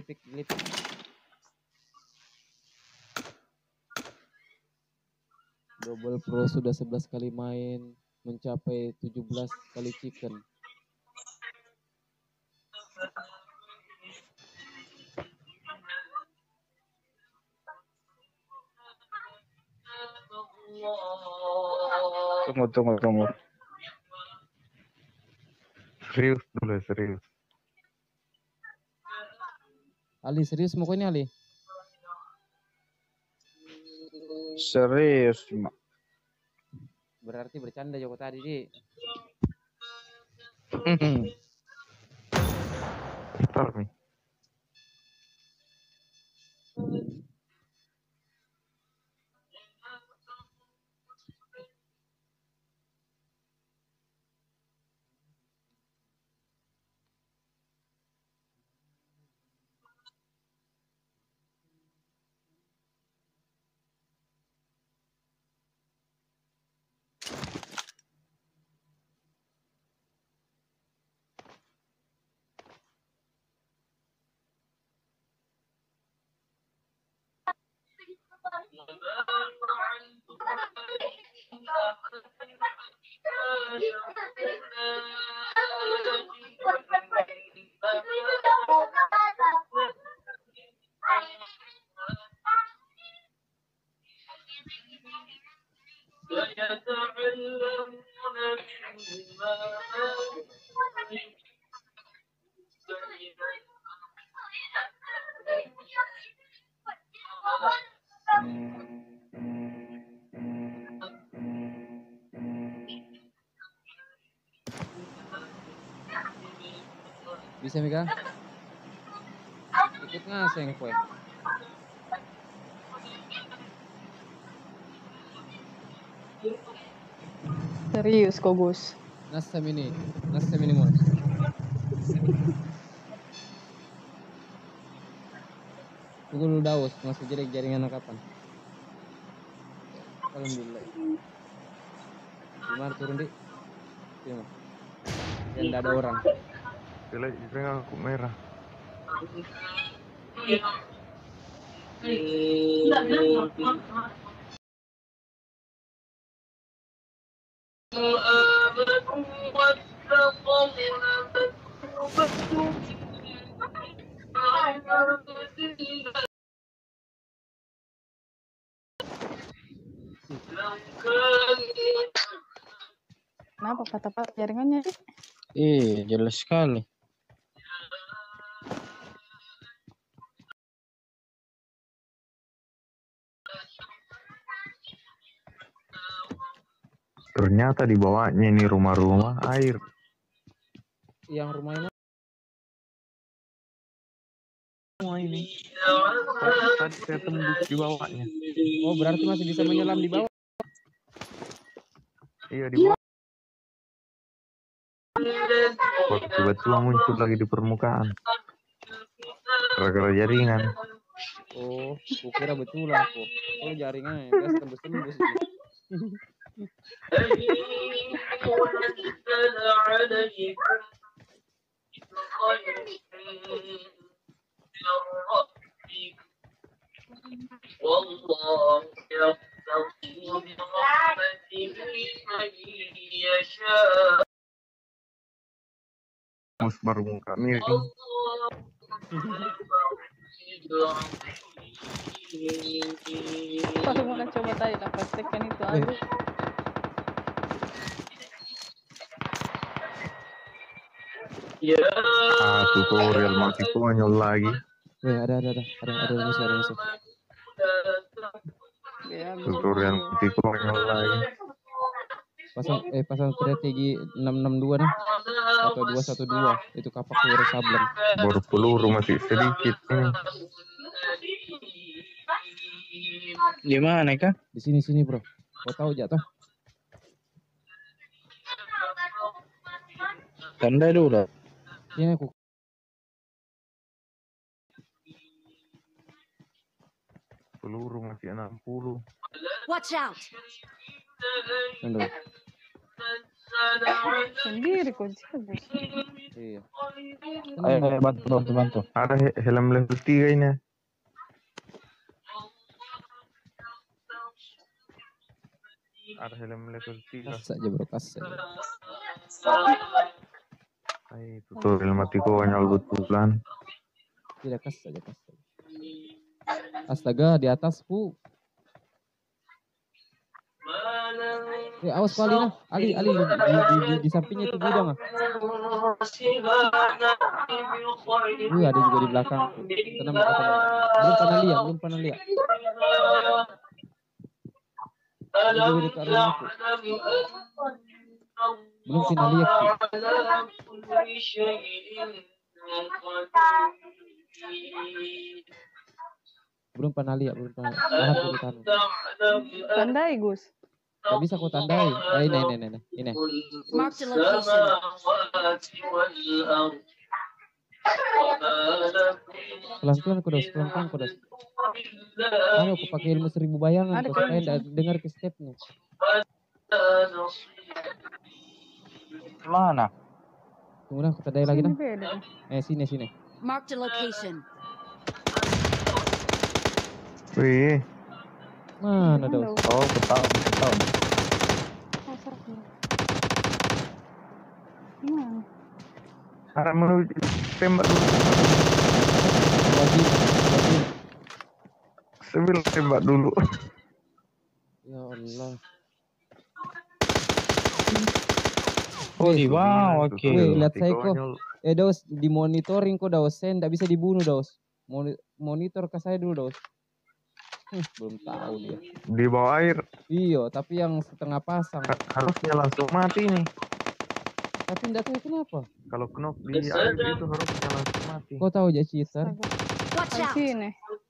Double Pro sudah 11 kali main, mencapai 17 kali chicken. Tunggu. Serius dulu. Ali serius mau ini Ali? Serius, Mak. Berarti bercanda Joko tadi, Di. Ntar nih. Bisa Mika? Ikut ngaseng kue. Serius kok Gus. Ngasem ini mau. Tunggu dulu Daus, masih jaringan kapan? Alhamdulillah. Gimana turun di? Gimana? Yang tidak ada orang. Jelek juga aku merah. Kenapa patah-patah jaringannya? Jelas sekali. Ternyata di bawahnya ini rumah-rumah air. Yang rumahnya Semua ini. Tadi saya tembus di bawahnya. oh berarti masih bisa menyelam di bawah. Iya di bawah. Waktu tiba-tiba muncul lagi di permukaan. Gara-gara jaringan. Oh, kukira betul aku. Kalau jaringan biasa tembus-tembus. Mus baru muka miring. Baru mau coba tadi dapat tekan itu aja. Tutorial mati konyol lagi. Ada musuh. Ya, Tutorial mati konyol lagi. Pasang strategi 662 nih atau 212 itu kapak suara sablon. Baru peluru masih sedikit ini. Gimana kah? Di sini bro. Kau tahu jatuh? Tanda dulu. Ini aku. Peluru masih 60. Watch out! Tunggu. sendiri kunci Gus. Iya. Ayo bantu. Ada helm level 3 ini. Ada helm level 3. Kas aja bro, kas aja. Tutorial mati konyol betulan. Tidak kas aja. Astaga, di atas pu. Awas kali nah, Ali di sampingnya itu gudang ah. Ada juga di belakang. Tenang. Belum pernah lihat. Ada juga dekat rumahku. Belum pernah lihat. Belum pernah lihat. Tandai Gus. Gak bisa kau tandai. Ini. Mark the location. Pelan-pelan kudos. Ayo aku pakai ilmu 1000 bayangan supaya tidak dengar ke stepnya. Mana? Tunggu dah, aku tandai lagi dah. Sini. Mark the location. Wih. Mana Daus? Oh, ketahuan. Nah, Harap mau tembak dulu. Lagi. Saya bilang tembak dulu. Ya Allah. Oh di bawah, oke. Wih, lihat saya kok. Daus di monitoring kok Daus. Saya nggak bisa dibunuh Daus. Monitor ke saya dulu Daus. Belum tahu dia. Di bawah air. Iya, tapi yang setengah pasang. Harusnya langsung mati nih. Tapi enggak tahu kenapa. Kalau knock di air itu harusnya langsung mati. Kau tahu aja cheater? Watch di out! sini.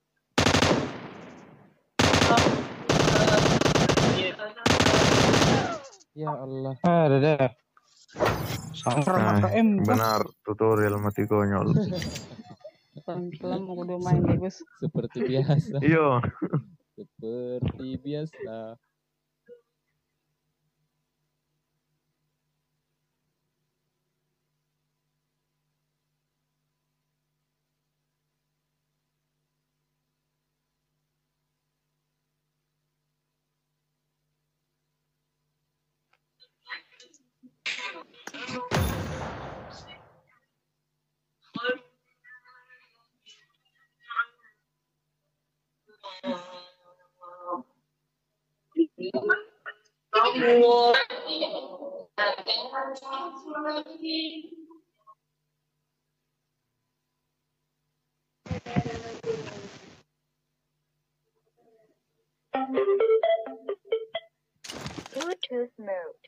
Ya Allah. Ada deh. Sama KM. Benar, tutorial mati konyol. Pelan-pelan mau udah main bagus. Seperti biasa. Iya. Seperti biasa. Bluetooth mode.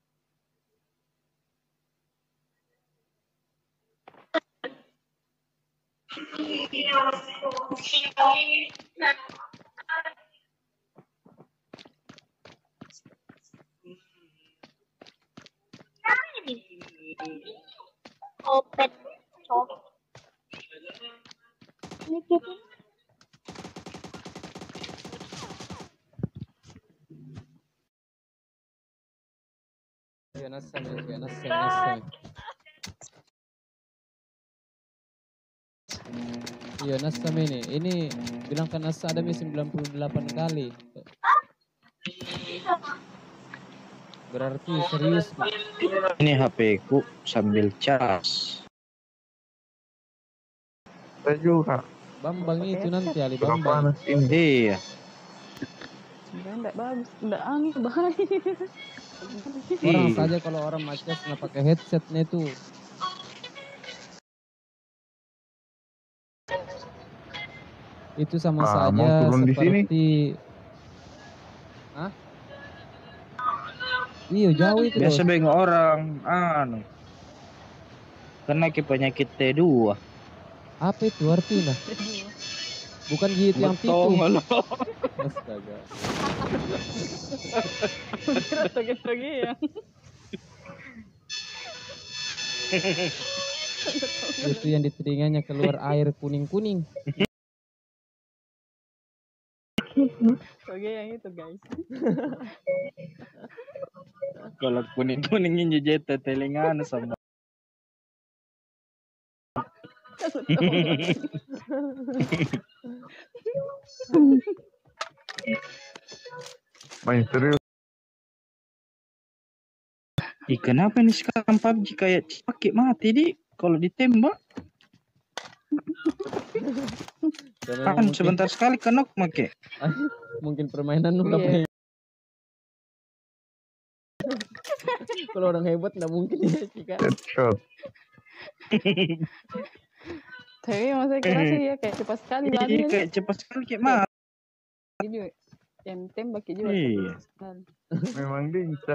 Open top. Ya nasam, ya nasam. Iya nasam ini. Ini bilang kan nasa ada 98 kali. Berarti serius. Ini HP ku sambil cas. Saya juga. Bambang itu nanti Ali Berapa Bambang. panas ini? Iya. Sebenarnya enggak bagus, enggak angin bahaya. Orang Iya. saja kalau orang macet nggak pakai headsetnya itu. Itu sama Ah, saja mau turun di sini? seperti. Hah? Iya jauh itu. Biasa Bos. bengok orang anu. Kena ke penyakit T2. Apa itu artinya? Bukan gitu yang pitu. Betul lo. Astaga. Toge-toge ya. Itu yang di telinganya keluar air kuning-kuning. Toge yang itu guys. Kalau kuning-kuning ini jeta telingaan sama. Main serius. Kenapa nih sekarang PUBG kayak pakai mati di kalau ditembak? Kan sebentar sekali kena make. Mungkin permainan lu nggak Iya. pengen. Kalau orang hebat nggak mungkin ya Cika. Headshot. Tapi masa kira sih ya kayak cepat sekali Iya, lari kayak cepat sekali kayak mati. juga. Yang tembak juga. Iya. Memang bisa.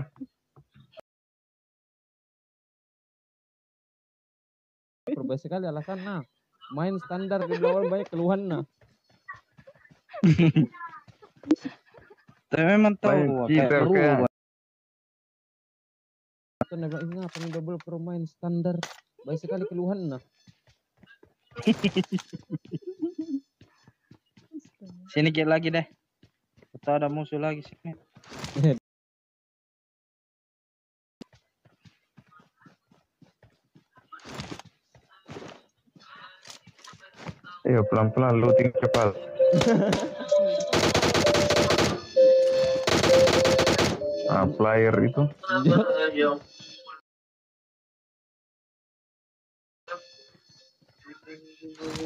Berbagai sekali alasan main standar di bawah banyak keluhan Tapi memang tahu Main kayak cheater, berubah. Kan dia bilang ini apa nih double pro main standar banyak sekali keluhan Sini kayak lagi deh. Kita ada musuh lagi sini. Ayo pelan-pelan looting cepat. Player itu.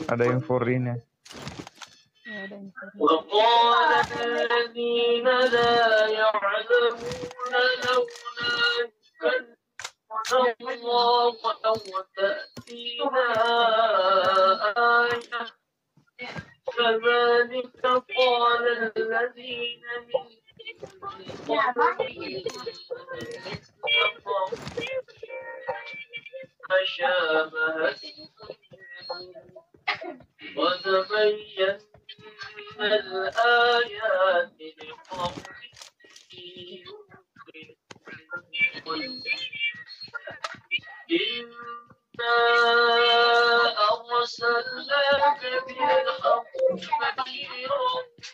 Ada yang for ini. Ya, ada info. وقال الذين لا يعلمون لولا يكلمنا الله أو تأتينا آية كذلك قال الذين من قبلهم تشابهت وتبين الآيات لقوم يوقنون إنا أرسلناك بالحق بشيرا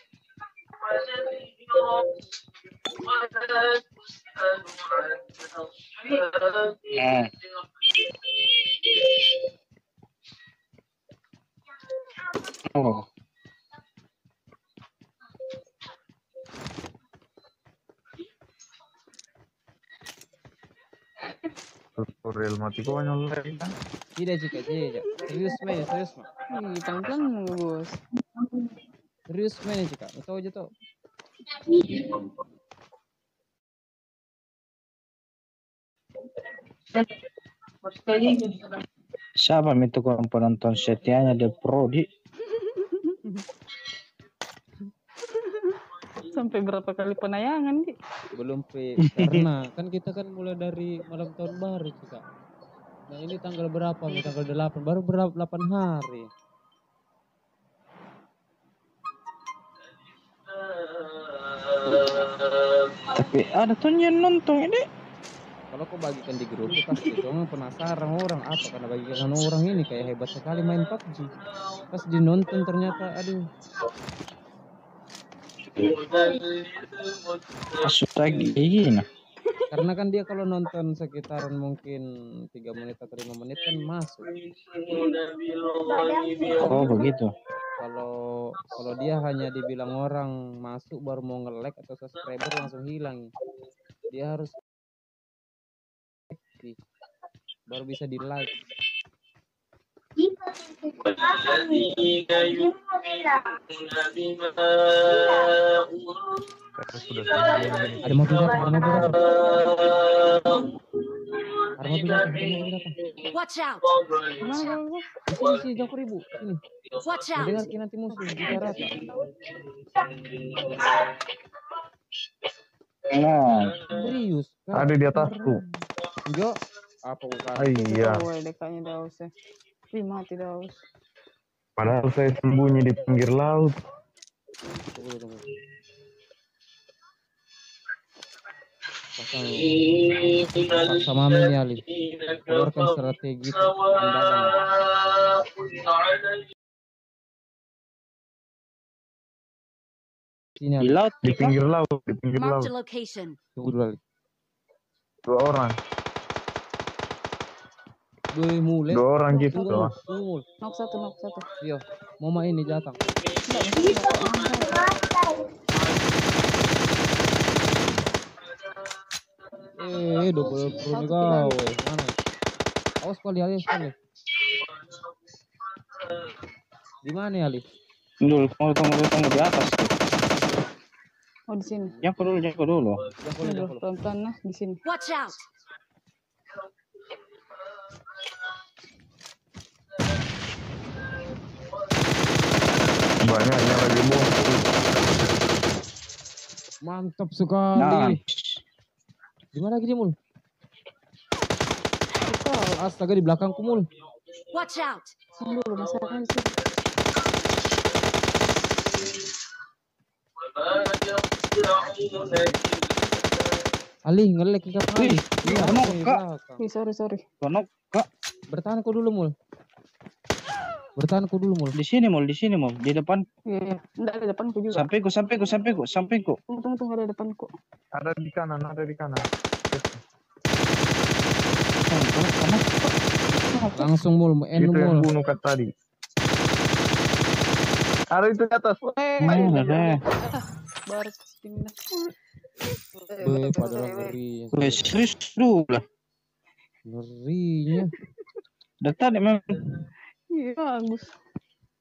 ونذيرا ولا تسأل عن أصحاب Oh. Tutorial mati konyol lagi kan? Tidak Cika, tidak. Serius main, serius mah. Ih, pelan-pelan Gus. Serius main Cika. Tahu aja tuh. Siapa itu penonton setianya The Pro di? Sampai berapa kali penayangan, Di? Belum karena kan kita kan mulai dari malam tahun baru Cika. Nah ini tanggal berapa? Nih, tanggal 8. Baru berapa 8 hari. Tapi ada tuh yang nonton ini. Kalau kau bagikan di grup pasti dong penasaran orang apa karena bagikan orang ini kayak hebat sekali main PUBG. Pas dinonton ternyata aduh. Masuk lagi gini. Karena kan dia kalau nonton sekitaran mungkin 3 menit atau 5 menit kan masuk. Oh begitu. Kalau dia hanya dibilang orang masuk baru mau nge-like atau subscriber langsung hilang. Dia harus baru bisa di like. Ada mobil datang, ada mobil datang. Ada mobil datang, ada mobil datang. Watch out! Mana? Sini, jauh ribu. Sini. Watch out! Dengar nanti musuh bicara rata. Nah, Serius. Ada di atasku. Jo, apa bukan? Iya. Oh, dekatnya Daus ya. Ih, mati Daus. Padahal saya sembunyi di pinggir laut. Tunggu. Sama ini Ali. Keluarkan strategi pendagang. Sini di Ali. laut, Di pinggir laut, di pinggir Marked laut. a location. Tunggu dulu Ali. 2 orang. Gue mulai. 2 orang gitu. Tunggu. Nok satu. Iya. Mama ini datang. Double pro nih kau. Mana? Awas kali Ali, sekali. Di mana Ali? dulu, tunggu di atas. Oh, di sini. Jangan dulu. Yang boleh. Pelan-pelan nah di sini. Watch out! Banyaknya lagi bom. Mantap sekali. Nah, Di mana lagi dia mul? Astaga di belakangku mul. Watch out! Sini dulu masalahnya di sini. Ali ngelek ikat Ali. ada mau kak. Ih, sorry. Kono kak. Bertahan kau dulu mul. Di sini mul, di depan. Iya. Enggak ada depanku juga. Sampingku. Tunggu ada depanku. Ada di kanan. Langsung mul, Itu yang mul. bunuh kat tadi. Ada itu di atas. Ada. Baru pindah. Padahal ngeri. Serius dulu lah. Ngerinya. Dari tadi memang. Iya, bagus.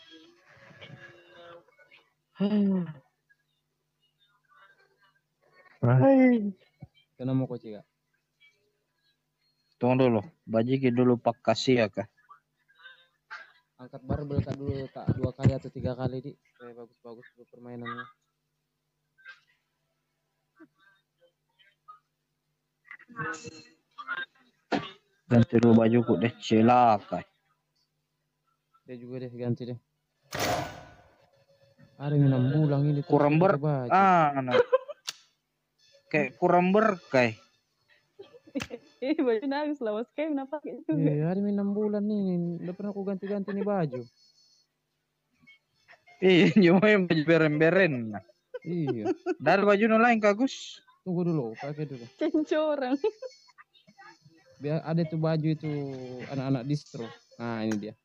Kena mau koci kak? Tunggu dulu, bajiki dulu pak kasih ya kak. Angkat barbel kak dulu kak 2 kali atau 3 kali di. Supaya bagus-bagus dulu permainannya. Ganti dulu bajuku deh, celaka. Dia juga deh ganti deh. Ada yang 6 bulan ini Kurang kayak kurang berkah. Baju nangis lah, mas kayak kenapa kayak juga. Iya, ada 6 bulan nih. Udah pernah aku ganti-ganti nih baju. Iya, cuma yang baju beren-beren. Iya. Dari baju no lain kagus. Tunggu dulu, pakai dulu. Kencorang. Biar ada tuh baju itu anak-anak distro. Nah, ini dia.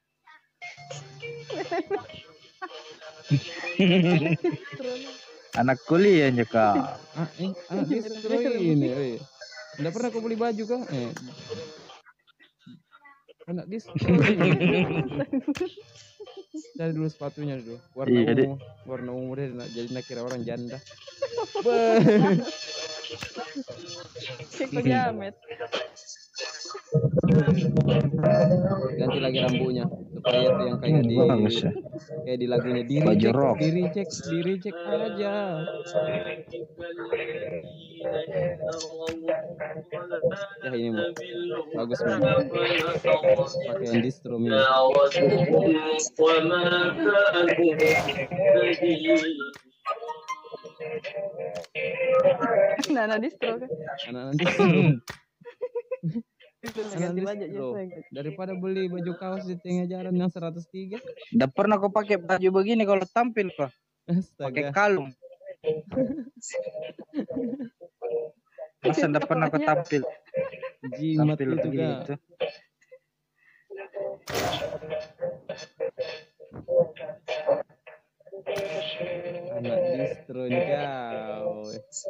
Anak kuliah juga. Anak distro ini. Udah pernah aku beli baju kah? Anak distro. Cari dulu sepatunya dulu. Warna ungu deh. Jadi nak kira orang janda. Ceko jamet. Ganti lagi rambutnya supaya itu yang kayak di kayak di lagunya di reject aja. Ya ini mau bagus nih. Pakai yang distro ini. Anak distro kan? Anak distro. Daripada beli baju kaos di tengah jalan yang 103. Udah pernah kau pakai baju begini kalau tampil kok? Pakai kalung. Masa udah pernah kau tampil? Jimat itu gitu. Anak distro nih kau.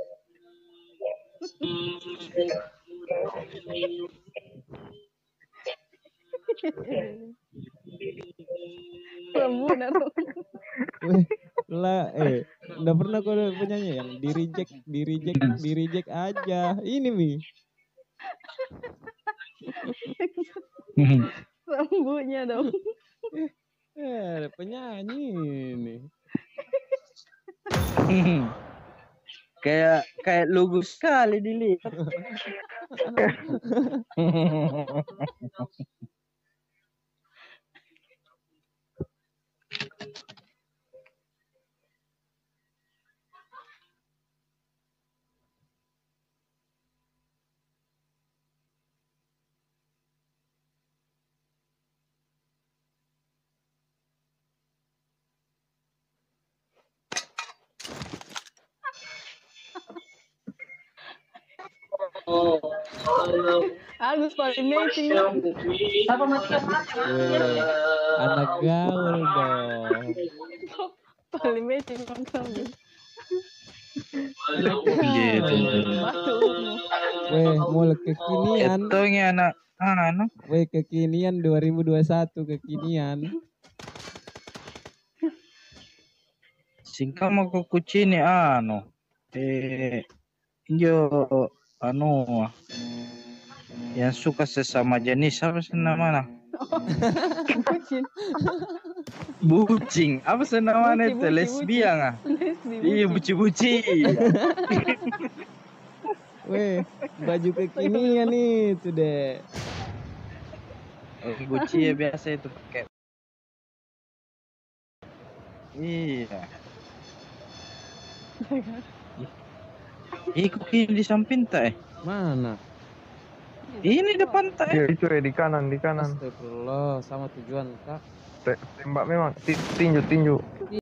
Lah, udah pernah kau penyanyi yang di reject aja. Ini Mi. Rambutnya dong. Penyanyi ini. Kayak lugu sekali dilihat. Agus paling matching. Anak gaul dong. Paling matching kamu. Mul kekinian. Itu anak. Kekinian 2021 kekinian. Singkat mau kucini yang suka sesama jenis apa sih namanya? Bucing. Apa sih namanya itu? Lesbian Iya, buci-buci. Baju kekinian nih itu deh. Buci ya biasa itu pakai. Iya. Kok ini di samping tak Mana? Ini depan tak Ya itu di kanan. Astagfirullah, sama tujuan kak. Tembak memang, tinju.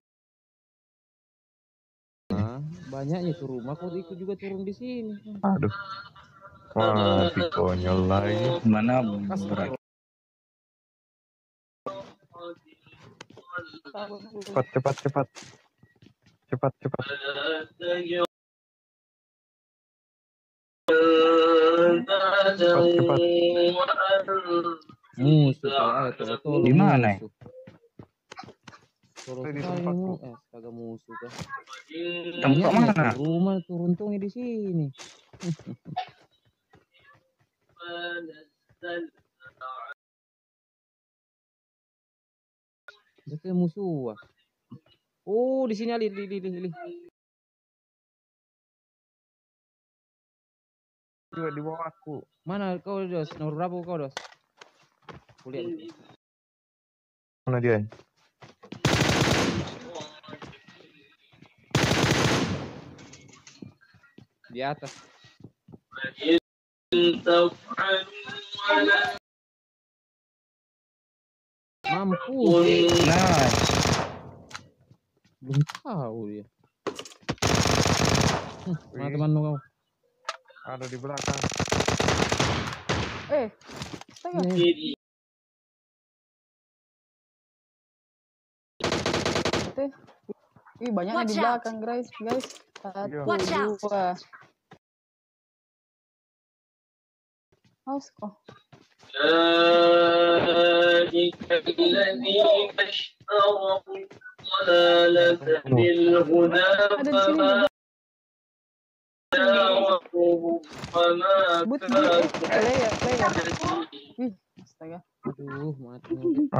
Banyaknya tuh rumah, kok ikut juga turun di sini. Aduh. Mati konyol lagi. Mana Cepat. Di mana? Tolong Di sekali tempatku. kagak musuh kah? Tempat Banyak mana? ya, rumah turun tuh di sini. Itu musuh. Oh, di sini Ali, li. Juga di bawah aku. Mana kau, Dos? Nomor berapa kau, Dos? Kulihat. Mana dia? Di atas. Mampus. Nah, Belum tahu dia. Mana temanmu kau? Ada di belakang. Astaga. Ih, banyaknya di Watch out. belakang, guys. Satu, Watch out. dua. Awas kok. أولئك الذين اشتروا الضلالة بالهدى Ada di sini فما juga. جاوبهم وما Player. Ih, astaga. Aduh, mati.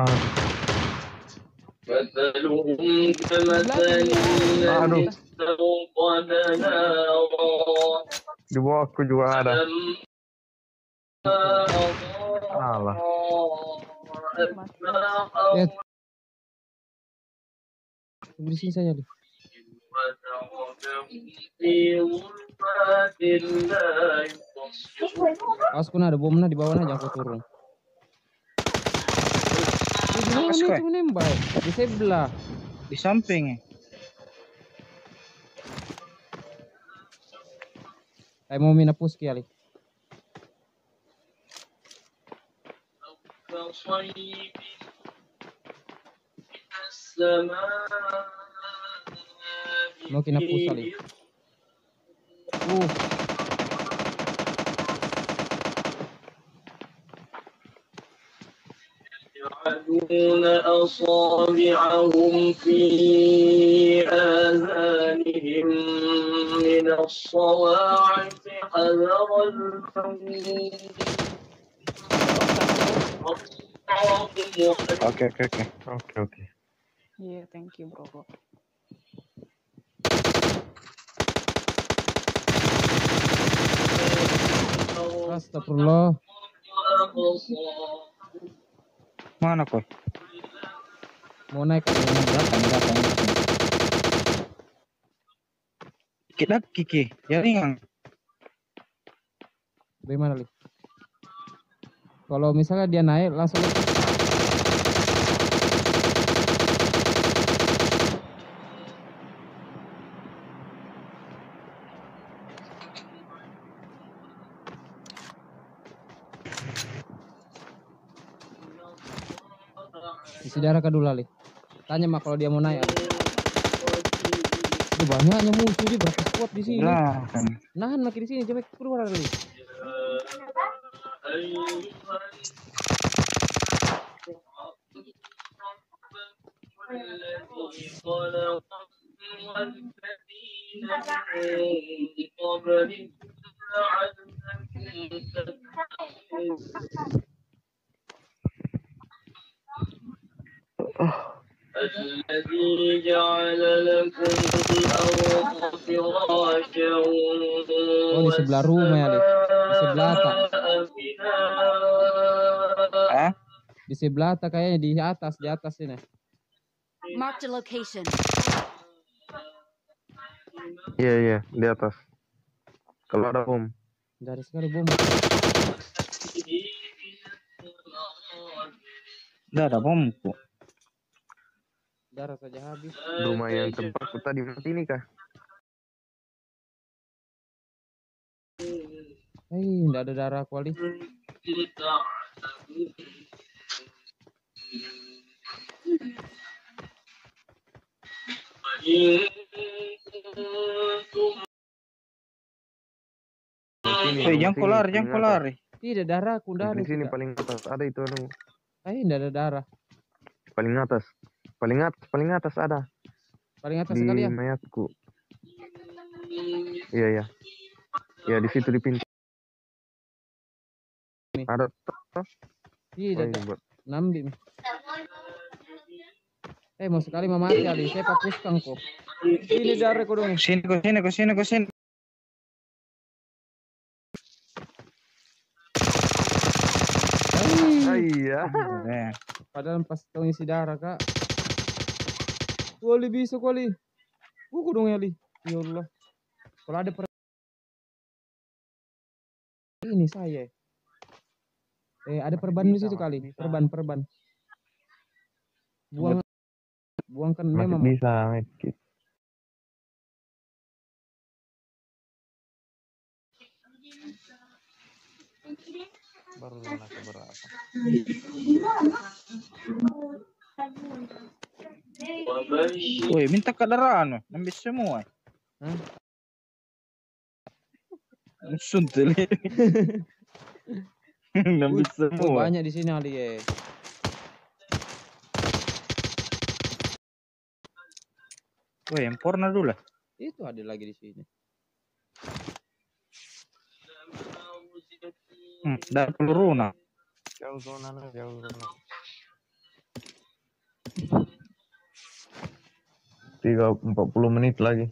مثلهم كمثل الذي استوقد نارا Di bawah aku juga ada. Alah. Di sini saja, Li. Awas kau ada bomnya di bawahnya, jangan kau turun. Ini cuma nembak di sebelah. di samping. Kayak mau mina puski Ali. Mau kena pus Ali. يجعلون أصابعهم في آذانهم من الصواعق حذر الموت. Oke. Yeah, thank you, bro. Astagfirullah. Mana kau? Mau naik ke belakang. Kita Kiki, jaringan. Bagaimana Li? Kalau misalnya dia naik langsung isi darah kedua Ali. Tanya mak kalau dia mau naik. Banyaknya musuh dia berapa squad di sini. Nahan makin di sini coba keluar Ali. الذي جعل لكم الأرض فراشا di sebelah rumah ya, di sebelah atas. Di sebelah atas kayaknya di atas ini. Mark the location. Iya, di atas. Kalau ada bom. Dari sekali bom. Udah ada bomku. Darah saja habis. Rumah yang tempatku tadi mati ini kah? Enggak ada darah kuali. Jangan keluar. Tidak darahku Di sini paling atas ada itu enggak ada darah. Paling atas paling atas ada Paling atas di sekali ya. mayatku. Iya. Ya di situ di pintu. Nih. Ada. Iya, ada. Nambi. Mau sekali mati Ali. Saya fokuskan kok. Ini darah kau dong. Sini. Iya. Padahal pas kau isi darah kak. Kuali bisa kuali. Buku dong Ali. Ya Allah. Kalau ada ini saya. Ada perban di situ kali. Perban. Buangkan memang. Bisa medkit. Baru zona keberapa? Woi, minta kendaraan, ambil semua. Suntul. Ambil semua. Banyak di sini Ali ya. Woi, impornya dulu lah. Itu ada lagi di sini. Dari peluru nah. Jauh zona. 40 menit lagi.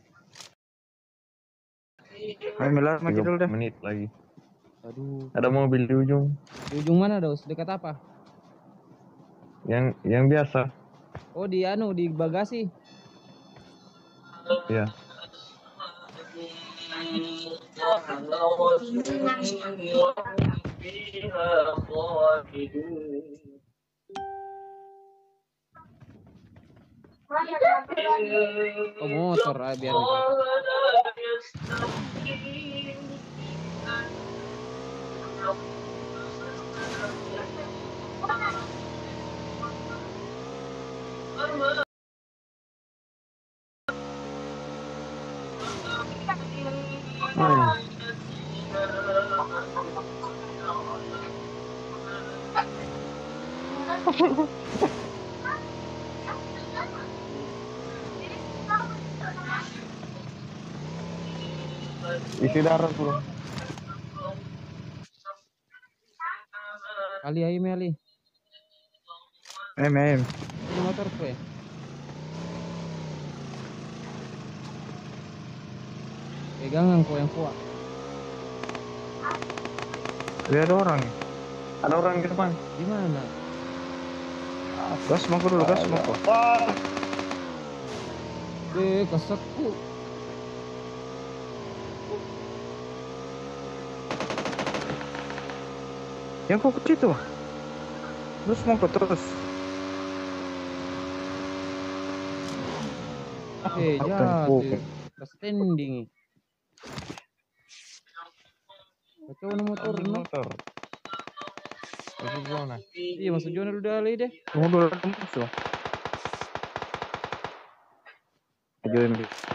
Ayo melar mati dulu dah. Menit lagi. Aduh. Ada mobil di ujung. Di ujung mana Dos? Dekat apa? Yang biasa. Oh di bagasi. Iya. Oh motor biar Isi darah dulu. Ali ayo Ali. Em. Ini motor ya. Pegangan kau yang kuat. Ada orang. Ada orang di depan. Di mana? Gas mau dulu, gas mau. Kesekku. Yang kok ke situ? Terus mau ke terus. Jatuh. Standing. Kacau motor. Masuk zona. Iya masuk zona udah Ali deh. Tunggu dulu masuk. Ajoin.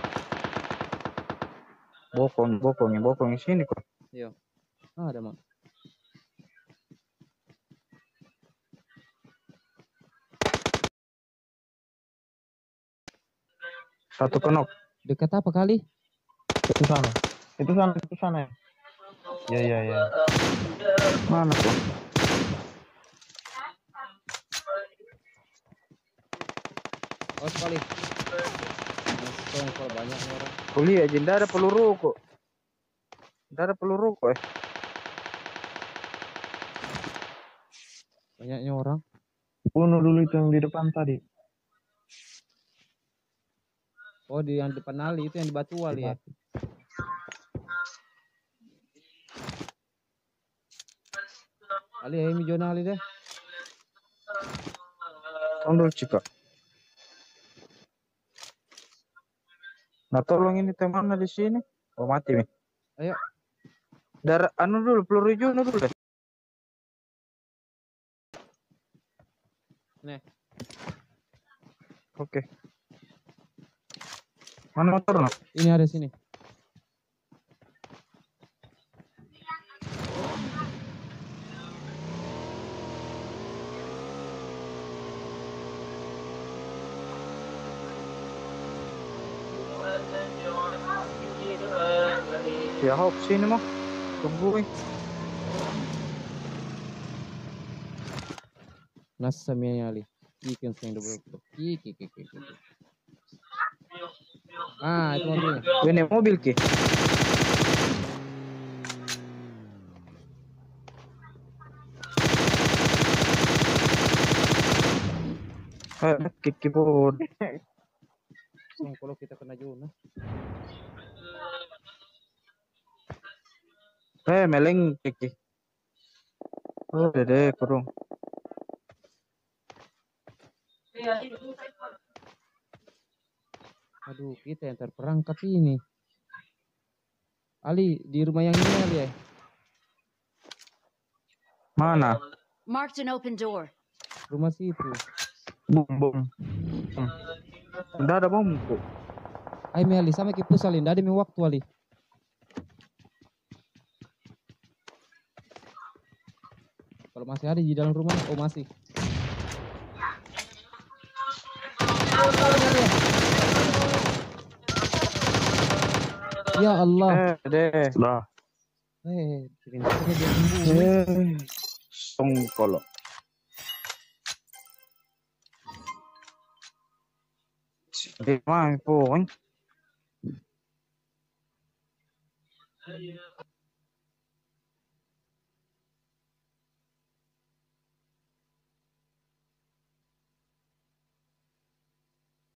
Bokong sini kok. Iya. Ada mak. Satu kenok. Dekat apa kali? Itu sana. Ya. Mana kok? Oh sekali. Kok banyak orang. Kuliah aja, ndak ada peluru kok. Banyaknya orang. Bunuh dulu itu yang di depan tadi. Oh di yang depan Ali itu yang di batu Ali ya. Ali ayo zona Ali deh. Tolong cika. Nah tolong ini temannya di sini. Oh mati nih. Ayo. Darah dulu peluru hijau dulu deh. Nih. Oke. Mana motor no? Ini ada sini. Ya hop sini mah. Tunggu. Nasa minha ali. Ikan sendo bro. Iki. Ah, itu mobilnya. Ini mobil ki. Kiki bod. Kalau kita kena zona. Meleng kiki. Oh, dede kurung. Aduh, kita yang terperangkap ini. Ali, di rumah yang ini Ali ya? Mana? Marked an open door. Rumah situ. Bom. Udah ada bom kok. Ayo Ali, sama kita salin. Ada waktu Ali. Kalau masih ada di dalam rumah, oh masih. Ya Allah. Deh. Lah. Pintarnya dia sembuh. Songkolo. Di mana pun?